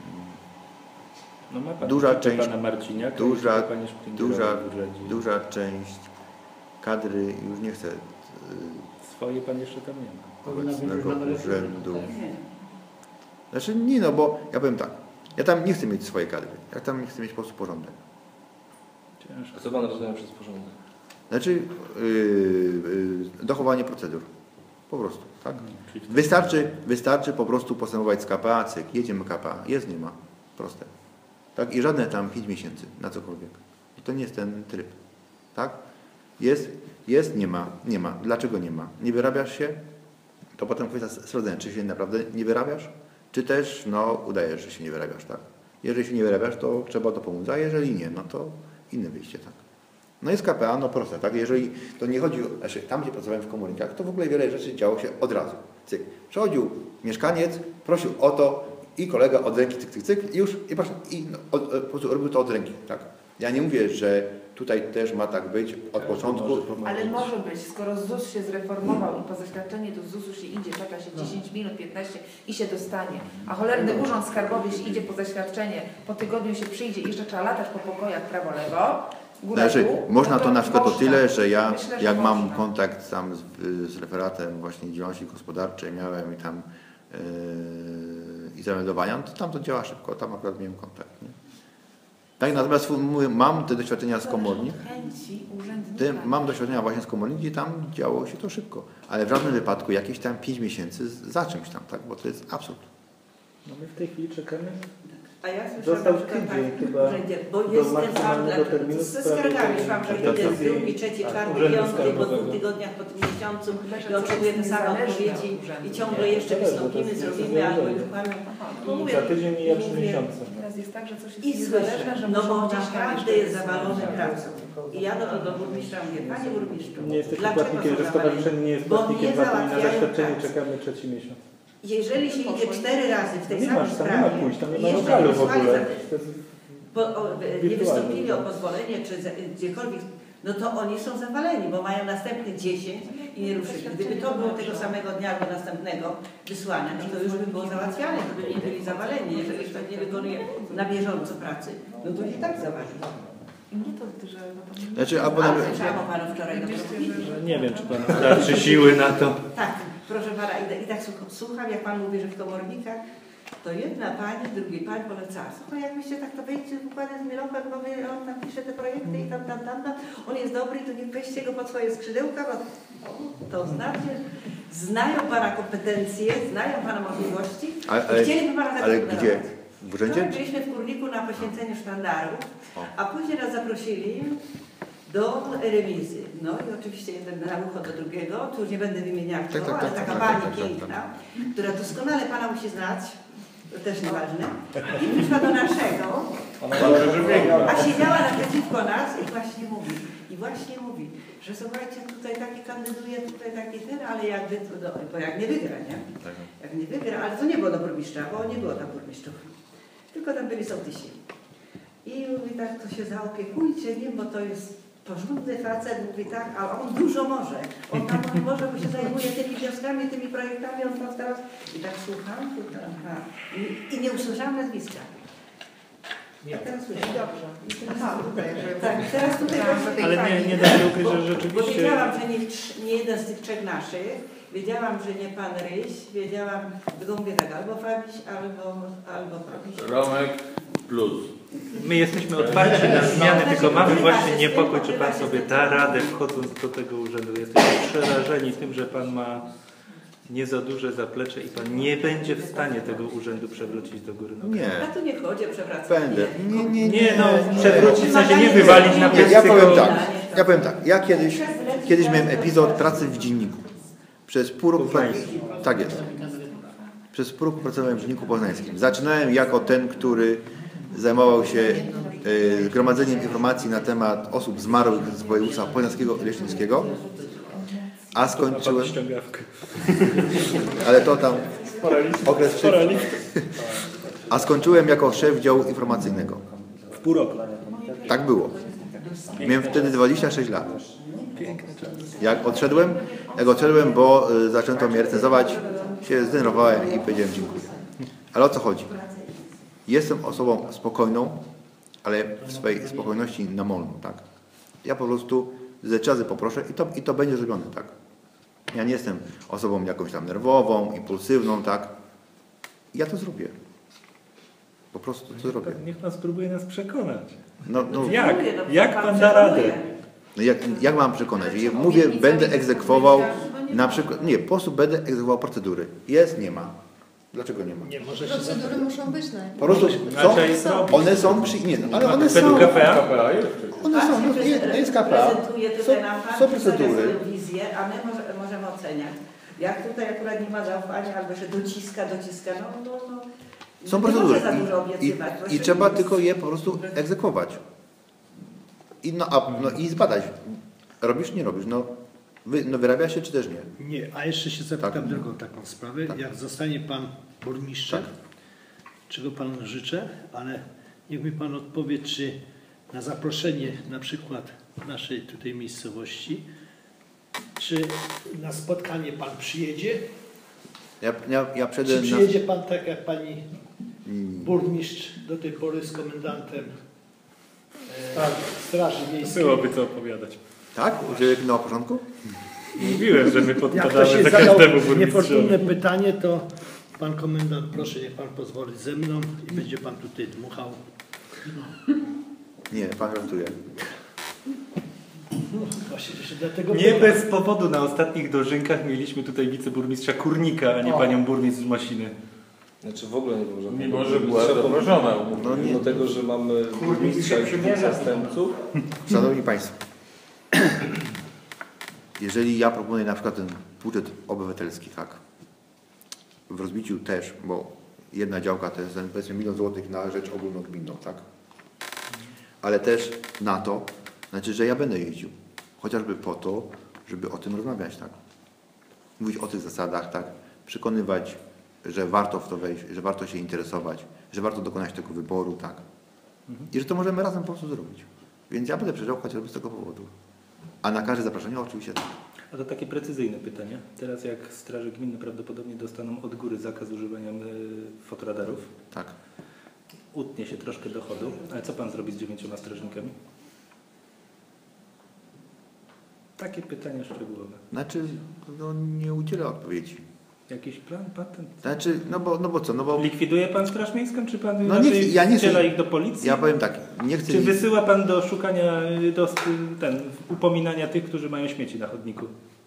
No ma pan Duża czy część- pana Marciniaka, duża- i panie Szpringerowa duża, w urzędzie. duża część kadry, już nie chcę, y, Swoje pan jeszcze tam nie ma. Powinna być obecnego już na emeryturze. urzędu. Znaczy nie, no bo ja powiem tak, ja tam nie chcę mieć swojej kadry, ja tam chcę mieć po prostu porządek. Ciężko. Co Pan rozumie przez porządek? Znaczy yy, yy, dochowanie procedur, po prostu, tak? Czyli w- Wystarczy, wystarczy po prostu postępować z K P A, cyk, jedziemy K P A, jest, nie ma, proste. Tak? I żadne tam pięć miesięcy na cokolwiek. I to nie jest ten tryb, tak? Jest, jest, nie ma, nie ma. Dlaczego nie ma? Nie wyrabiasz się, to potem kwestia sprawdzenia, czy się naprawdę nie wyrabiasz, czy też, no, udajesz, że się nie wyrabiasz, tak? Jeżeli się nie wyrabiasz, to trzeba to pomóc, a jeżeli nie, no to inne wyjście, tak. No jest K P A, no proste, tak? Jeżeli to nie chodzi, o, znaczy tam gdzie pracowałem w komornikach, to w ogóle wiele rzeczy działo się od razu. Cyk. Przechodził mieszkaniec, prosił o to i kolega od ręki cyk, cyk, cyk i już, i, proszę, i no, od, po prostu robił to od ręki, tak? Ja nie mówię, że tutaj też ma tak być od początku. Ale może być, skoro Z U S się zreformował i po zaświadczenie do Z U S-u się idzie, czeka się dziesięć minut, piętnaście i się dostanie, a cholerny urząd skarbowy się idzie po zaświadczenie, po tygodniu się przyjdzie i jeszcze trzeba latać po pokojach prawo-lewo, górę Znaczy, dół, można no to na przykład o można. tyle, że ja Myślę, że jak mam można. kontakt sam z, z referatem właśnie działalności gospodarczej miałem i tam yy, i zameldowania, no to tam to działa szybko, tam akurat miałem kontakt. Nie? Tak, natomiast mówię, mam te doświadczenia z komornik, Chęci urzędnika. Tym, mam doświadczenia właśnie z komornik, gdzie tam działo się to szybko, ale w żadnym wypadku jakieś tam pięć miesięcy za czymś tam, tak, bo to jest absurd. No my w tej chwili czekamy. A ja słyszałam, Został że tydzień tak, chyba urzędzie, bo do jestem maksymalnego tam terminu ze w sprawie skargami, szłam, że jeden, decyzji drugi, trzeci, czwarty, Urzędu piąty, po dwóch Skarbowego. tygodniach, po tym miesiącu i że oczekuję te coś same niezależne odpowiedzi od urzędu. i ciągle Nie, jeszcze to też, bo to wystąpimy, jest zrobimy decyzja albo urzędu. uruchamiamy. No mówię, Za tydzień mija trzy mówię, miesiące. teraz jest tak, że coś jest I niezależne, słyszę, że no muszą bo gdzieś tam każdy jeszcze jest zawalony pracą. I ja do, do burmistrza mówię, panie burmistrzu, Nie jesteśmy dlaczego płatnikiem, są że zawaleni? stowarzyszenie nie jest Bo płatnikiem nie za to i na załatwiają zaświadczenie pracy. czekamy trzeci miesiąc. Jeżeli się idzie cztery razy w tej Nie samej masz, tam nie sprawie, ma pójść, tam nie i ma jeszcze lokalu nie w ogóle. wysłali To jest Bo, o, nie wirtualne. wystąpili o pozwolenie, czy za- gdziekolwiek, no to oni są zawaleni, bo mają następny dziesięć i nie ruszyli. Gdyby to było tego samego dnia albo następnego wysłania, no to już by było załatwiane, to by nie byli zawaleni. Jeżeli ktoś nie wykonuje na bieżąco pracy, no to i tak zawali. Nie to, że... No to Znaczy, albo Ale nawet, słyszałam o panu wczoraj na profili. Nie wiem, czy pan starczy siły na to. Tak, proszę pana, i, i tak słucham, słucham, jak pan mówi, że w komornikach to jedna pani, drugiej pani polecała. Słuchaj, jakbyście tak to wejdźcie w układzie z Milochem, bo my, on tam pisze te projekty i tam, tam, tam, tam, on jest dobry, to nie weźcie go pod swoje skrzydełka, bo to znaczy, znają pana kompetencje, znają pana możliwości ale, i ale, chcieliby pana ale zatrudniać. gdzie? W urzędzie? Wczoraj byliśmy w Kurniku na poświęceniu sztandaru, O. a później nas zaprosili do remizy. No i oczywiście jeden na ucho do drugiego, tu już nie będę wymieniać Tak, kto, tak, ale tak, taka tak, pani tak, tak, tak, piękna, która doskonale pana musi znać, to też nieważne, i przyszła do naszego, a siedziała naprzeciwko nas i właśnie mówi, i właśnie mówi, że słuchajcie, tutaj taki kandyduje, tutaj taki ten, ale jakby, to do, bo jak nie wygra, nie? Jak nie wygra, ale to nie było do burmistrza, bo nie było tam burmistrzów, tylko tam byli sołtysi. I mówi tak, to się zaopiekujcie nim, bo to jest porządny facet, mówi tak, a on dużo może. On tam on może, bo się zajmuje tymi wnioskami, tymi projektami, on tam teraz... I tak słucham, słucham, aha. I, I nie usłyszałam nazwiska. A teraz słyszę. Dobrze. I teraz, Aha, tutaj, żeby... tak, teraz tutaj... Ale nie, nie da się ukryć, że Bo rzeczywiście... wiedziałam, że nie, nie jeden z tych trzech naszych, wiedziałam, że nie pan Ryś, wiedziałam, tylko mówię tak, albo Fabiś, albo, albo Fabiś. Romek plus. My jesteśmy otwarci na zmiany, tylko mamy właśnie niepokój, czy pan sobie da radę wchodząc do tego urzędu. Jesteśmy przerażeni tym, że pan ma nie za duże zaplecze i pan nie będzie w stanie tego urzędu przewrócić do góry nogami. Nie, A tu nie chodzi o przewracanie. będę. Nie, nie, nie. Nie no, nie. przewrócić w sensie nie wywalić na Nie, pysk, ja powiem tylko... tak, ja powiem tak, ja kiedyś, kiedyś miałem epizod pracy w dzienniku. Przez pół roku, tak jest, przez pół roku pracowałem w Dzienniku Poznańskim. Zaczynałem jako ten, który zajmował się y, zgromadzeniem informacji na temat osób zmarłych z województwa poznańskiego i leśnickiego, a skończyłem, ale to tam okres przed, a skończyłem jako szef działu informacyjnego. W pół roku. Tak było. Miałem wtedy dwadzieścia sześć lat. Jak odszedłem, jak odszedłem, bo y, zaczęto mnie recenzować, się zdenerwowałem i powiedziałem dziękuję. Ale o co chodzi? Jestem osobą spokojną, ale w swojej spokojności namolną, tak? Ja po prostu ze czasu poproszę i to, i to będzie zrobione, tak? Ja nie jestem osobą jakąś tam nerwową, impulsywną, tak? Ja to zrobię. Po prostu to zrobię. Niech pan spróbuje nas przekonać. No, no, Jak? Jak pan da radę? no jak, jak mam przekonać? Ja mówię, będę egzekwował na przykład, nie, po prostu będę egzekwował procedury. Jest, nie ma. Dlaczego nie ma? Nie, może się Procedury muszą być najpierw. Po prostu są, one są przy... Nie, no, ale one są... Według K P A? One są, no, jest, jest K P A, Prezentuje są, tutaj nam pan są procedury. swoją wizję, a my może, możemy oceniać. Jak tutaj akurat nie ma zaufania, albo się dociska, dociska, no, no, no. Są nie procedury może za dużo i, obiecywać, bo i, i się- trzeba tylko je po prostu egzekwować. I, no, a, no, i zbadać. Robisz, nie robisz. No, wy, no wyrabia się, czy też nie? Nie, a jeszcze się zapytam Tak. drugą taką sprawę. Tak. Jak zostanie Pan burmistrzem, Tak. czego Panu życzę, ale niech mi Pan odpowie, czy na zaproszenie na przykład naszej tutaj miejscowości, czy na spotkanie Pan przyjedzie, Ja, ja, ja czy przede przyjedzie Pan tak jak Pani na... burmistrz do tej pory z komendantem e, Straży Miejskiej. Byłoby co opowiadać. Tak? Że na początku? Mówiłem, że my Jak ktoś podpadamy się za zadał każdemu burmistrzowi. niefortunne pytanie, to Pan komendant, proszę, niech Pan pozwoli ze mną i będzie Pan tutaj dmuchał. Nie, pan żartuje. No, właśnie to się dlatego Nie pytam. bez powodu na ostatnich dożynkach mieliśmy tutaj wiceburmistrza Kurnika, a nie O. panią burmistrz Mosiny. Znaczy w ogóle nie było żadnego Mimo, że była burmistrza, zaproszona. No nie. Mimo tego, że mamy burmistrza i dwóch zastępców. Szanowni Państwo, jeżeli ja proponuję na przykład ten budżet obywatelski, tak, w rozbiciu też, bo jedna działka to jest powiedzmy milion złotych na rzecz ogólnogminną, tak, ale też na to, znaczy, że ja będę jeździł, chociażby po to, żeby o tym rozmawiać, tak, mówić o tych zasadach, tak, przekonywać, że warto w to wejść, że warto się interesować, że warto dokonać tego wyboru, tak, i że to możemy razem po prostu zrobić. Więc ja będę przyjeżdżał chociażby z tego powodu. A na każde zaproszenie oczywiście tak. A to takie precyzyjne pytanie. Teraz jak straże gminne prawdopodobnie dostaną od góry zakaz używania y, fotoradarów, Tak. utnie się troszkę dochodu, ale co pan zrobi z dziewięcioma strażnikami? Takie pytania szczegółowe. Znaczy, no nie udzielę odpowiedzi. Jakiś plan, patent? Znaczy, no bo, no bo co, no bo Likwiduje pan Straż Miejską, czy pan No raczej nie chcę- ja nie chcę- wciela ich do policji? ja powiem tak, nie chcę... Czy wysyła pan do szukania, do sp- ten, upominania tych, którzy mają śmieci na chodniku?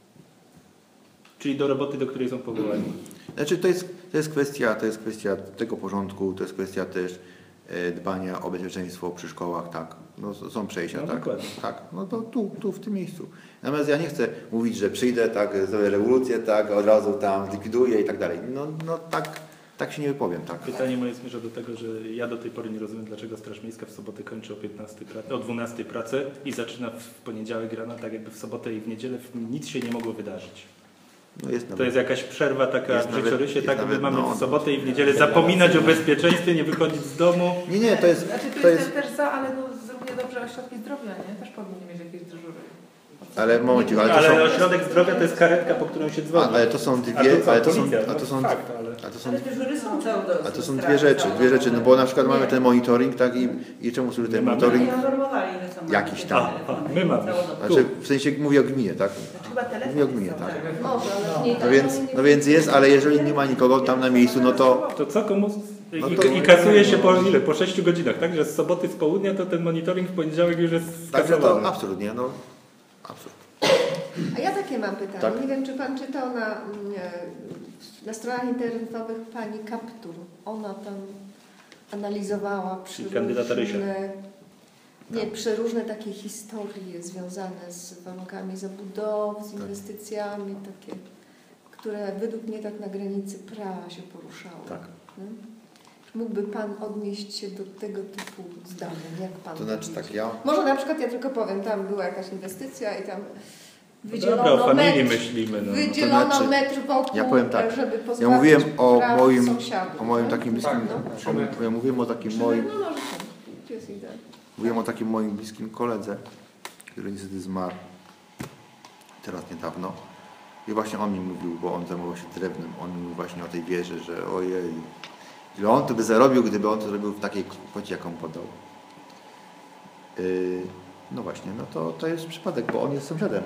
Czyli do roboty, do której są powołani? Znaczy, to jest, to jest kwestia, to jest kwestia tego porządku, to jest kwestia też e, dbania o bezpieczeństwo przy szkołach, tak. No, są przejścia, No, tak. dokładnie. Tak, no to tu, tu, w tym miejscu. Natomiast ja nie chcę mówić, że przyjdę, tak, zrobię rewolucję, tak, od razu tam zlikwiduję i tak dalej. No, no tak, tak się nie wypowiem, tak. Pytanie moje zmierza do tego, że ja do tej pory nie rozumiem, dlaczego Straż Miejska w sobotę kończy o piętnastej pra- o dwunastej pracę i zaczyna w poniedziałek rano, tak jakby w sobotę i w niedzielę nic się nie mogło wydarzyć. No jest To nawet, jest jakaś przerwa taka Jest w nawet- życiorysie, jest tak? nawet, My mamy no, w sobotę i w niedzielę zapominać o bezpieczeństwie, nie wychodzić z domu. Nie, nie, to jest, Znaczy, tu to jestem jest, też za, ale no, równie dobrze ośrodki zdrowia, nie? Też powinni mieć jakieś dyżury. ale momencik, ale to Ale są, ośrodek zdrowia to jest karetka, po którą się dzwoni. a, ale to są A dwie, tu co, ale to są, policja? a to No są, fakt, ale... a to są Ale dyżury są całodobowe. A to są dwie rzeczy, dwie rzeczy, no bo na przykład mamy ten monitoring, tak, i, i czemu służy ten Nie mamy. monitoring? Nie normowali, że są Jakiś tam. A, a, my mamy. całodobowe. Znaczy, w sensie mówię o gminie, tak? Znaczy, chyba telefon Mówię o gminie, są, tak. Może, ale nie No więc, no więc jest, ale jeżeli nie ma nikogo tam na miejscu, no to To co komu... I, No to- I kasuje się po ile? Po sześciu godzinach, tak? Że z soboty, z południa to ten monitoring w poniedziałek już jest także skasowany. to absolutnie, no absolutnie. A ja takie mam pytanie. Tak. Nie wiem, czy Pan czytał na, mm, na stronach internetowych Pani Kaptur. Ona tam analizowała Czyli kandydata Rysia. przeróżne, nie, przeróżne takie historie związane z warunkami zabudowy, z inwestycjami, takie, które według mnie tak na granicy prawa się poruszały. Tak. Nie? Mógłby Pan odnieść się do tego typu zdarzeń? Jak Pan To znaczy widzi? tak, ja, Może na przykład, ja tylko powiem, tam była jakaś inwestycja i tam wydzielono Dobra, o familii metr, myślimy. No. wydzielono To znaczy, metr wokół, ja powiem tak, żeby ja pozbawić mówiłem o praw moim, sąsiadów, o moim tak? takim bliskim, No. o, ja mówiłem o takim moim, No może tak. Gdzie jest idea? mówiłem o takim moim bliskim koledze, który niestety zmarł teraz niedawno. I właśnie on mi mówił, bo on zajmował się drewnem, on mi mówił właśnie o tej wieży, że ojej, ile on to by zarobił, gdyby on to zrobił w takiej kwocie, jaką podał. Yy, no właśnie, no to, to jest przypadek, bo on jest sąsiadem.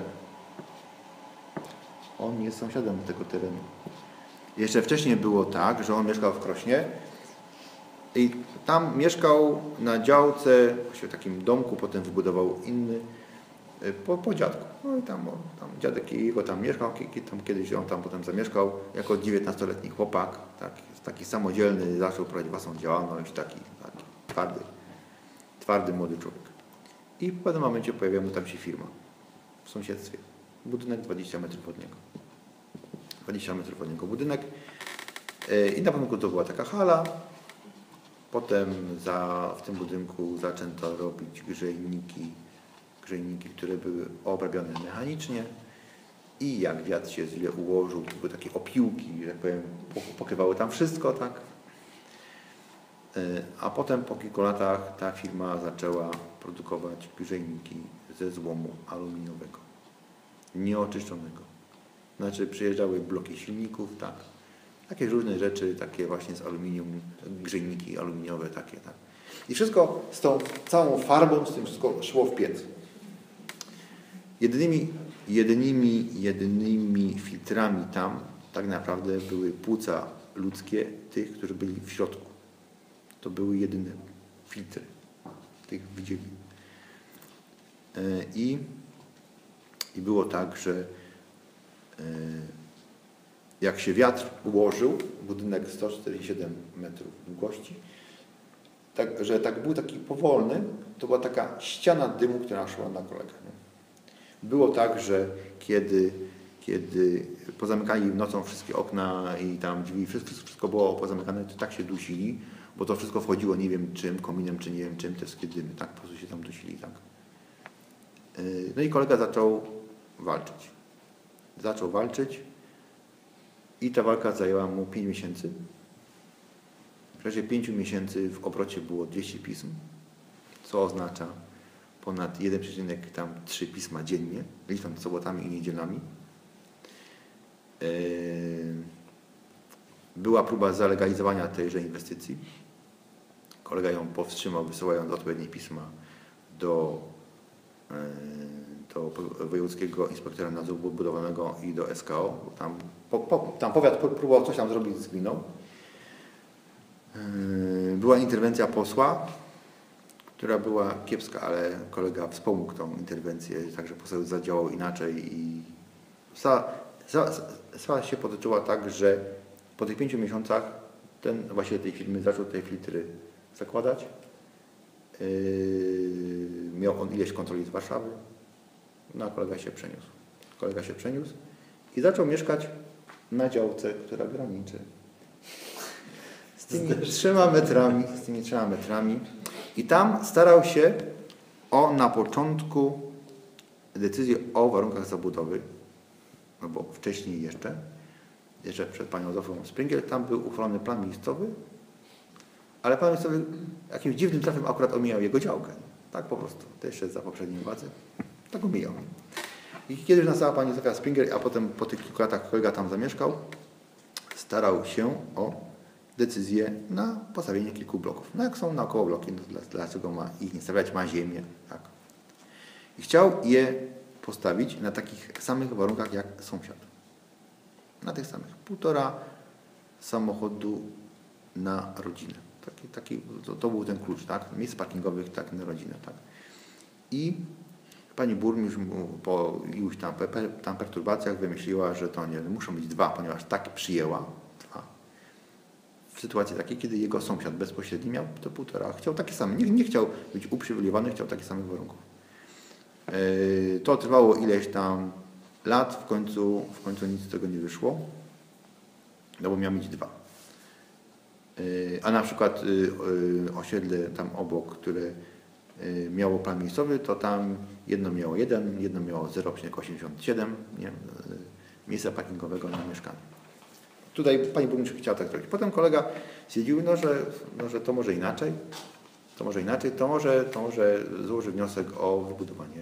On jest sąsiadem tego terenu. Jeszcze wcześniej było tak, że on mieszkał w Krośnie i tam mieszkał na działce, właściwie w takim domku, potem wybudował inny y, po, po dziadku. No i tam, on, tam dziadek jego tam mieszkał, ki- tam kiedyś on tam potem zamieszkał jako dziewiętnastoletni chłopak, tak, taki samodzielny, zaczął prowadzić własną działalność, taki, taki twardy, twardy młody człowiek. I w pewnym momencie pojawia mu tam się firma w sąsiedztwie. Budynek dwadzieścia metrów od niego. dwadzieścia metrów od niego budynek. Yy, I na początku to była taka hala. Potem za, w tym budynku zaczęto robić grzejniki grzejniki, które były obrabiane mechanicznie i jak wiatr się źle ułożył, to były takie opiłki, że tak powiem, pokrywały tam wszystko, tak? A potem po kilku latach ta firma zaczęła produkować grzejniki ze złomu aluminiowego, nieoczyszczonego. Znaczy przyjeżdżały bloki silników, tak? Takie różne rzeczy, takie właśnie z aluminium, grzejniki aluminiowe takie, tak? I wszystko z tą całą farbą, z tym wszystko szło w piec. Jedynymi, jedynymi, jedynymi filtrami tam tak naprawdę były płuca ludzkie tych, którzy byli w środku. To były jedyne filtry tych wydzielin. I, i było tak, że jak się wiatr ułożył, budynek sto czterdzieści siedem metrów długości, tak, że tak był taki powolny, to była taka ściana dymu, która szła na kolegę. Było tak, że kiedy, kiedy pozamykali nocą wszystkie okna i tam drzwi, wszystko, wszystko było pozamykane, to tak się dusili, bo to wszystko wchodziło nie wiem czym, kominem czy nie wiem czym, te wszystkie dymy, tak, po prostu się tam dusili, tak. No i kolega zaczął walczyć. Zaczął walczyć i ta walka zajęła mu pięć miesięcy. W czasie pięciu miesięcy w obrocie było dwieście pism, co oznacza ponad jeden przecinek trzy pisma dziennie, licząc sobotami i niedzielami. Była próba zalegalizowania tejże inwestycji. Kolega ją powstrzymał, wysyłając odpowiednie pisma do, do Wojewódzkiego Inspektora Nadzoru Budowlanego i do S K O. Bo tam, po, po, tam powiat próbował coś tam zrobić z gminą. Była interwencja posła, która była kiepska, ale kolega wspomógł tą interwencję, także poseł zadziałał inaczej i sprawa się potoczyła tak, że po tych pięciu miesiącach ten właściciel tej firmy zaczął te filtry zakładać. Yy, miał on ileś kontroli z Warszawy, no a kolega się przeniósł. Kolega się przeniósł i zaczął mieszkać na działce, która graniczy z tymi trzema metrami, z tymi trzema metrami. I tam starał się o na początku decyzję o warunkach zabudowy, no bo wcześniej jeszcze, jeszcze przed panią Zofą Springiel, tam był uchwalony plan miejscowy, ale plan miejscowy jakimś dziwnym trafem akurat omijał jego działkę. Tak po prostu. To jeszcze za poprzedniej władzy. Tak omijał. I kiedy już nastała pani Zofia Springer, a potem po tych kilku latach kolega tam zamieszkał, starał się o decyzję na postawienie kilku bloków. No jak są naokoło bloki, no dlaczego ma ich nie stawiać? Ma ziemię. Tak. I chciał je postawić na takich samych warunkach jak sąsiad. Na tych samych. Półtora samochodu na rodzinę. Taki, taki, to, to był ten klucz, tak? Miejsc parkingowych tak na rodzinę, tak? I pani burmistrz po iluś tam, tam perturbacjach wymyśliła, że to nie, muszą być dwa, ponieważ tak przyjęła. Dwa. W sytuacji takiej, kiedy jego sąsiad bezpośredni miał to półtora. Chciał takie same. Nie, nie chciał być uprzywilejowany, chciał takich samych warunków. Yy, to trwało ileś tam lat, w końcu, w końcu nic z tego nie wyszło, no bo miał mieć dwa. Yy, a na przykład yy, yy, osiedle tam obok, które yy, miało plan miejscowy, to tam jedno miało jeden, jedno miało zero przecinek osiemdziesiąt siedem nie, yy, miejsca parkingowego na mieszkanie. Tutaj pani burmistrz chciała tak zrobić. Potem kolega stwierdził, no, że, no, że to może inaczej, to może inaczej, to może, to może złoży wniosek o wybudowanie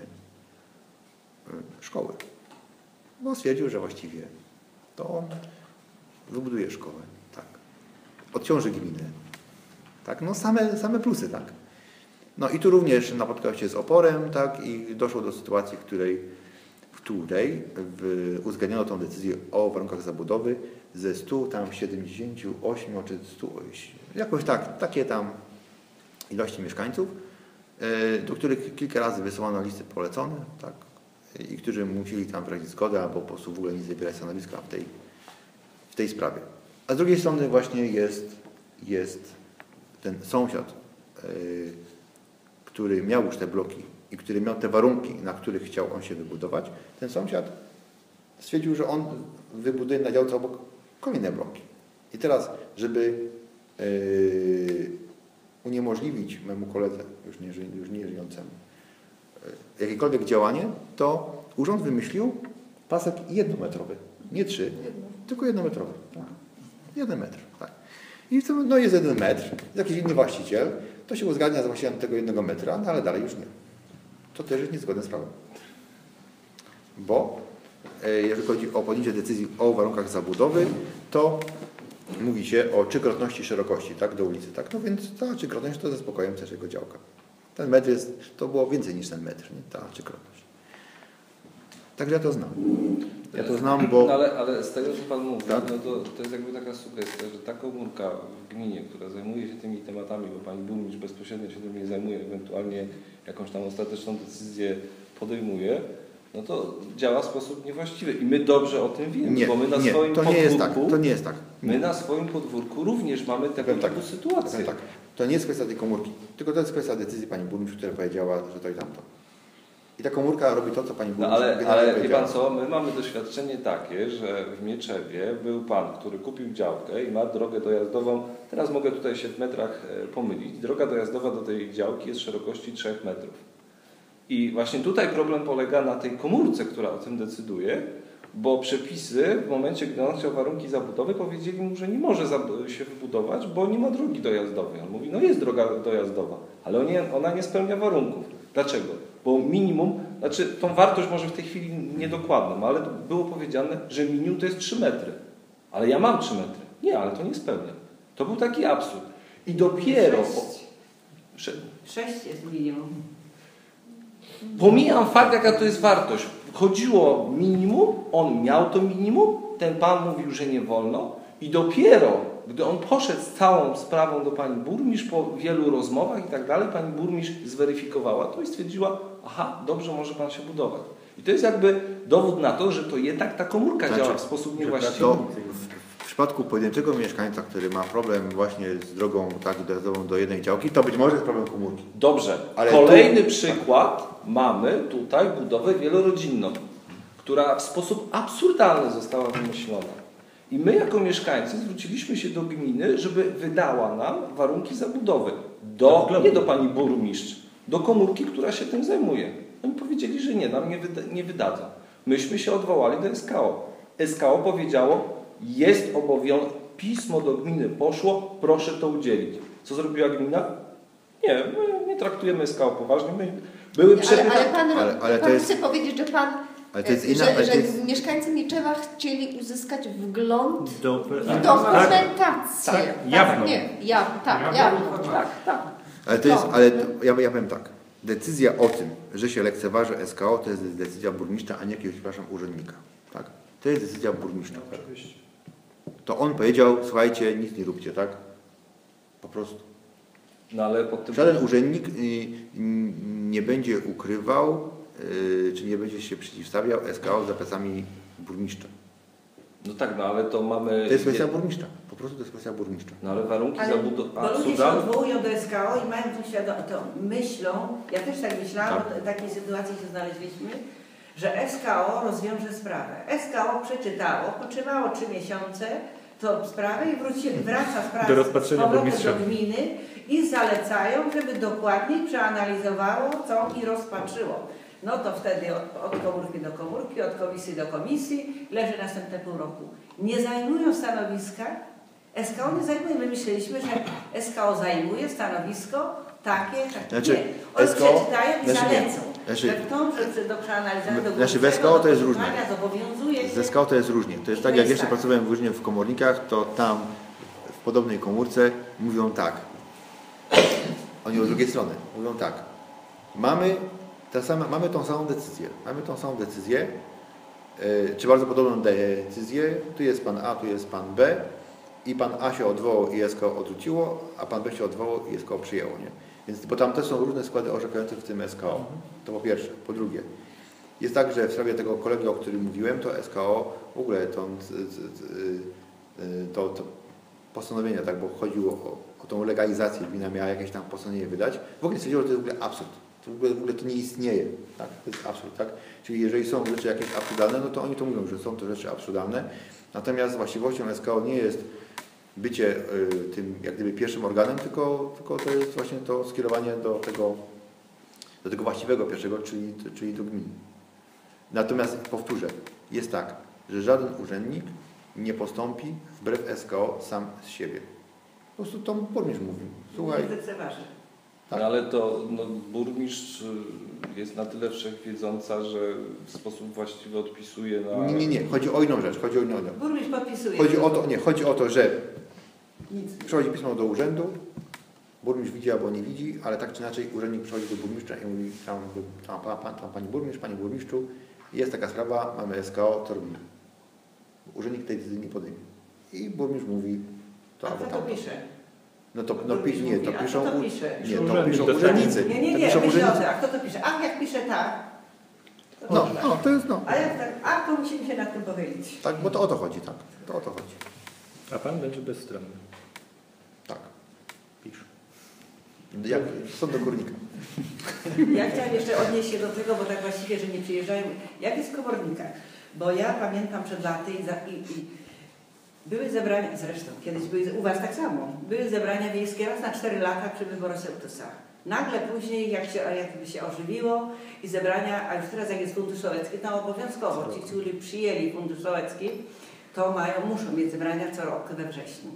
szkoły. Bo stwierdził, że właściwie to on wybuduje szkołę, tak. Odciąży gminę. Tak, no same, same plusy, tak. No i tu również napotkał się z oporem, tak, i doszło do sytuacji, w której, w której w, uzgadniono tą decyzję o warunkach zabudowy ze stu siedemdziesięciu ośmiu czy stu, jakoś tak, takie tam ilości mieszkańców, do których kilka razy wysyłano listy polecone, tak, i którzy musieli tam wyrazić zgodę albo po prostu w ogóle nie zabierać stanowiska w tej, w tej sprawie. A z drugiej strony właśnie jest, jest ten sąsiad, yy, który miał już te bloki i który miał te warunki, na których chciał on się wybudować. Ten sąsiad stwierdził, że on wybuduje na działce obok kolejne bloki. I teraz, żeby yy, uniemożliwić memu koledze, już nie, już nie żyjącemu, jakiekolwiek działanie, to urząd wymyślił pasek jednometrowy. Nie trzy, Jedno. tylko jednometrowy. Tak. Jeden metr. Tak. I to, no jest jeden metr, jakiś inny właściciel, to się uzgadnia z właścicielem tego jednego metra, no ale dalej już nie. To też jest niezgodne z prawem. Bo e, jeżeli chodzi o podjęcie decyzji o warunkach zabudowy, to mówi się o trzykrotności szerokości, tak, do ulicy. Tak? No więc ta trzykrotność to ze spokojem też jego działka. Ten metr jest, to było więcej niż ten metr, nie? Ta trzykrotność. Także ja to znam. Ja to znam, bo... No ale, ale z tego, co Pan mówi, Tak? no to, to jest jakby taka sugestia, że ta komórka w gminie, która zajmuje się tymi tematami, bo Pani Burmistrz bezpośrednio się tym nie zajmuje, ewentualnie jakąś tam ostateczną decyzję podejmuje, no to działa w sposób niewłaściwy. I my dobrze o tym wiemy, Nie, bo my na nie, swoim to podwórku... nie jest tak, to nie jest tak. My na swoim podwórku również mamy tego Powiem typu tak, sytuację. powiem tak. To nie jest kwestia tej komórki, tylko to jest kwestia decyzji Pani Burmistrz, która powiedziała, że to i tamto. I ta komórka robi to, co Pani No Burmistrz ale, generalnie ale wie powiedziała. Pan co, my mamy doświadczenie takie, że w Mieczewie był Pan, który kupił działkę i ma drogę dojazdową, teraz mogę tutaj się w metrach pomylić, droga dojazdowa do tej działki jest szerokości trzech metrów. I właśnie tutaj problem polega na tej komórce, która o tym decyduje, bo przepisy w momencie, gdy on chciał warunki zabudowy, powiedzieli mu, że nie może się wybudować, bo nie ma drogi dojazdowej. On mówi, no jest droga dojazdowa, ale ona nie spełnia warunków. Dlaczego? Bo minimum, znaczy tą wartość może w tej chwili niedokładną, ale było powiedziane, że minimum to jest trzy metry. Ale ja mam trzy metry. Nie, ale to nie spełnia. To był taki absurd. I dopiero... Sześć, Sześć jest minimum. Pomijam fakt, jaka to jest wartość. Chodziło o minimum, on miał to minimum, ten pan mówił, że nie wolno i dopiero, gdy on poszedł z całą sprawą do pani burmistrz po wielu rozmowach i tak dalej, pani burmistrz zweryfikowała to i stwierdziła, aha, dobrze, może pan się budować. I to jest jakby dowód na to, że to jednak ta komórka Znaczy, działa w sposób niewłaściwy. To w, w przypadku pojedynczego mieszkańca, który ma problem właśnie z drogą tak dojazdową do jednej działki, to być może jest problem komórki. Dobrze. Ale Kolejny tu... przykład. Mamy tutaj budowę wielorodzinną, która w sposób absurdalny została wymyślona. I my jako mieszkańcy zwróciliśmy się do gminy, żeby wydała nam warunki zabudowy. Do, nie do pani burmistrz, do komórki, która się tym zajmuje. Oni powiedzieli, że nie, nam nie, wyda, nie wydadzą. Myśmy się odwołali do S K O. S K O powiedziało, jest obowiązek, pismo do gminy poszło, proszę to udzielić. Co zrobiła gmina? Nie, my nie traktujemy S K O poważnie. My były ale, ale pan, ale, ale pan to jest, chce powiedzieć, że pan, ale to jest inna, że, ale że to jest... mieszkańcy Mieczewa chcieli uzyskać wgląd Do, w dokumentację. Tak, tak, jawną. Nie, ja, tak, jawną. Tak, tak. Ale to jest, ale to, ja, ja powiem tak. Decyzja o tym, że się lekceważy S K O, to jest decyzja burmistrza, a nie jakiegoś, przepraszam, urzędnika. Tak? To jest decyzja burmistrza. To on powiedział, słuchajcie, nic nie róbcie, tak? Po prostu. No, ale pod tym... Żaden urzędnik y, y, nie będzie ukrywał, y, czy nie będzie się przeciwstawiał S K O za plecami burmistrza. No tak, no ale to mamy... To jest kwestia burmistrza. Po prostu to jest kwestia burmistrza. No ale warunki Ale, zabudowy... Bo ludzie się odwołują do S K O i mają tą świadomość, to myślą, ja też tak myślałam, Tak. w takiej sytuacji się znaleźliśmy, że S K O rozwiąże sprawę. S K O przeczytało, potrzymało trzy miesiące tą sprawę i wróci, wraca sprawa Do rozpatrzenia z powrotem burmistrza. do gminy i zalecają, żeby dokładniej przeanalizowało co i rozpatrzyło. No to wtedy od, od komórki do komórki, od komisji do komisji, leży następne pół roku. Nie zajmują stanowiska, S K O nie zajmuje. My myśleliśmy, że S K O zajmuje stanowisko takie, takie. Znaczy, nie. Oni S K O przeczytają i znaczy nie. zalecą. Znaczy, że w tą, że do przeanalizowania, do znaczy w S K O to jest różne. zobowiązuje się. Z S K O to jest różnie. To jest tak, jak jeszcze pracowałem różnie w komornikach, to tam w podobnej komórce mówią tak. Oni od drugiej strony mówią tak. Mamy, ta sama, mamy tą samą decyzję. Mamy tą samą decyzję, yy, czy bardzo podobną decyzję. Tu jest pan A, tu jest pan B i pan A się odwołał i S K O odrzuciło, a pan B się odwołał i S K O przyjęło. Nie? Więc, bo tam też są różne składy orzekające w tym S K O. To po pierwsze. Po drugie, jest tak, że w sprawie tego kolegi, o którym mówiłem, to S K O w ogóle to, to, to postanowienia, tak, bo chodziło o, o tą legalizację, gmina miała jakieś tam postanowienie wydać, w ogóle stwierdziło, że to jest w ogóle absurd. To w, ogóle, w ogóle to nie istnieje. Tak? To jest absurd. Tak? Czyli jeżeli są rzeczy jakieś absurdalne, no to oni to mówią, że są to rzeczy absurdalne. Natomiast właściwością S K O nie jest bycie y, tym jak gdyby pierwszym organem, tylko, tylko to jest właśnie to skierowanie do tego do tego właściwego pierwszego, czyli, czyli do gminy. Natomiast powtórzę, jest tak, że żaden urzędnik nie postąpi wbrew S K O sam z siebie. Po prostu to burmistrz mówi. Słuchaj. Nie lekceważy. Tak. No ale to no, burmistrz jest na tyle wszechwiedząca, że w sposób właściwy odpisuje na... Nie, nie, nie. Chodzi o inną rzecz. Chodzi o inną rzecz. Burmistrz podpisuje. Chodzi o to, nie, chodzi o to, że Nic. przychodzi pismo do urzędu, burmistrz widzi albo nie widzi, ale tak czy inaczej urzędnik przychodzi do burmistrza i mówi, tam, tam, tam, tam, tam pani burmistrz, panie burmistrzu, jest taka sprawa, mamy S K O, to robimy. Urzędnik tej decyzji nie podejmie. I burmistrz mówi to A albo kto to tamto. pisze? No to, no, Burmistrz pi, nie, to mówi, a piszą, kto to u- pisze? nie, to Urzędnik piszą dostanie. urzędnicy. Nie, nie, To nie, piszą myślę o urzędnicy. tym. A kto to pisze? Ach, jak pisze tak. To No, dobrze. no, to jest no. A jak tak? A, to musimy się nad tym pochylić. Tak, bo to o to chodzi, tak. To o to chodzi. A pan będzie bezstronny. Tak. Pisz. Jak są do górnika. Ja chciałam jeszcze odnieść się do tego, bo tak właściwie, że nie przyjeżdżają. Jak jest w komornikach? Bo ja pamiętam przed laty i, za, i, i były zebrania, zresztą kiedyś były u Was tak samo, były zebrania wiejskie raz na cztery lata przy wyborach sołtysa. Nagle później, jak się, jakby się ożywiło i zebrania, a już teraz jak jest fundusz sołecki, to obowiązkowo ci, którzy przyjęli fundusz sołecki, to mają, muszą mieć zebrania co roku we wrześniu.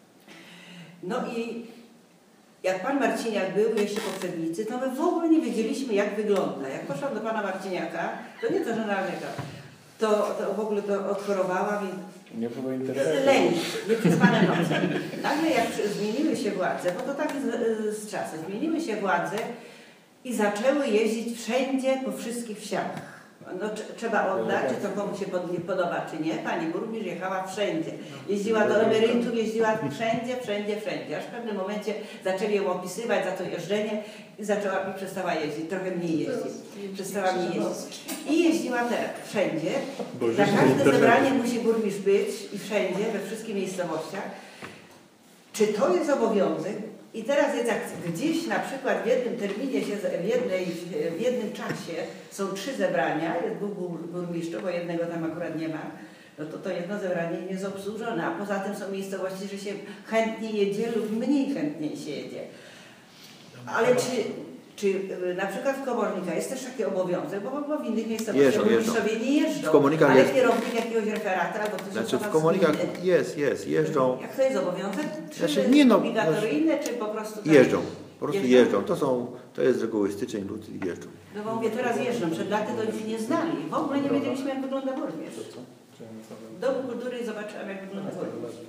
No i jak pan Marciniak był, jeszcze poprzednicy, to my w ogóle nie wiedzieliśmy, jak wygląda. Jak poszłam do pana Marciniaka, to nie to żurnalnego, to, to w ogóle to odchorowałam i Nie było internetu. lęk, nieprzespane noce. Nagle jak przy- zmieniły się władze, bo to tak z, z czasem, zmieniły się władze i zaczęły jeździć wszędzie, po wszystkich wsiach. No, tr- trzeba oddać, czy to komu się pod, nie podoba, czy nie. Pani burmistrz jechała wszędzie. Jeździła do emerytów, jeździła wszędzie, wszędzie, wszędzie. Aż w pewnym momencie zaczęli ją opisywać za to jeżdżenie i zaczęła i przestała jeździć, trochę mniej jeździć. Przestała mniej jeździć. I jeździła teraz wszędzie. Na każde zebranie musi burmistrz być i wszędzie, we wszystkich miejscowościach. Czy to jest obowiązek? I teraz jest jak gdzieś na przykład w jednym terminie, się, w, jednej, w jednym czasie są trzy zebrania, jest dwóch bur, burmistrzów, bo jednego tam akurat nie ma, no to to jedno zebranie nie jest obsłużone, a poza tym są miejscowości, że się chętnie jedzie lub mniej chętnie się jedzie. Ale czy, czy na przykład w komornikach jest też taki obowiązek, bo, bo w innych miejscowościach Jeżdżą, jeżdżą. burmistrzowie nie jeżdżą, W komornikach ale jest- kierownik jakiegoś referata albo ktoś Znaczy w z komunikach gminy. jest, jest, jeżdżą, Jak to jest obowiązek? Czy Znaczy, nie no, obligatoryjne, czy po prostu tak? jeżdżą. Po prostu Jeżdżą? jeżdżą. To są, to jest z reguły styczeń, luty i jeżdżą. No bo mówię, teraz jeżdżą, przed laty to już nie znali. W ogóle nie wiedzieliśmy, jak wygląda burmistrz. W Domu Kultury zobaczyłam, jak wygląda burmistrz.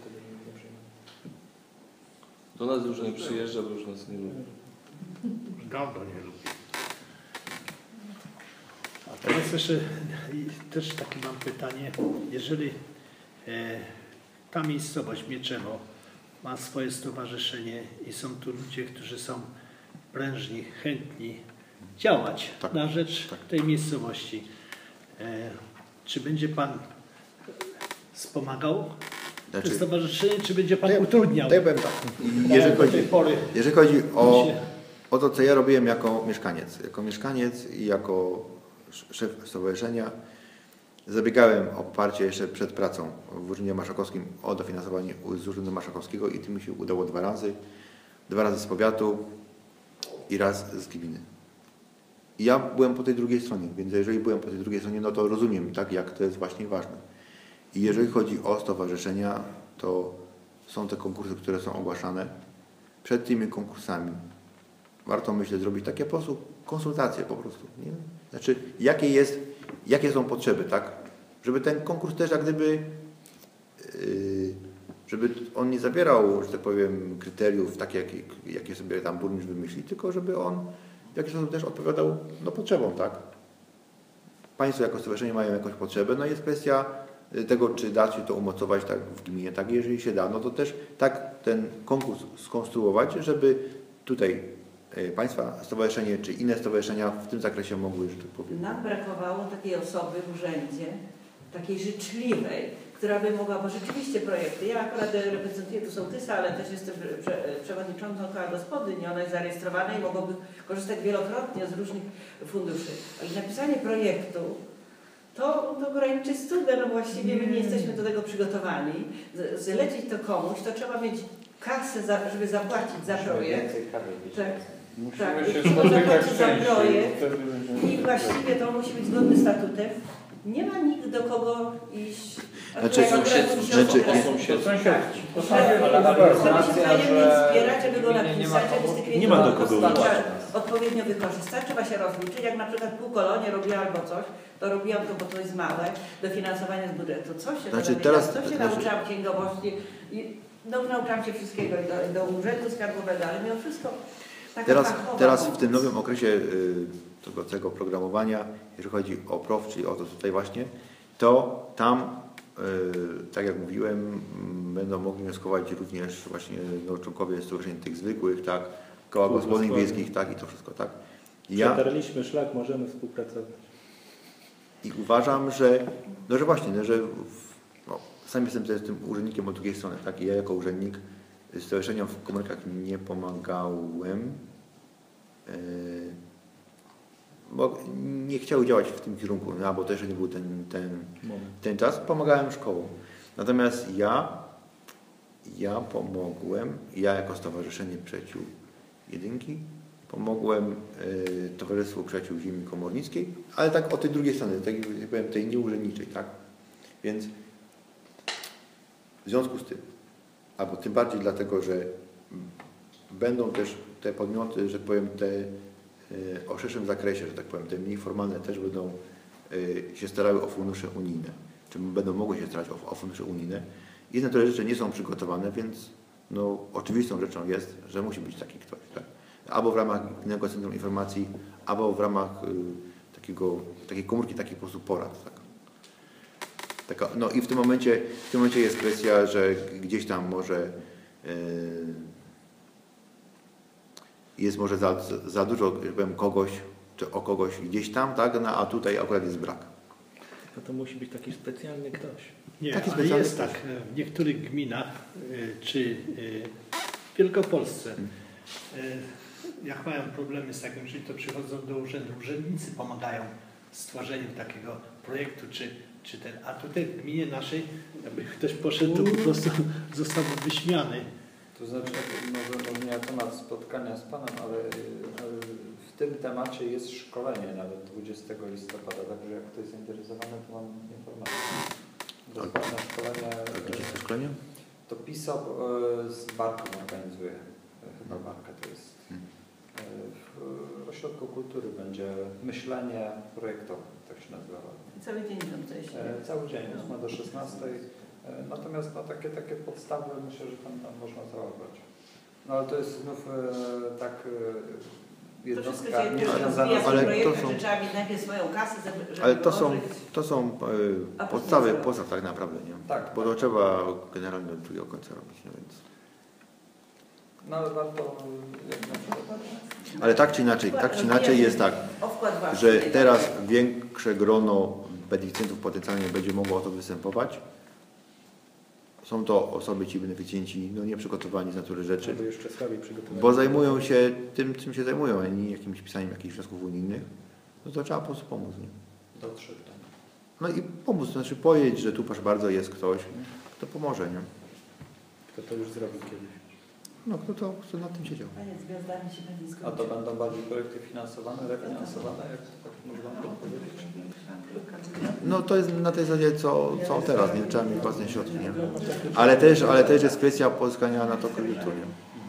Do nas już nie przyjeżdża, bo już nas nie lubi. Dawno nie lubię. A teraz jeszcze i też takie mam pytanie. Jeżeli e, ta miejscowość Mieczewo ma swoje stowarzyszenie i są tu ludzie, którzy są prężni, chętni działać Tak, na rzecz tak. tej miejscowości, e, czy będzie Pan wspomagał Znaczy, to stowarzyszenie, czy będzie Pan to ja- utrudniał? to ja powiem tak. Tak Jeżeli jak do chodzi, tej pory jeżeli chodzi o, się- o to, co ja robiłem jako mieszkaniec. Jako mieszkaniec i jako szef stowarzyszenia zabiegałem o poparcie jeszcze przed pracą w Urzędzie Marszałkowskim o dofinansowanie z Urzędu Marszałkowskiego i to mi się udało dwa razy. Dwa razy z powiatu i raz z gminy. I ja byłem po tej drugiej stronie, więc jeżeli byłem po tej drugiej stronie, no to rozumiem, tak, jak to jest właśnie ważne. I jeżeli chodzi o stowarzyszenia, to są te konkursy, które są ogłaszane. Przed tymi konkursami warto, myślę, zrobić takie po prostu konsultacje po prostu. Nie? Znaczy, jakie, jest, jakie są potrzeby, tak? Żeby ten konkurs też jak gdyby, yy, żeby on nie zawierał, że tak powiem, kryteriów takie, jakie, jakie sobie tam burmistrz wymyśli, tylko żeby on w jakiś sposób też odpowiadał no, potrzebom, tak? Państwo jako stowarzyszenie mają jakąś potrzebę, no i jest kwestia tego, czy da się to umocować tak w gminie, tak? Jeżeli się da, no to też tak ten konkurs skonstruować, żeby tutaj e, Państwa stowarzyszenie czy inne stowarzyszenia w tym zakresie mogły, że tak powiem. Nam brakowało takiej osoby w urzędzie, takiej życzliwej, która by mogła, bo rzeczywiście projekty, ja akurat reprezentuję tu sołtysa, ale też jestem prze, przewodniczącą koła gospodyń, ona jest zarejestrowana i mogłoby korzystać wielokrotnie z różnych funduszy. Ale napisanie projektu to, to graniczy z cudem, no właściwie my nie jesteśmy do tego przygotowani. Z- Zlecić to komuś, to trzeba mieć kasę, za, żeby zapłacić za projekt. Więcej kawy. Tak. Musimy Tak, się kto spotykać zapłaci za częściej. projekt Wtedy będziemy- i właściwie to musi być zgodny z statutem. Nie ma nikt do kogo iść. Znaczy, Akurat sąsiedztwo, musi znaczy, się nie- To sąsiedzi. To Tak. sąsiedzi. Ale- ale Chcemy się informacja, wzajemnie że wspierać, żeby go gminie nie ma napisać, żeby komu- z tych Nie ma do pieniędzy kogo dostać, iść. odpowiednio wykorzystać. Trzeba się rozliczyć. Jak na przykład półkolonie robiłam albo coś, to robiłam to, bo to jest małe, dofinansowanie z budżetu. Co się Znaczy, dowiedziałam, teraz- co się znaczy- nauczyłam księgowości. I, no, nauczyłam się wszystkiego i do, do urzędu skarbowego, ale mimo wszystko taka Teraz, fachowa teraz w pomoc. tym nowym okresie y, tego, tego programowania, jeżeli chodzi o P R O W, czyli o to tutaj właśnie, to tam, y, tak jak mówiłem, m, będą mogli wnioskować również właśnie no, członkowie stowarzyszeń tych zwykłych, tak, koła gospodyń wiejskich, tak, i to wszystko, tak. Ja, Przetarliśmy szlak, możemy współpracować. I uważam, że, no, że właśnie, no, że w, no, sam jestem też tym urzędnikiem od drugiej strony, tak? I ja jako urzędnik stowarzyszeniom w komórkach nie pomagałem, yy, bo nie chciały działać w tym kierunku, no, bo też nie był ten, ten, ten czas. Pomagałem szkołom. Natomiast ja, ja pomogłem, ja jako Stowarzyszenie Przyjaciół Jedynki, pomogłem y, Towarzystwu Przyjaciół Ziemi Komornickiej, ale tak od tej drugiej strony, tak jak powiem, tej nieurzędniczej, tak? Więc w związku z tym, albo tym bardziej dlatego, że będą też te podmioty, że tak powiem, te y, o szerszym zakresie, że tak powiem, te mniej formalne też będą y, się starały o fundusze unijne, czy będą mogły się starać o, o fundusze unijne. Jedne to rzeczy nie są przygotowane, więc no, oczywistą rzeczą jest, że musi być taki ktoś, tak? Albo w ramach Gminnego Centrum Informacji, albo w ramach y, takiego, takiej komórki, takich po prostu porad. Tak. Taka, no i w tym momencie, w tym momencie jest kwestia, że gdzieś tam może y, jest może za, za dużo, że powiem, kogoś, czy o kogoś gdzieś tam, tak, no, a tutaj akurat jest brak. No to musi być taki specjalny ktoś. Nie, Taki ale specjalny jest tak, w niektórych gminach, y, czy y, w Wielkopolsce, y, jak mają problemy z takim, czyli to przychodzą do urzędu, urzędnicy pomagają w stworzeniu takiego projektu, czy, czy ten, a tutaj w gminie naszej, jakby ktoś poszedł, to po prostu zostałby wyśmiany. To znaczy, może, może nie temat spotkania z Panem, ale, ale w tym temacie jest szkolenie nawet dwudziestego listopada, także jak ktoś jest zainteresowany, to mam informację. Bezpłatne szkolenie. Gdzie jest to szkolenie? To PISOP z Barką organizuje. Chyba Barka to jest. W Ośrodku Kultury będzie myślenie projektowe, tak się nazywa. Cały dzień tam coś. E, Cały dzień, od ósmej do szesnastej. E, Natomiast no, takie, takie podstawy myślę, że tam, tam można zaobrać. No ale to jest znów e, tak e, To wszystko jednostka się nie rozwija związana w z... ale to projektach, są- że trzeba mieć najpierw swoją kasę, żeby Ale to są, włożyć. to są A y, później podstawy, zrobić. podstaw tak naprawdę, nie? Tak, Bo to trzeba generalnie do drugiego końca robić, no więc. no ale warto jak na przykład... Ale tak czy inaczej, tak czy inaczej jest tak, O wkład własny. że teraz większe grono beneficjentów potencjalnie będzie mogło o to występować. Są to osoby, ci beneficjenci, no nieprzygotowani z natury rzeczy, Albo jeszcze słabiej przygotowani. bo zajmują się tym, czym się zajmują, a nie jakimś pisaniem jakichś wniosków unijnych. No to trzeba po prostu pomóc. Nie? dotrzeć tam. No i pomóc, to znaczy powiedzieć, że tu proszę bardzo jest ktoś, kto pomoże, nie? Kto to już zrobił kiedyś. No kto to kto nad tym siedział. Panie, z gwiazdami się pewnie A to skończy. będą bardziej projekty finansowane, refinansowane, jak tak można powiedzieć? No to jest na tej zasadzie, co, co teraz, nie? Trzeba mieć własne środki, nie? Ale też, ale też jest kwestia pozyskania na to kredytu, nie?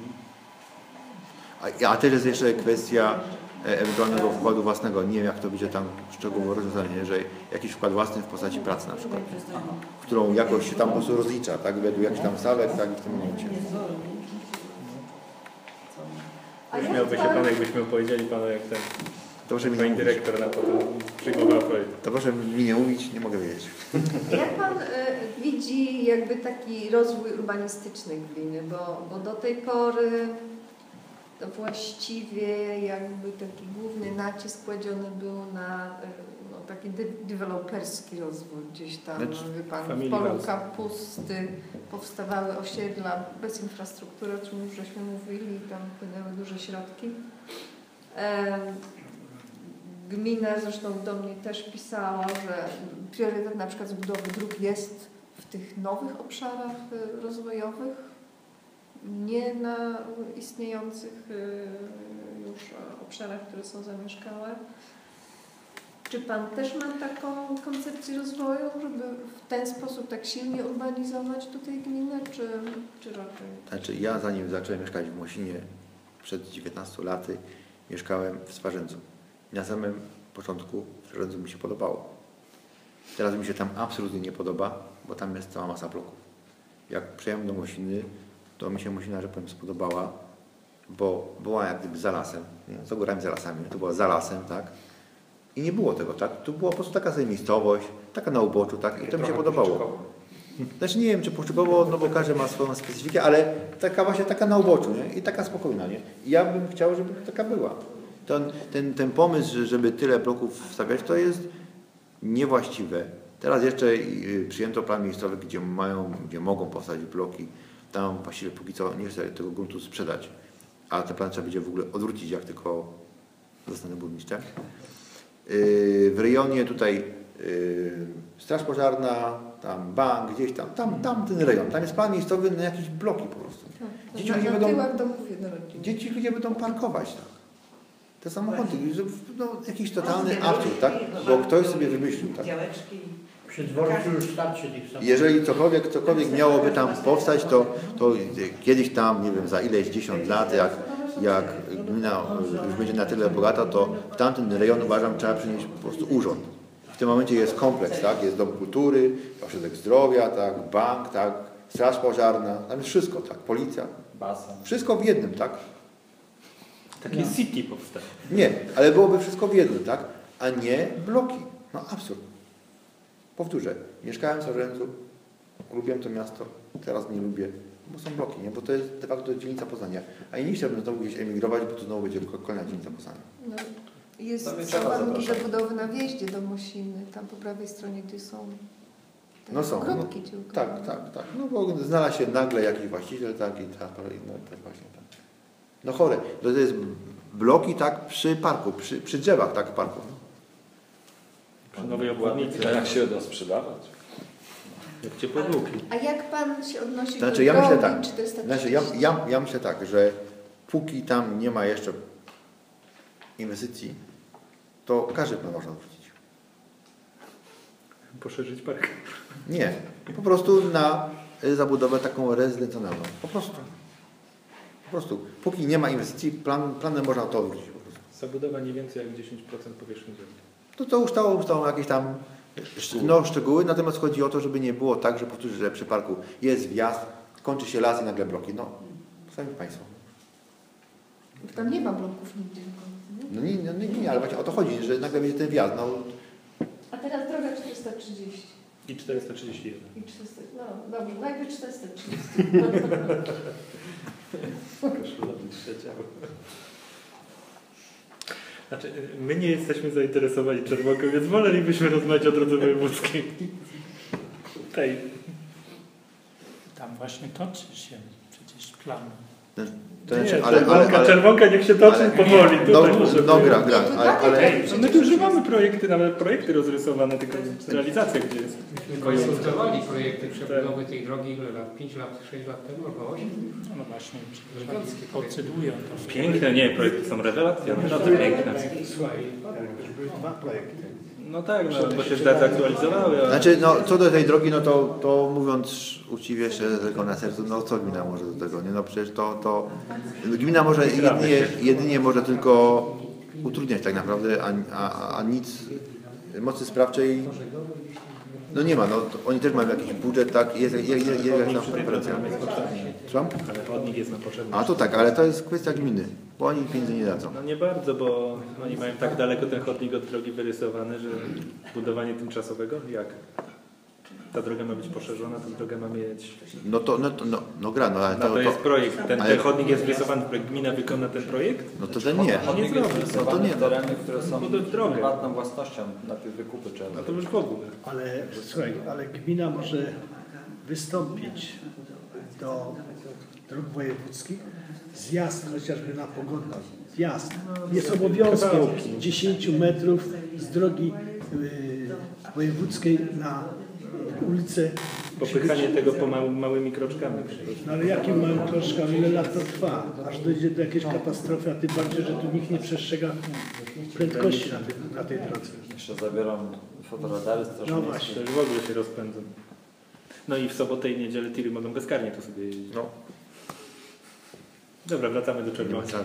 A, a też jest jeszcze kwestia e, ewentualnego wkładu własnego. Nie wiem, jak to będzie tam szczegółowo rozwiązane, że jakiś wkład własny w postaci pracy na przykład, którą jakoś się tam po prostu rozlicza, tak? Według jakichś tam stawek, tak? I w tym momencie. Śmiałby się pan, jakbyśmy powiedzieli panu, jak ten To proszę mi nie pani mówić. dyrektor na potem przyjmowała projekt. To proszę mi nie mówić, nie mogę wiedzieć. Jak Pan y, widzi jakby taki rozwój urbanistyczny gminy, bo, bo do tej pory to właściwie jakby taki główny nacisk kładziony był na y, no, taki de deweloperski rozwój gdzieś tam, Znaczy, wie Pan, w Family polu house. kapusty powstawały osiedla bez infrastruktury, o czym już żeśmy mówili, i tam płynęły duże środki. Em, Gmina zresztą do mnie też pisała, że priorytet na przykład z budowy dróg jest w tych nowych obszarach y, rozwojowych, nie na istniejących y, wzdłuż e, obszarach, które są zamieszkałe. Czy Pan też ma taką koncepcję rozwoju, żeby w ten sposób tak silnie urbanizować tutaj gminę, czy, czy raczej? Znaczy ja zanim zacząłem mieszkać w Mosinie przed dziewiętnastoma laty, mieszkałem w Swarzędzu. Na samym początku w Swarzędzu mi się podobało. Teraz mi się tam absolutnie nie podoba, bo tam jest cała masa bloków. Jak przyjechałem do Mosiny, to mi się Mosina, że powiem, spodobała, bo była jak gdyby za lasem, nie? Za górami, za lasami, to była za lasem, tak? I nie było tego, tak? Tu była po prostu taka sobie miejscowość, taka na uboczu, tak? I to mi się podobało. Znaczy nie wiem, czy Puszczykowo, no bo każdy ma swoją specyfikę, ale taka właśnie taka na uboczu, nie? I taka spokojna, nie? I ja bym chciał, żeby taka była. Ten, ten, ten pomysł, żeby tyle bloków wstawiać, to jest niewłaściwe. Teraz jeszcze przyjęto plan miejscowy, gdzie mają, gdzie mogą powstać bloki. Tam właściwie póki co nie chcę tego gruntu sprzedać. A ten plan trzeba będzie w ogóle odwrócić, jak tylko zostanę burmistrzem. W rejonie tutaj Straż Pożarna, tam bank, gdzieś tam, tam, tam ten rejon. Tam jest plan miejscowy na jakieś bloki po prostu. Dzieci ludzie będą, dzieci ludzie będą parkować tam. Te samochody, no, jakiś totalny absurd, tak? Bo ktoś sobie wymyślił, tak? Przy dworcu już starczy tych samochodów. Jeżeli cokolwiek, cokolwiek miałoby tam powstać, to, to kiedyś tam, nie wiem, za ileś dziesiąt lat, jak, jak gmina już będzie na tyle bogata, to w tamten rejon uważam, trzeba przynieść po prostu urząd. W tym momencie jest kompleks, tak? Jest dom kultury, ośrodek zdrowia, tak? Bank, tak? Straż Pożarna, tam jest wszystko, tak? Policja. Basen. Wszystko w jednym, tak? Takie no. city powstaje. Nie, ale byłoby wszystko w jednym, tak? A nie bloki. No absurd. Powtórzę, mieszkałem w Swarzędzu, lubiłem to miasto, teraz nie lubię, bo są bloki, nie? Bo to jest de facto dzielnica Poznania. A ja nie chciałbym znowu gdzieś emigrować, bo to znowu będzie tylko kolejna dzielnica Poznania. No, jest są warunki zabudowy na wjeździe do Mosiny, tam po prawej stronie, gdzie są te no są, ogródki no, tylko. tak, tak, tak. No bo znalazł się nagle jakiś właściciel, tak, i tak, no tak właśnie tak. No chore, to jest bloki, tak, przy parku, przy, przy drzewach, tak, parku. Przy nowej obwodnicy. A jak się da sprzedawać? Jak ciepłe bułki. A jak Pan się odnosi Znaczy, do ja myślę drogi tak, czterysta trzydzieści? znaczy, ja, ja, ja myślę tak, że póki tam nie ma jeszcze inwestycji, to każdy plan można wrzucić. Poszerzyć park. Nie, po prostu na zabudowę taką rezydencjonalną. Po prostu. Po prostu. Póki nie ma inwestycji, plan, planem można to wrzucić po prostu. Zabudowa nie więcej jak dziesięć procent powierzchni ziemi. To to ustało, ustało jakieś tam no, szczegóły, natomiast chodzi o to, żeby nie było tak, że powtórzę, że przy parku jest wjazd, kończy się las i nagle bloki. No, sami Państwo. Tam nie ma bloków nigdzie. No nie, no, nie, nie, ale właśnie o to chodzi, że nagle będzie ten wjazd. No. A teraz droga czterysta trzydzieści. I czterysta trzydzieści jeden. I trzysta, no dobrze, najpierw czterysta trzydzieści. Znaczy, my nie jesteśmy zainteresowani Czerwonką, więc wolelibyśmy rozmawiać o drodze wojewódzkiej. Tej. Tam właśnie toczy się przecież plan. To nie, znaczy, ale, czerwonka, ale, ale, czerwonka niech się toczy ale, powoli. No, Tutaj muszę no gra, gra, ale, ale, no my tu już mamy projekty, nawet projekty rozrysowane, tylko realizacja gdzie jest. Myśmy konsultowali projekty przebudowy tej drogi ile lat? pięć lat, sześć lat temu albo osiem? No właśnie, procedują to. Piękne, nie, projekty są rewelacje, naprawdę piękne. Słuchaj, już były dwa projekty. No tak, no, bo się zaktualizowały. Ale... Znaczy, no, co do tej drogi, no to, to mówiąc uczciwie, szczerze, tylko na sercu, no co gmina może do tego, nie? No przecież to, to gmina może jedynie, jedynie może tylko utrudniać tak naprawdę, a, a, a nic mocy sprawczej no nie ma, no oni też mają jakiś budżet, tak, jest, jest, jest, jest jakaś tam konferencja. Słucham? Ale chodnik jest nam potrzebny. A to tak, ale to jest kwestia gminy, bo oni pieniędzy nie dadzą. No nie bardzo, bo oni mają tak daleko ten chodnik od drogi wyrysowany, że budowanie tymczasowego, jak? Ta droga ma być poszerzona, ta droga ma mieć... No to, no, to, no, no gra, no ale to... No to jest projekt, ten, ale... ten chodnik jest wyrysowany, gmina wykona ten projekt? No to ten nie. Chodnik jest wyrysowany nie, w tereny, które są drogę. prywatną własnością, najpierw wykupy trzeba. No to już w ogóle. Ale słuchaj, ale gmina może wystąpić do dróg wojewódzkich, zjazd chociażby na pogodną. Wjazd jest obowiązkiem dziesięć metrów z drogi yy, wojewódzkiej na ulicę popychanie tego po mały, małymi kroczkami. No ale jakim małym kroczkami, ile lat to trwa? Aż dojdzie do jakiejś katastrofy, a tym bardziej, że tu nikt nie przestrzega prędkości na tej, na tej drodze. Jeszcze zabieram fotoradary strasznie. No właśnie. To już w ogóle się rozpędzą. No i w sobotę i niedzielę tiry mogą bezkarnie tu sobie jeździć. No. Dobra, wracamy do Nie Czerwonki. wcale.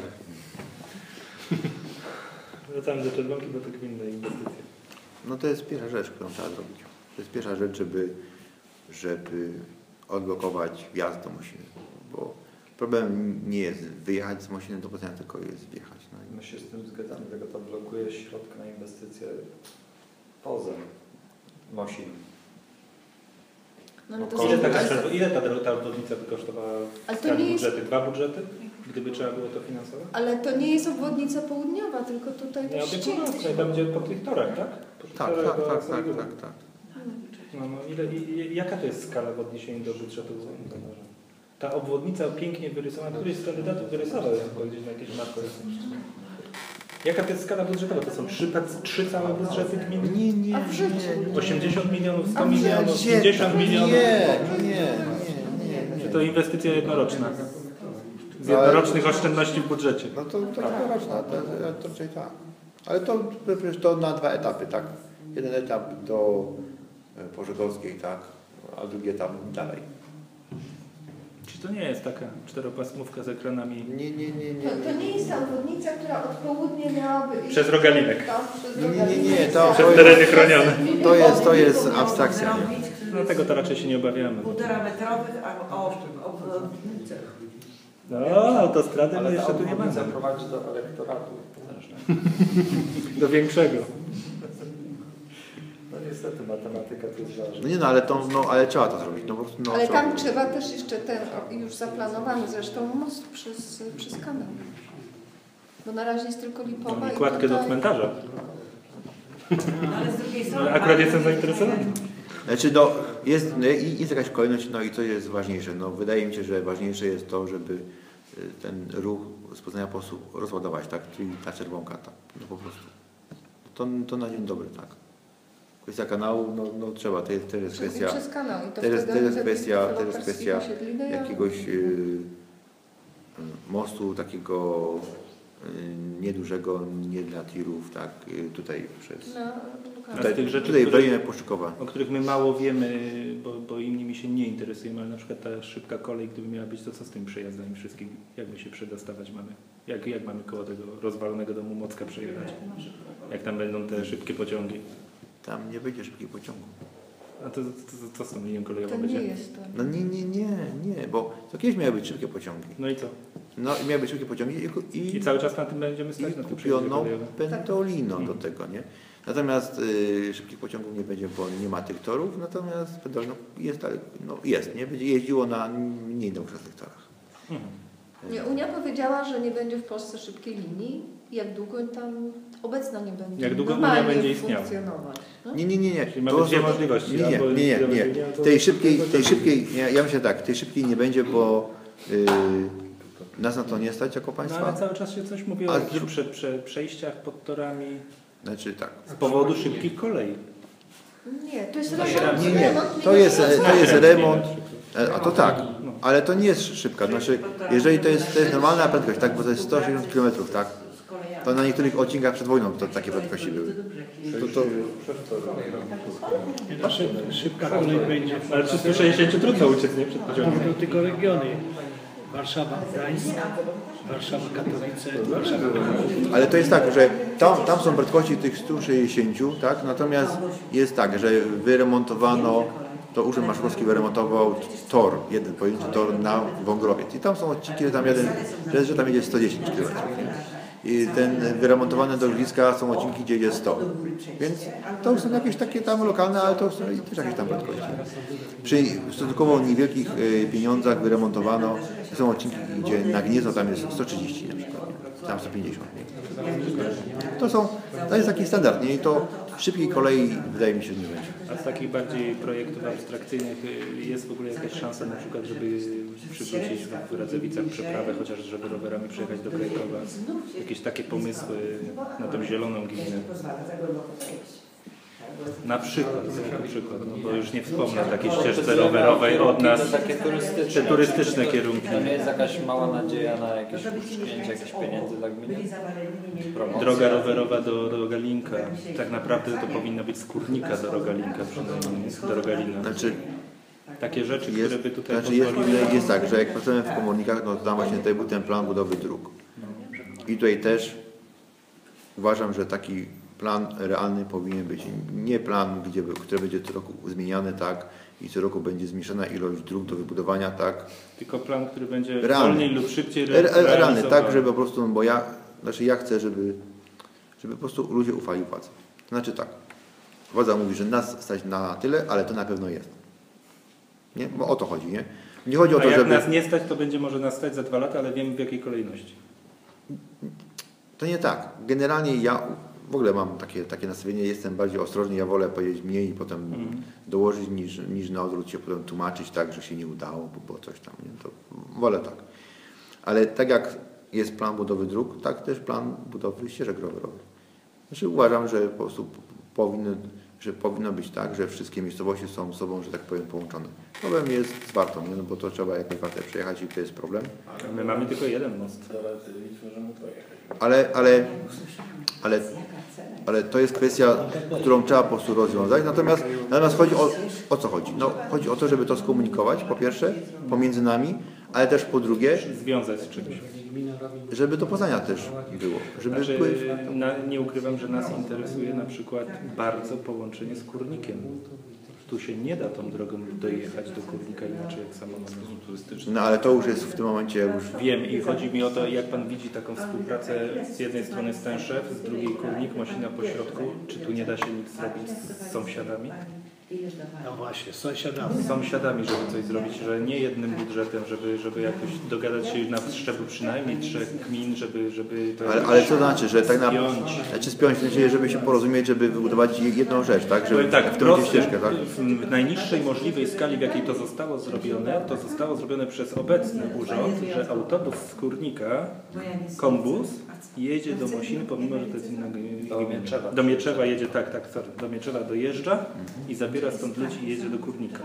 Wracamy do Czerwonki, bo to gminne inwestycje. No to jest pierwsza rzecz, którą trzeba zrobić. To jest pierwsza rzecz, żeby, żeby odblokować wjazd do Mosiny. Bo problem nie jest wyjechać z Mosiny do Poznania, tylko jest wjechać. No i My się z tym zgadzamy, dlatego to blokuje środki na inwestycje poza Mosin. No, ale to Ile, są- taka, ale- ile ta, ta obwodnica by kosztowała Ale w to skali nie jest- budżety? Dwa budżety? Gdyby trzeba było to finansować? Ale to nie jest obwodnica południowa, tylko tutaj Nie, to obie ścięcie. północne, tam gdzie po tych torach, tak? Po tych tak, torach tak, do tak, tak, Solidu. tak, tak. No, no, ile, i, jaka to jest skala w odniesieniu do budżetu? Ta obwodnica pięknie wyrysowana, któryś z kandydatów wyrysował ją gdzieś na jakiejś mapce. Jaka to jest skala budżetowa? To są trzy, trzy całe budżety gminy? Nie, nie, A w życiu? osiemdziesiąt milionów, sto A w życiu? milionów, pięćdziesiąt milionów? Nie, nie, nie, nie, nie. To inwestycja jednoroczna. Z jednorocznych oszczędności w budżecie. No to, to jednoroczna, to, to raczej tak. Ale to przecież to na dwa etapy, tak? Jeden etap do e, Pożegowskiej, tak? A drugi etap dalej. Czy to nie jest taka czteropasmówka z ekranami? Nie, nie, nie, nie. To, to nie jest ta obwodnica, która od południa miałaby iść... Przez Rogalinek. Tam, przez Nie, nie, nie, Rogalinek. nie, to, Przez to, tereny jest, chronione. to jest, to jest abstrakcja. Nie? Zrobić, który No tego to raczej się nie obawiamy. półtora metrowych, a o obwodnicach. No, autostrady Ale jeszcze ta tu nie obwodnica mamy. prowadzi do elektoratu potężnego. Do większego. No niestety matematyka tu jest ważna. No nie no, ale, to, no, ale trzeba to zrobić. No, po prostu, no, Ale trzeba tam to trzeba też jeszcze ten o, już zaplanowany zresztą most przez, przez kanał. Bo na razie jest tylko Lipowa No, i i kładkę do tutaj... cmentarza. No, ale z drugiej strony... Akurat jestem zainteresowany. Znaczy, no, jest, no, i- jest jakaś kolejność, no i co jest ważniejsze? No, wydaje mi się, że ważniejsze jest to, żeby y, ten ruch z Poznania po prostu rozładować, tak? Czyli ta czerwonka, tak? No po prostu. To, to na dzień dobry, tak? Kwestia kanału, no, no trzeba, to jest, to jest Przez, kwestia, przez kanał. I to to jest, wtedy to jest oni kwestia, zabili to jest deweloperskich kwestia osiedli, no ja- jakiegoś y, mostu takiego y, niedużego, nie dla tirów, tak? Y, tutaj przez... No, A Tutaj, z tych rzeczy, tutaj w które- rejonie Puszczykowa. o których my mało wiemy, bo, bo innymi się nie interesujemy, ale na przykład ta szybka kolej, gdyby miała być, to co z tymi przejazdami wszystkimi? Jak my się przedostawać mamy? Jak, jak mamy koło tego rozwalonego domu Mocka przejechać? Jak tam będą te szybkie pociągi? Tam nie będzie szybkiego pociągu. A to, to, to co z tą linią kolejową To będzie? nie jest to. No nie, nie, nie, nie, bo to kiedyś miały być szybkie pociągi. No i co? No i miały być szybkie pociągi i, i, I cały czas na tym będziemy stać, i na tym przejeździe kupiono kolejowym? pendolino do tego, nie? Natomiast y, szybkich pociągów nie będzie, bo nie ma tych torów, natomiast pendolino jest, dalej, no jest, nie? Będzie jeździło na mniej nowoczesnych torach. Mhm. Nie, Unia powiedziała, że nie będzie w Polsce szybkiej linii. Jak długo tam obecna nie będzie Jak długo normalnie Unia będzie istniała? funkcjonować. No? Nie, nie, nie, nie. Czyli mamy dwie są- możliwości, Nie, nie, albo nie, nie, zdrowe nie. linie, albo- Tej szybkiej, tej szybkiej, ja, ja myślę tak, tej szybkiej nie będzie, bo y, nas na to nie stać jako No państwa. ale cały czas się coś mówi o A jakichś zrób- prze, prze, przejściach pod torami Znaczy tak. z powodu szybkich kolei. Nie, to jest No remont. Nie, nie, remont to jest, to jest remont, No. a to tak, ale to nie jest szybka, znaczy jeżeli to jest, to jest normalna prędkość, tak, bo to jest sto osiemdziesiąt kilometrów, tak, to na niektórych odcinkach przed wojną to takie prędkości były. To, to, Nie, to szyb, szybka kolej będzie. Ale przy stu sześćdziesięciu trudno uciec, nie? Przed pociągiem. Będą tylko regiony. Warszawa, Gdańsk, Warszawa, Katowice, Warszawa. ale to jest tak, że tam, tam są prędkości tych stu sześćdziesięciu, tak, natomiast jest tak, że wyremontowano, to Urząd Marszałkowski wyremontował tor, jeden pojedynczy tor na Wągrowiec i tam są odcinki, że tam jeden, że, że tam jedzie sto dziesięć kilometrów. I ten wyremontowane do Lubliska są odcinki, gdzie jedzie sto. Więc to są jakieś takie tam lokalne, ale to są i też jakieś tam prędkości. Przy stosunkowo niewielkich y, pieniądzach wyremontowano, są odcinki, gdzie na Gniezno tam jest sto trzydzieści na przykład, nie? Tam sto pięćdziesiąt. Nie? To są, to jest taki standard, nie? I to w szybkiej kolei wydaje mi się, że nie będzie. A z takich bardziej projektów abstrakcyjnych y, jest w ogóle jakaś szansa na przykład, żeby przywrócić w Radzewicach przeprawę, chociaż żeby rowerami przyjechać do Krakowa? Jakieś takie pomysły na tą zieloną gminę? Na przykład, na przykład, no bo już nie wspomnę o takiej ścieżce rowerowej od nas, To takie turystyczne, te turystyczne kierunki. To nie jest jakaś mała nadzieja na jakieś przyjęcie jakichś pieniędzy dla gminy? Promocja. Droga rowerowa do Rogalinka. Tak naprawdę to powinna być z Kurnika do Rogalinka przynajmniej, do Rogalina. Znaczy, Takie rzeczy, jest, które by tutaj znaczy jest, pozwoliły... jest tak, że jak pracujemy w komornikach, no to tam właśnie tutaj był ten plan budowy dróg. I tutaj też uważam, że taki plan realny powinien być. Nie plan, gdzie, który będzie co roku zmieniany, tak, i co roku będzie zmniejszona ilość dróg do wybudowania, tak. Tylko plan, który będzie Realny. wolniej lub szybciej Re, realny, realizowany. tak, żeby po prostu, bo ja, znaczy ja chcę, żeby, żeby po prostu ludzie ufali władzy. To znaczy tak, władza mówi, że nas stać na tyle, ale to na pewno jest. Nie? Bo o to chodzi, nie? Nie chodzi o A to, jak żeby... nas nie stać, to będzie może nas stać za dwa lata, ale wiemy w jakiej kolejności. To nie tak. Generalnie ja w ogóle mam takie, takie nastawienie, jestem bardziej ostrożny, ja wolę powiedzieć mniej i potem Mhm. dołożyć, niż, niż na odwrót się potem tłumaczyć tak, że się nie udało, bo, bo coś tam, nie? To wolę tak. Ale tak jak jest plan budowy dróg, tak też plan budowy ścieżek rowerowych. Znaczy uważam, że po prostu powinny, że powinno być tak, że wszystkie miejscowości są ze sobą, że tak powiem, połączone. Problem jest z Wartą, nie? No bo to trzeba jakąś wartę przejechać i to jest problem. My mamy tylko jeden most. Do Ratywic możemy pojechać. Ale, ale, ale, ale to jest kwestia, którą trzeba po prostu rozwiązać. Natomiast, natomiast chodzi o, o co chodzi? No, chodzi o to, żeby to skomunikować, po pierwsze, pomiędzy nami, ale też po drugie, Związać z czymś. żeby do Poznania też było. Żeby Znaczy, wpływ... na, nie ukrywam, że nas interesuje na przykład bardzo połączenie z Kurnikiem. Tu się nie da tą drogą dojechać do Kurnika inaczej jak samochodem turystycznym. No ale to już jest w tym momencie już... Wiem i chodzi mi o to, jak Pan widzi taką współpracę z jednej strony Stęszew, z drugiej Kurnik, Mosina po środku. Czy tu nie da się nic zrobić z sąsiadami? No właśnie, z sąsiadami. Z sąsiadami, żeby coś zrobić, że nie jednym budżetem, żeby, żeby jakoś dogadać się na szczeblu przynajmniej trzech gmin, żeby, żeby to Ale, ale co jakoś znaczy, że tak na... spiąć. Znaczy spiąć w sensie, żeby się porozumieć, żeby wybudować jedną rzecz, tak? Żeby Powiem tak, w tym będzie prost- ścieżkę, tak? w najniższej możliwej skali, w jakiej to zostało zrobione, to zostało zrobione przez obecny urząd, że autobus z Kurnika, kombus, jedzie do Mosiny, pomimo że to jest inna gmina. Mieczewa. Do Mieczewa jedzie, tak, tak, sorry. Do Mieczewa dojeżdża i zabiera stąd ludzi i jedzie do Kurnika.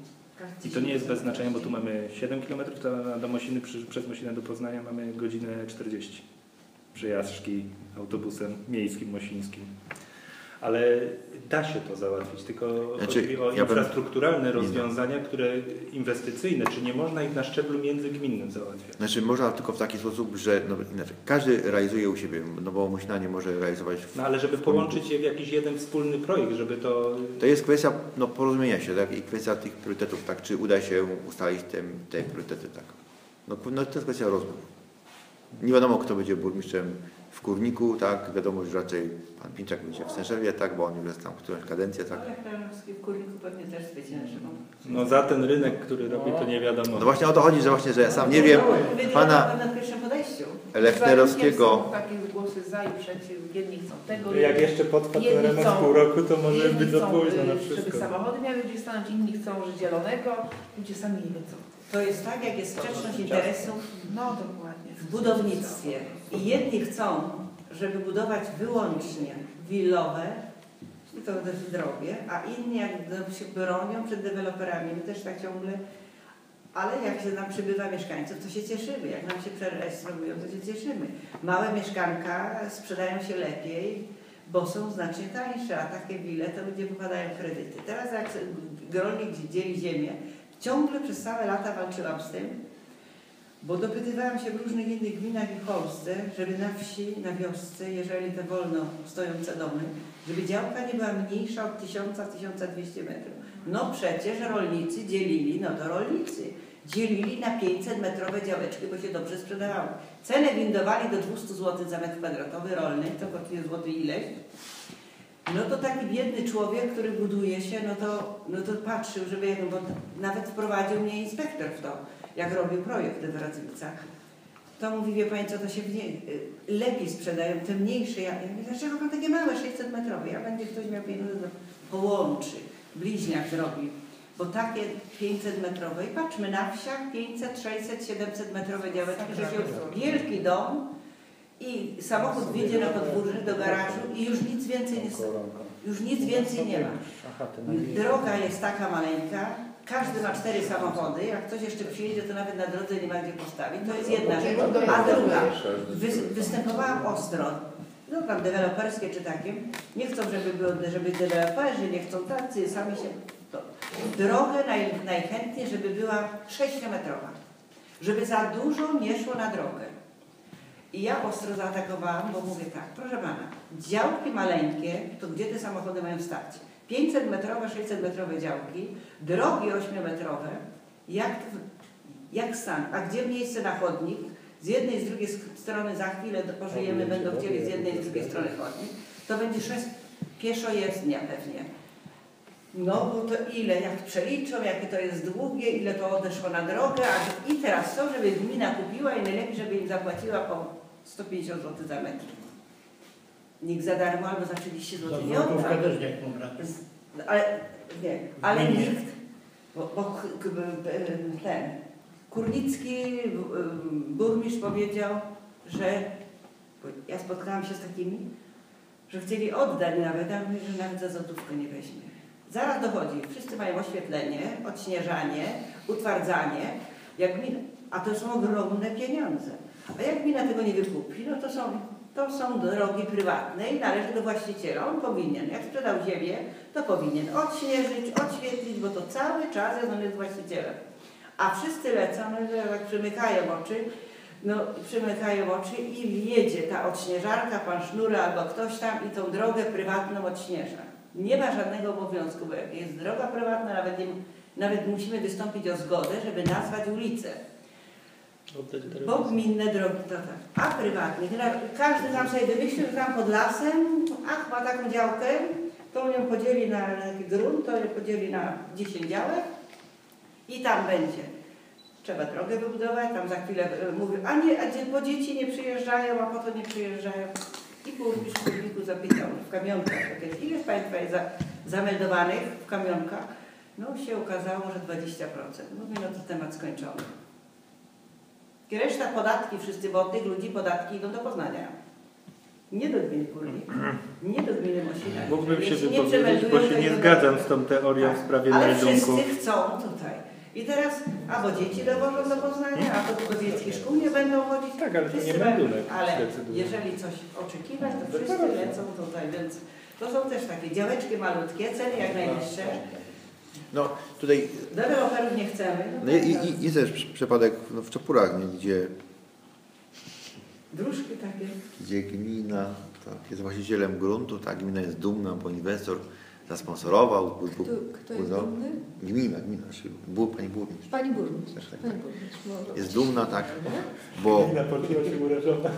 I to nie jest bez znaczenia, bo tu mamy siedem kilometrów, a do Mosiny, przy, przez Mosinę do Poznania mamy godzinę czterdzieści. Przejażdżki autobusem miejskim, mosińskim. Ale da się to załatwić, tylko Znaczy, chodzi o ja bym- infrastrukturalne rozwiązania, które inwestycyjne, czy nie można ich na szczeblu międzygminnym załatwiać. Znaczy można tylko w taki sposób, że no, inaczej, każdy realizuje u siebie, no bo Mosina nie może realizować w... No ale żeby połączyć je w jakiś jeden wspólny projekt, żeby to... To jest kwestia no, porozumienia się, tak? I kwestia tych priorytetów, tak? Czy uda się ustalić te, te priorytety, tak? No, no to jest kwestia rozmów. Nie wiadomo, kto będzie burmistrzem w Kurniku, tak? Wiadomo, że raczej pan Pinczak będzie w Stęszewie, tak? Bo on już jest tam którąś kadencję, tak? Ale Kranowski w Kurniku pewnie też zwycięży. No za ten rynek, który robi, to nie wiadomo. No właśnie o to chodzi, że właśnie, że ja sam nie wiem, pana Na pierwszym podejściu. Lechnerowskiego... Są takie głosy za i przeciw. Jedni chcą tego, Jak jeszcze potrwa ten jedni remont chcą- pół roku, to może jedni być za chcą, późno na y, wszystko. Żeby samochody miały gdzie stanąć, inni chcą że zielonego, ludzie sami nie wiedzą. To jest tak, jak jest sprzeczność interesów No dokładnie. w budownictwie. I jedni chcą, żeby budować wyłącznie willowe, i to też drogie, a inni jak się bronią przed deweloperami, my też tak ciągle, ale jak się nam przybywa mieszkańców, to się cieszymy. Jak nam się przerejestrują, to się cieszymy. Małe mieszkanka sprzedają się lepiej, bo są znacznie tańsze, a takie wille to ludzie wykładają kredyty. Teraz jak rolnik dzieli ziemię, ciągle przez całe lata walczyłam z tym, bo dopytywałam się w różnych innych gminach i w Polsce, żeby na wsi, na wiosce, jeżeli te wolno stojące domy, żeby działka nie była mniejsza od tysiąc do tysiąca dwieście metrów. No przecież rolnicy dzielili, no to rolnicy, dzielili na pięćset metrowe działeczki, bo się dobrze sprzedawały. Cenę windowali do dwieście złotych za metr kwadratowy rolny, to kosztuje złoty ileś. No to taki biedny człowiek, który buduje się, no to, no to patrzył, żeby, bo nawet wprowadził mnie inspektor w to, jak robił projekt w Racycach. To mówi, wie Pani co, to się mniej, lepiej sprzedają, te mniejsze. Ja, ja mówię, dlaczego Pan takie małe, sześćset metrowe? Ja będzie ktoś miał pieniądze, połączy, bliźniak zrobi. Bo takie pięćset metrowe, i patrzmy, na wsiach pięćset, sześćset, siedemset metrowe działeczki, że się wielki dom i samochód wjedzie na podwórze do garażu i już nic więcej nie stoi. Już nic więcej nie ma. Droga jest taka maleńka, każdy ma cztery samochody, jak ktoś jeszcze przyjedzie, to nawet na drodze nie ma gdzie postawić. To jest jedna rzecz. A druga, wy, występowałam ostro, no tam deweloperskie czy takie, nie chcą, żeby, było, żeby deweloperzy, nie chcą tacy, sami się... To. Drogę naj, najchętniej, żeby była sześciometrowa, żeby za dużo nie szło na drogę. I ja ostro zaatakowałam, bo mówię tak, proszę pana, działki maleńkie, to gdzie te samochody mają stać? pięćset metrowe, sześćset metrowe działki, drogi ośmiometrowe, jak, jak stan, a gdzie miejsce na chodnik? Z jednej i z drugiej strony za chwilę pożyjemy, będą chcieli z jednej i z drugiej strony chodnik, to będzie sześć pieszojezdnia pewnie. No bo to ile, jak przeliczą, jakie to jest długie, ile to odeszło na drogę, a i teraz to, żeby gmina kupiła i najlepiej, żeby im zapłaciła po sto pięćdziesiąt złotych za metr. Nikt za darmo albo za trzydzieści złotych nie odda. też nie Ale nie, ale nikt, bo, bo ten Kurnicki burmistrz powiedział, że ja spotkałam się z takimi, że chcieli oddać nawet, a mówię, że nawet za złotówkę nie weźmie. Zaraz dochodzi, wszyscy mają oświetlenie, odśnieżanie, utwardzanie, jak gmina, a to są ogromne pieniądze. A jak gmina tego nie wykupi, no to są, to są drogi prywatne i należy do właściciela. On powinien, jak sprzedał ziemię, to powinien odśnieżyć, odświetlić, bo to cały czas jest on jest właścicielem. A wszyscy lecą, no tak przymykają oczy, no przymykają oczy i jedzie ta odśnieżarka, pan Sznura albo ktoś tam i tą drogę prywatną odśnieża. Nie ma żadnego obowiązku, bo jak jest droga prywatna, nawet, nie, nawet musimy wystąpić o zgodę, żeby nazwać ulicę. Bo gminne drogi to tak. A prywatnych, każdy tam sobie wymyślił, że tam pod lasem, ach, ma taką działkę, to ją podzieli na taki grunt, to ją podzieli na dziesięć działek i tam będzie. Trzeba drogę wybudować, tam za chwilę mówię, a nie, a bo dzieci nie przyjeżdżają, a po to nie przyjeżdżają. I burmistrz w Kurniku zapytał w kamionkach, ile z Państwa jest za, zameldowanych w kamionkach? No się okazało, że dwadzieścia procent. Mówię, no to temat skończony. I reszta podatki wszyscy, bo od tych ludzi podatki idą do Poznania. Nie do gminy Kurnik, nie do gminy Mosina. Mógłbym się wypowiedzieć, bo się nie zgadzam z tą teorią tak, w sprawie ale meldunków. wszyscy chcą tutaj. I teraz albo dzieci dowożą do Poznania, albo do dzieckich szkół nie będą chodzić. Tak, ale to nie Wszyscy meldunek. będą, ale jeżeli coś oczekiwać, to wszyscy lecą tutaj, więc to są też takie działeczki malutkie, ceny jak najniższe. No tutaj Deweloperów nie chcemy. No, no, i, i, i też przypadek no, w Czopurach, nie, gdzie, dróżki takie. gdzie gmina tak, jest właścicielem gruntu, ta gmina jest dumna, bo inwestor zasponsorował. Bu, bu, Kto, kto jest no, dumny? Gmina, gmina, czyli bu, pani burmistrz. Pani burmistrz. Tak, tak, Pani tak. burmistrz może. Jest dumna, tak, bo, Gmina poczuła się urażona.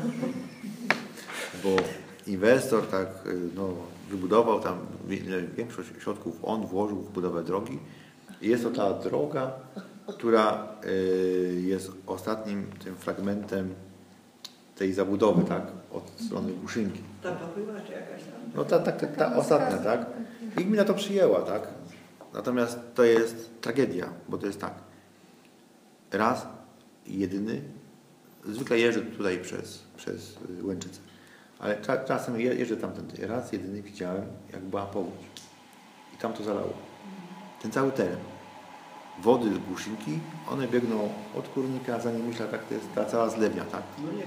bo inwestor tak no, wybudował tam większość środków, on włożył w budowę drogi. I jest to ta droga, która y, jest ostatnim tym fragmentem tej zabudowy, tak, od strony Guszynki. Ta pochyła czy jakaś tam? No ta, ta, ta, ta ostatnia, tak. I gmina to przyjęła, tak. Natomiast to jest tragedia, bo to jest tak. Raz, jedyny, zwykle jeżdżę tutaj przez, przez Łęczycę, ale cza, czasem je, jeżdżę tamtędy. Raz, jedyny widziałem, jak była powódź. I tam to zalało. Ten cały teren. Wody z Guszynki, one biegną od Kurnika, zanim myślę, tak to jest ta cała zlewnia, tak.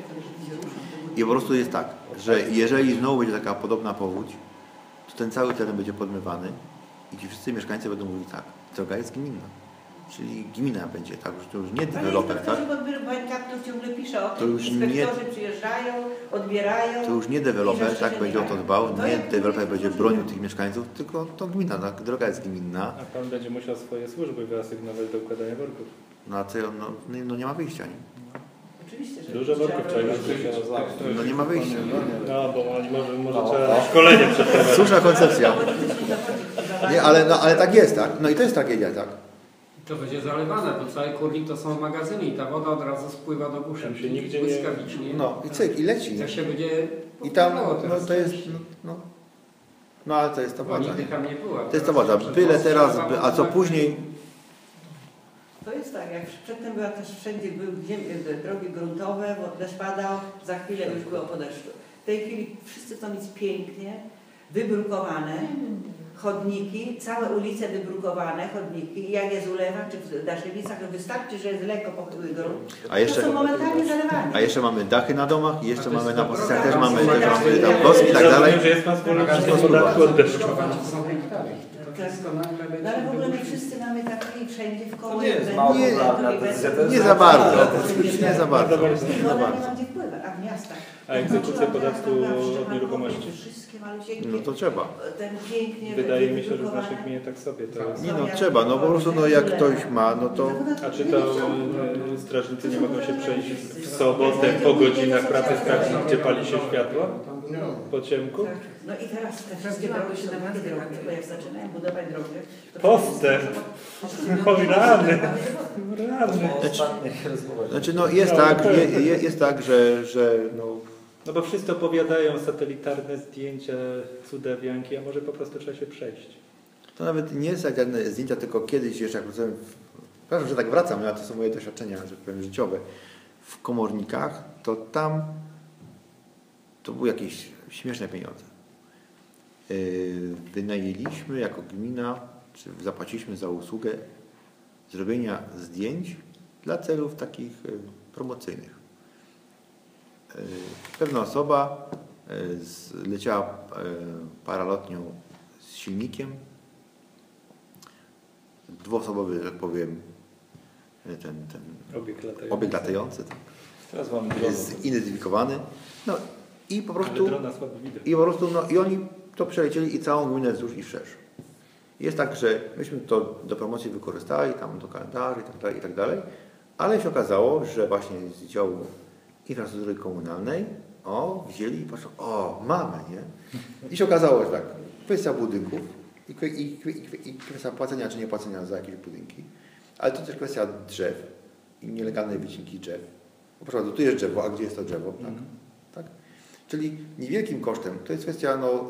I po prostu jest tak, że jeżeli znowu będzie taka podobna powódź, to ten cały teren będzie podmywany i ci wszyscy mieszkańcy będą mówili tak, droga jest gminna. Czyli gmina będzie, tak, już to już nie deweloper, tak? To ciągle pisze o To tym, już inspektorzy nie- przyjeżdżają, odbierają. To już nie deweloper I że tak się będzie o nie to da. dbał, To nie jak deweloper to będzie jest bronił możliwe? tych mieszkańców, tylko to gmina, tak? Droga jest gminna, A pan będzie musiał swoje służby wyasygnować do układania worków. no a co, no, no nie ma wyjścia, nie? Oczywiście, że Dużo worków trzeba robić. mieć. No nie ma wyjścia. No, bo oni może, może trzeba szkolenie przeprowadzić. Słuszna koncepcja. Nie, ale, no, ale tak jest, tak? No i to jest tragedia, tak? To będzie zalewane, bo cały kurnik to są magazyny i ta woda od razu spływa do Tam Guszynki. się nigdzie nie- Błyskawicznie. No i cyk, i leci. To się będzie I tam, powtarzało no teraz. to jest, no, no, no ale to jest to Bo władza, nigdy nie? tam nie była. To jest to władza. Byle teraz, by, a co później, To jest tak, jak przedtem była też wszędzie były ziemie, drogi gruntowe, bo deszcz padał, za chwilę już było po deszczu. W tej chwili wszyscy chcą mieć pięknie, wybrukowane chodniki, całe ulice wybrukowane, chodniki. Jak jest ulewa, czy w Daszewicach, to wystarczy, że jest lekko pokryły grunt. A jeszcze, to są momentalnie zalewane. a jeszcze mamy dachy na domach i jeszcze A to mamy jest na to pozycjach też program, mamy, to też jest mamy program. tam włoski i tak dalej. Rozumiem, że jest Pan zwolniony z podatku od deszczu. No ale w ogóle my wszyscy mamy takie wszędzie w koło. To nie jest jednego, mało Nie, popularna drugiego, decyzja, to drugiego. jest Nie za bardzo, nie za bardzo. No, Nie za ale nie bardzo. ma gdzie wpływać, a w miastach. A egzekucja Zobaczyłam podatku teraz, tam była od Szczepankowie, nieruchomości? Wszystkie malusieńkie. No to trzeba. Ten pięknie Wydaje mi się, że w wydrukowane. naszej gminie tak sobie to jest. Nie no, trzeba, no po prostu no jak ktoś ma, no to... A czy to e, strażnicy nie mogą się przejść w sobotę po godzinach pracy sprawdzić, gdzie pali się światło? Po ciemku? Tak. No i teraz te wszystkie drogi się nawet drogi, bo jak zaczynają budować drogę, to Postęp! Oj, rany! Rany! Znaczy no jest tak, je, je, jest tak, że, że no... No bo wszyscy opowiadają satelitarne zdjęcia cudawianki, a może po prostu trzeba się przejść. To nawet nie jest żadne zdjęcia, tylko kiedyś jeszcze jak pracowałem, w, przepraszam, że tak wracam, ale to są moje doświadczenia, że tak powiem, życiowe. W komornikach, to tam to były jakieś śmieszne pieniądze. Yy, wynajęliśmy jako gmina, czy zapłaciliśmy za usługę zrobienia zdjęć dla celów takich yy, promocyjnych. Yy, pewna osoba yy, z, leciała yy, paralotnią z silnikiem, dwuosobowy, że tak powiem, ten, ten Obieg latający. obieg latający, tak, Teraz mam jest zidentyfikowany. No i po prostu, Ale drona słabo widać. i po prostu, no i oni to przelecieli i całą gminę wzdłuż i wszerz. Jest tak, że myśmy to do promocji wykorzystali, tam do kalendarzy i tak dalej, i tak dalej, ale się okazało, że właśnie z działu infrastruktury komunalnej, o, wzięli i patrzą, o, mamy, nie? I się okazało, że tak, kwestia budynków i, i, i, i kwestia płacenia czy nie płacenia za jakieś budynki, ale to też kwestia drzew i nielegalnej wycinki drzew. Po prostu tu jest drzewo, a gdzie jest to drzewo? Tak? Mhm. Tak? Czyli niewielkim kosztem, to jest kwestia, no,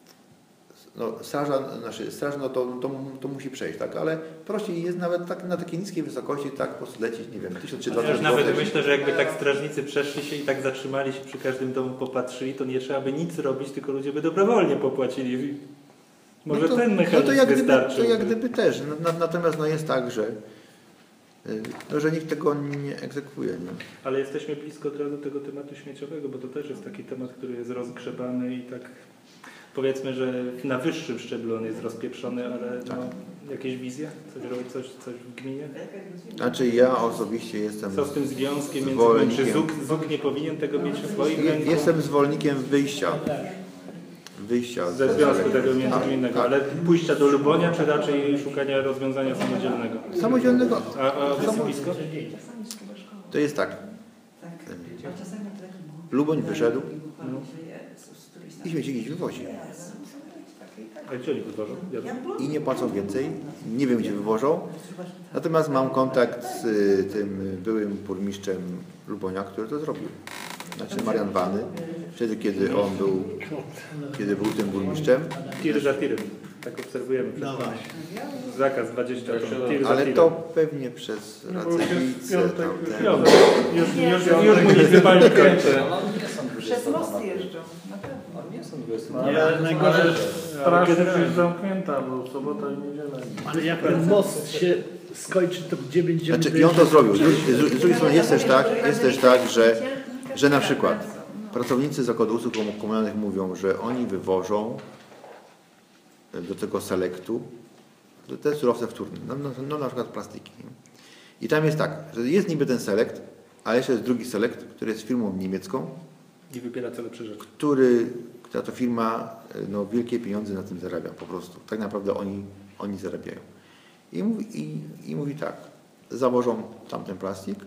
no straża, znaczy straż, no to, to, to musi przejść, tak? Ale prościej jest nawet tak, na takiej niskiej wysokości, tak po prostu lecieć, nie wiem, tysiąc czy dwa Chociaż tysiące. nawet myślę, że jakby tak strażnicy przeszli się i tak zatrzymali się przy każdym domu, popatrzyli, to nie trzeba by nic robić, tylko ludzie by dobrowolnie popłacili. Może no to, ten mechanizm no to jak wystarczy. gdyby, to jak gdyby też. Na, natomiast no jest tak, że, no, że nikt tego nie egzekwuje. Nie? Ale jesteśmy blisko od razu tego tematu śmieciowego, bo to też jest taki temat, który jest rozgrzebany i tak powiedzmy, że na wyższym szczeblu on jest rozpieprzony, ale no, jakieś wizje? Coś robić, coś, coś w gminie? Znaczy ja osobiście jestem Co z tym związkiem między innymi? Czy zwolennikiem, Z U K nie powinien tego mieć w swoim je- ręku? jestem zwolennikiem wyjścia. Wyjścia Ze związku tego tak, międzyinnego, tak. ale pójścia do Lubonia, czy raczej szukania rozwiązania samodzielnego? Samodzielnego. A, a wysypisko? To jest tak. Tak. A czasami to taki Luboń wyszedł no. i śmieci gdzieś wywozi. A gdzie oni wywożą? Jadą? I nie płacą więcej. Nie wiem, gdzie wywożą. Natomiast mam kontakt z y, tym byłym burmistrzem Lubonia, który to zrobił. Znaczy Marian Wany. Wtedy, kiedy on był, kiedy był tym burmistrzem. Tir za tirem. Tak obserwujemy. No Przez właśnie. zakaz dwadzieścia ton. Tir za Ale tirem. to pewnie przez Racewicę. tamten- Piotr, już, już, już municypalnie kończę. Przez most jeżdżą, na pewno. Ale najgorzej, że Ale straż kiedy- jest zamknięta, bo sobota i niedziela. Ale jak ten most się skończy, to gdzie będziemy... Znaczy, i on to zrobił. Z, drugiej- z, z drugiej strony jest też tak, jest też tak, że, że na przykład pracownicy Zakładu Usług Komunalnych mówią, że oni wywożą do tego selektu te surowce wtórne, no, no, no na przykład plastiki. Nie? I tam jest tak, że jest niby ten selekt, ale jeszcze jest drugi selekt, który jest firmą niemiecką, I wybiera cele przeżycia. który, która to firma no, wielkie pieniądze na tym zarabia po prostu. Tak naprawdę oni, oni zarabiają. I mówi, i, i mówi tak, zawożą tamten plastik,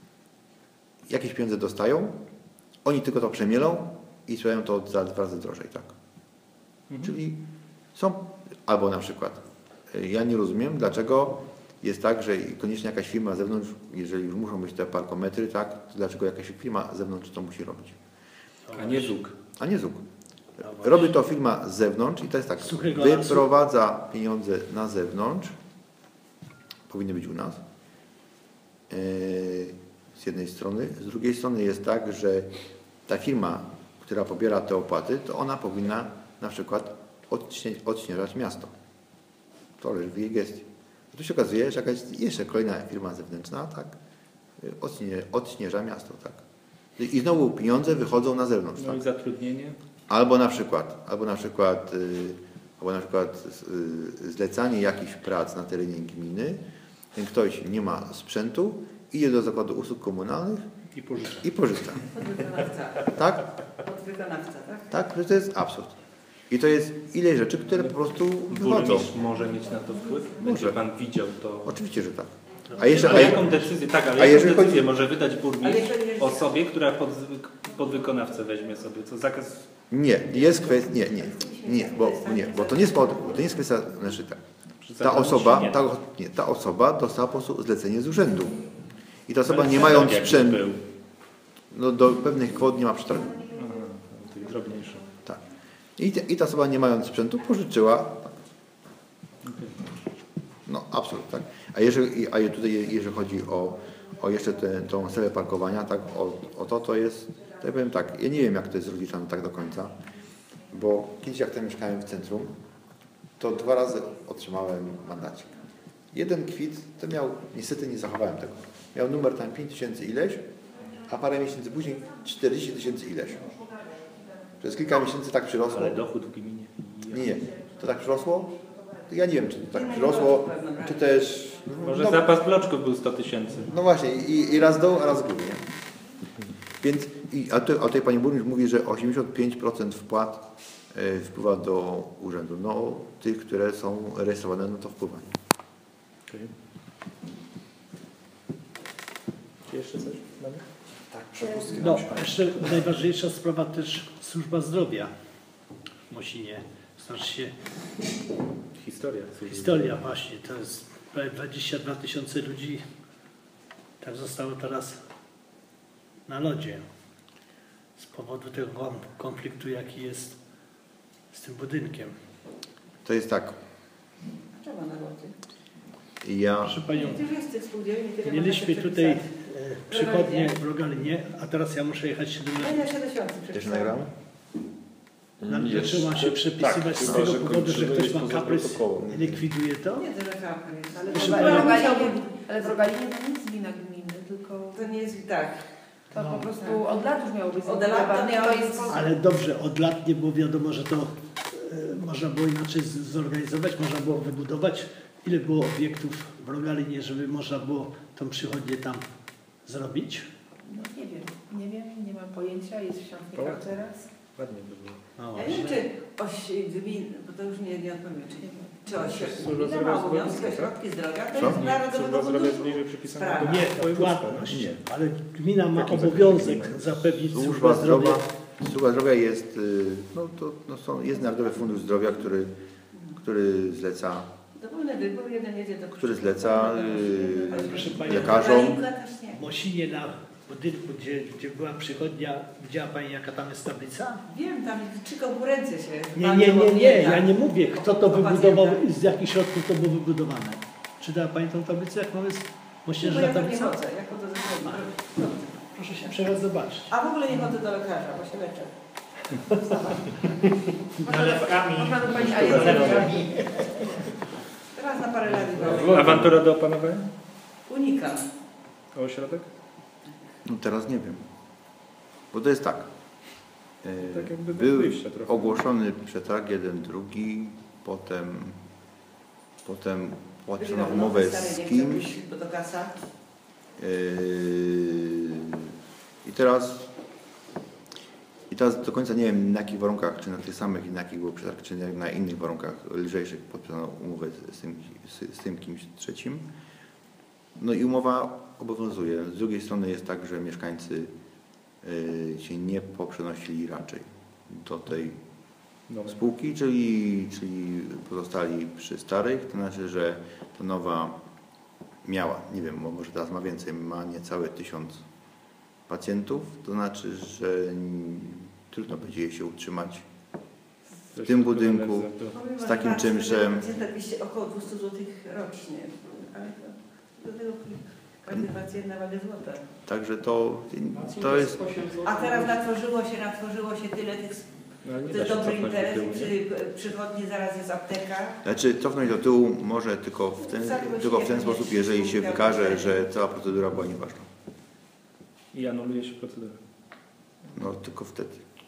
jakieś pieniądze dostają, oni tylko to przemielą i sprzedają to za dwa razy drożej. Tak? Mhm. Czyli są, albo na przykład, ja nie rozumiem, dlaczego jest tak, że koniecznie jakaś firma z zewnątrz, jeżeli już muszą być te parkometry, tak, to dlaczego jakaś firma z zewnątrz to musi robić? A nie Z U K. A nie Z U K. Robi to firma z zewnątrz i to jest tak, Suchego lasu. wyprowadza pieniądze na zewnątrz, powinny być u nas, yy, z jednej strony. Z drugiej strony jest tak, że ta firma, która pobiera te opłaty, to ona powinna na przykład odśnie, odśnieżać miasto. To leży w jej gestii. Tu się okazuje, że jakaś jeszcze kolejna firma zewnętrzna, tak, odśnie, odśnieża miasto, tak. I, I znowu pieniądze wychodzą na zewnątrz. No tak? i zatrudnienie? Albo na przykład, albo na przykład, yy, albo na przykład yy, zlecanie jakichś prac na terenie gminy, ten ktoś nie ma sprzętu, idzie do zakładu usług komunalnych i pożycza. I pożycza. Podwykonawca. Tak? Podwykonawca, tak? Tak, że to jest absurd. I to jest ile rzeczy, które po prostu wychodzą. Burmistrz może mieć na to wpływ? Będzie Może. pan widział to? Oczywiście, że tak. A jeszcze, A a, jaką decyzję, tak, ale a jaką jeżeli decyzję chodzi- może wydać burmistrz Ale jeżeli jest- osobie, która pod, podwykonawcę weźmie sobie? Co zakaz? Nie, jest kwestia, nie, nie, nie, bo, nie, bo to nie jest, pod, to nie jest kwestia, znaczy tak. Ta osoba, ta, nie, ta osoba dostała po prostu zlecenie z urzędu. I ta osoba Ale nie przetarg mając jakby sprzętu, był. no do pewnych kwot nie ma przetargu. Aha, tych drobniejszych. Tak. I, te, I ta osoba nie mając sprzętu pożyczyła. Tak. No absurd, tak. A jeżeli, a tutaj jeżeli chodzi o, o jeszcze tę tą salę parkowania, tak, o, o to, to jest, to ja powiem tak, ja nie wiem jak to jest rozliczane tak do końca, bo kiedyś jak tam mieszkałem w centrum, to dwa razy otrzymałem mandacik. Jeden kwit to miał, niestety nie zachowałem tego, miał numer tam pięć tysięcy ileś, a parę miesięcy później czterdzieści tysięcy ileś. Przez kilka miesięcy tak przyrosło. Ale dochód w gminie. Nie, nie. To tak przyrosło? To ja nie wiem, czy to tak przyrosło, czy też... Może no, zapas bloczków był sto tysięcy. no właśnie, i, i raz w dół, a raz w górę, nie? Więc, i, a, tu, a tutaj pani burmistrz mówi, że osiemdziesiąt pięć procent wpłat y, wpływa do urzędu. No, tych, które są rejestrowane, no to wpływa. Okay. Czy jeszcze coś? Mamy? Tak, przepustki No, nam się- jeszcze najważniejsza sprawa też służba zdrowia w Mosinie. Znaczy się Historia. historia właśnie, to jest prawie dwadzieścia dwa tysiące ludzi tak zostało teraz na lodzie z powodu tego kon- konfliktu, jaki jest z tym budynkiem. To jest tak, Czemu na lodzie? ja... Proszę Panią, Przecież jest tych spółdzielni, tyle mieliśmy można tutaj e, przepisać. przychodnie w Rogalinie, a teraz ja muszę jechać A siedemnaście. ile się tysięcy Jeszcze przepisałem? nagramy? Zaczęła się przepisywać z chyba, tego że powodu, że kończymy ktoś ma poza kaprys protokołem. i likwiduje to. Nie, to że żarka jest, ale Proszę to Pani- chyba Rogalinie, musiałby- ale w Rogalinie to nie jest wina gminy, tylko To nie jest tak. to No. po prostu od lat już miało być Od lat to zlikwidowane. miało To być- jest Ale dobrze, od lat nie było wiadomo, że to e, można było inaczej z- zorganizować, można było wybudować. Ile było obiektów w Rogalinie, żeby można było tą przychodnię tam zrobić? No nie wiem, nie wiem, nie mam pojęcia, jest w Świątnikach teraz. Ładnie by było. No Ja nie wiem, właśnie. czy oś gmin, bo to już nie, nie odpowiem, czy, czy oś Służba gmina zdrowia ma obowiązki, jest ośrodki zdrowia, to Co? jest Narodowego Służba zdrowia jest Funduszu. bliżej przypisana Sprawa. do Nie, województwa, płatność, nie? ale gmina ma Jakim obowiązek zakresie? zapewnić Służba służbę zdrowia. zdrowia, służba zdrowia jest, y, no to no są, jest Narodowy Fundusz Zdrowia, który, który zleca, Dowolny wybór, jeden jedzie do który zleca Ale y, proszę Pani, lekarzom. też nie. W Mosinie na budynku, gdzie, gdzie była przychodnia, widziała Pani jaka tam jest tablica? Wiem, tam trzy konkurencje się Nie, walczą nie, nie, o nie, pieniądze. ja nie mówię, kto to O wybudował pacjenta. i z jakich środków to było wybudowane. Czytała Pani tą tablicę, jak mamy Bo mośnierza ja tam nie tablica? chodzę, jak chodzę do sklepu. Proszę się przejść zobaczyć. A w ogóle nie chodzę do lekarza, bo się leczę. Nalewkami. Można do Pani Ajerzy. Teraz na parę lat idę. Awantura do opanowania? Unikam. A ośrodek? No teraz nie wiem. Bo to jest tak. y, Tak jakby bez Był wyjścia trochę. ogłoszony przetarg jeden, drugi, potem, potem płacono umowę z kimś. Bo to kasa. Yy, I teraz i teraz do końca nie wiem na jakich warunkach, czy na tych samych i na jakich był przetarg, czy na innych warunkach lżejszych podpisano umowę z tym, z, z tym kimś trzecim. No i umowa obowiązuje. Z drugiej strony jest tak, że mieszkańcy yy, się nie poprzenosili raczej do tej Dobra. spółki, czyli, czyli pozostali przy starych, to znaczy, że ta nowa miała, nie wiem, może teraz ma więcej, ma niecałe tysiąc pacjentów, to znaczy, że mm, trudno będzie jej się utrzymać w tym budynku z takim czymś, że Pacjenta około dwieście złotych rocznie. Ale to, do tego każdy pacjent naprawdę złota. także to, to jest, A teraz natworzyło się, natworzyło się tyle tych No, ale nie To da jest się dobry cofnąć do interes, tyłu, nie? przy przychodni zaraz jest apteka. Znaczy cofnąć do tyłu może tylko w ten, tylko w ten sposób, jeżeli się wykaże, że cała procedura była nieważna. I anuluje się procedurę. No tylko wtedy.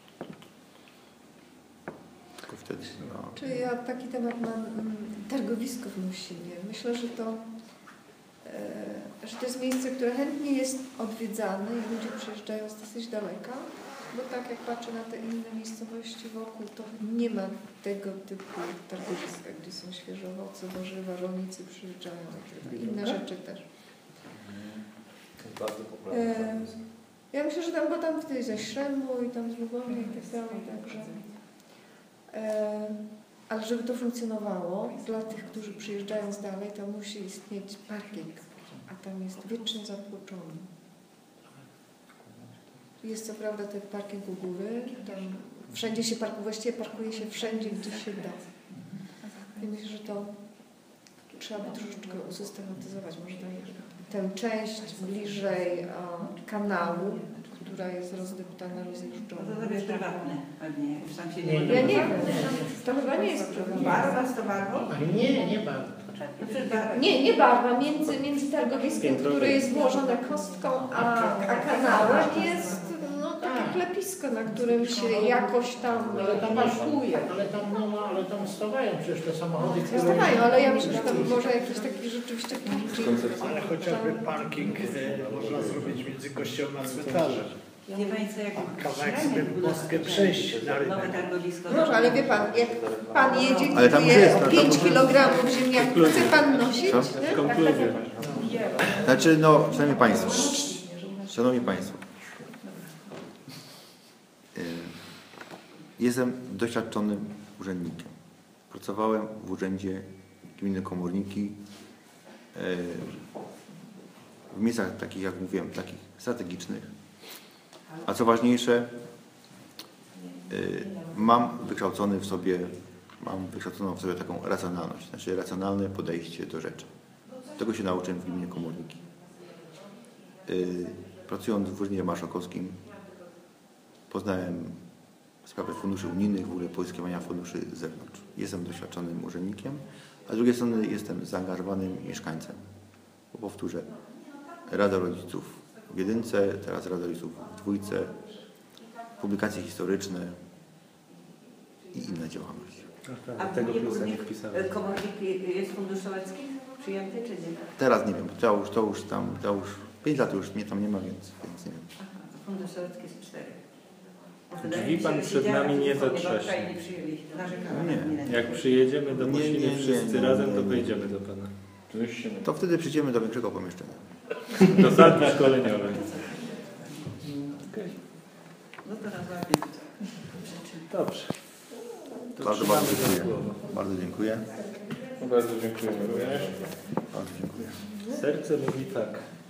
Tylko wtedy. No. Czy ja taki temat mam, mm, targowisko w Musinie. Myślę, że to, e, że to jest miejsce, które chętnie jest odwiedzane i ludzie przyjeżdżają z dosyć daleka, bo tak jak patrzę na te inne miejscowości wokół, to nie ma tego typu targowiska, gdzie są świeże owoce, warzywa, rolnicy przyjeżdżają i tak dalej. Inne rzeczy też. To jest bardzo popularne. E, ja myślę, że tam, bo tam wtedy ze Śremu i tam z Lubonia i tak dalej, także... E, ale żeby to funkcjonowało, dla tych, którzy przyjeżdżają z dalej, to musi istnieć parking, a tam jest wiecznie zatłoczony. Jest co prawda ten parking u góry, tam wszędzie się parkuje, właściwie parkuje się wszędzie, gdzie się da. I myślę, że to trzeba by troszeczkę usystematyzować, może tę część bliżej a, kanału, która jest rozdeptana, rozjeżdżona. No to jest prywatne, pewnie, jak sam się Nie, nie Ja nie wiem, to chyba nie jest prywatne. Barwa z towarą? Nie, nie bardzo. Nie, nie barwa. Między, między targowiskiem, które jest włożone kostką, a, a kanałem jest no, takie klepisko, na którym się jakoś tam Ale tam masz, parkuje. ale tam, no, no, ale tam stawają przecież te samochody, które... Stawają, ale ja myślę, że tam może jakiś taki rzeczywiście parking. Ale chociażby parking e, można zrobić między kościołem a cmentarzem. Wie Państwo, jak A kawałek sobie mostkę przejść na nowe rynek. targowisko. Może, ale wie Pan, jak Pan jedzie, Ale tam kupuje jest, o tam- pięć tam- kilogramów ziemniaków, chce Pan nosić? Co? W konkluzję. Znaczy, no, szanowni Państwo, szanowni Państwo, y, jestem doświadczonym urzędnikiem. Pracowałem w Urzędzie Gminy Komorniki y, w miejscach takich, jak mówiłem, takich strategicznych. A co ważniejsze, y, mam wykształcony w sobie, mam wykształconą w sobie taką racjonalność, znaczy racjonalne podejście do rzeczy. Tego się nauczyłem w Gminie Komorniki. Yy, pracując w Urzędzie Marszałkowskim poznałem sprawę funduszy unijnych, w ogóle pozyskiwania funduszy z zewnątrz. Jestem doświadczonym urzędnikiem, a z drugiej strony jestem zaangażowanym mieszkańcem. Bo powtórzę, Rada Rodziców w jedynce, teraz Rada Rodziców w dwójce, publikacje historyczne i inna działalność. A Tego w plusa nie Górnik wpisałem. Komornik jest fundusz sołecki przyjęty, czy nie? Teraz nie wiem, to już, to już tam, to już pięć lat już mnie tam nie ma, więc, więc nie wiem. Aha, fundusz sołecki jest cztery. Drzwi Pan przed nami nie zatrzaśnie. Nie przyjęli, narzekała Nie. na gminę. Jak przyjedziemy do Nie, Mosiny nie, nie, wszyscy nie, razem, nie, to nie. wejdziemy do Pana. To wtedy przyjdziemy do większego pomieszczenia. Do sali szkoleniowej. No to nazwanie. Dobrze. To Bardzo, trzymamy bardzo za dziękuję. słowo. Bardzo dziękuję. Bardzo dziękujemy również. Bardzo dziękuję. Serce mówi tak.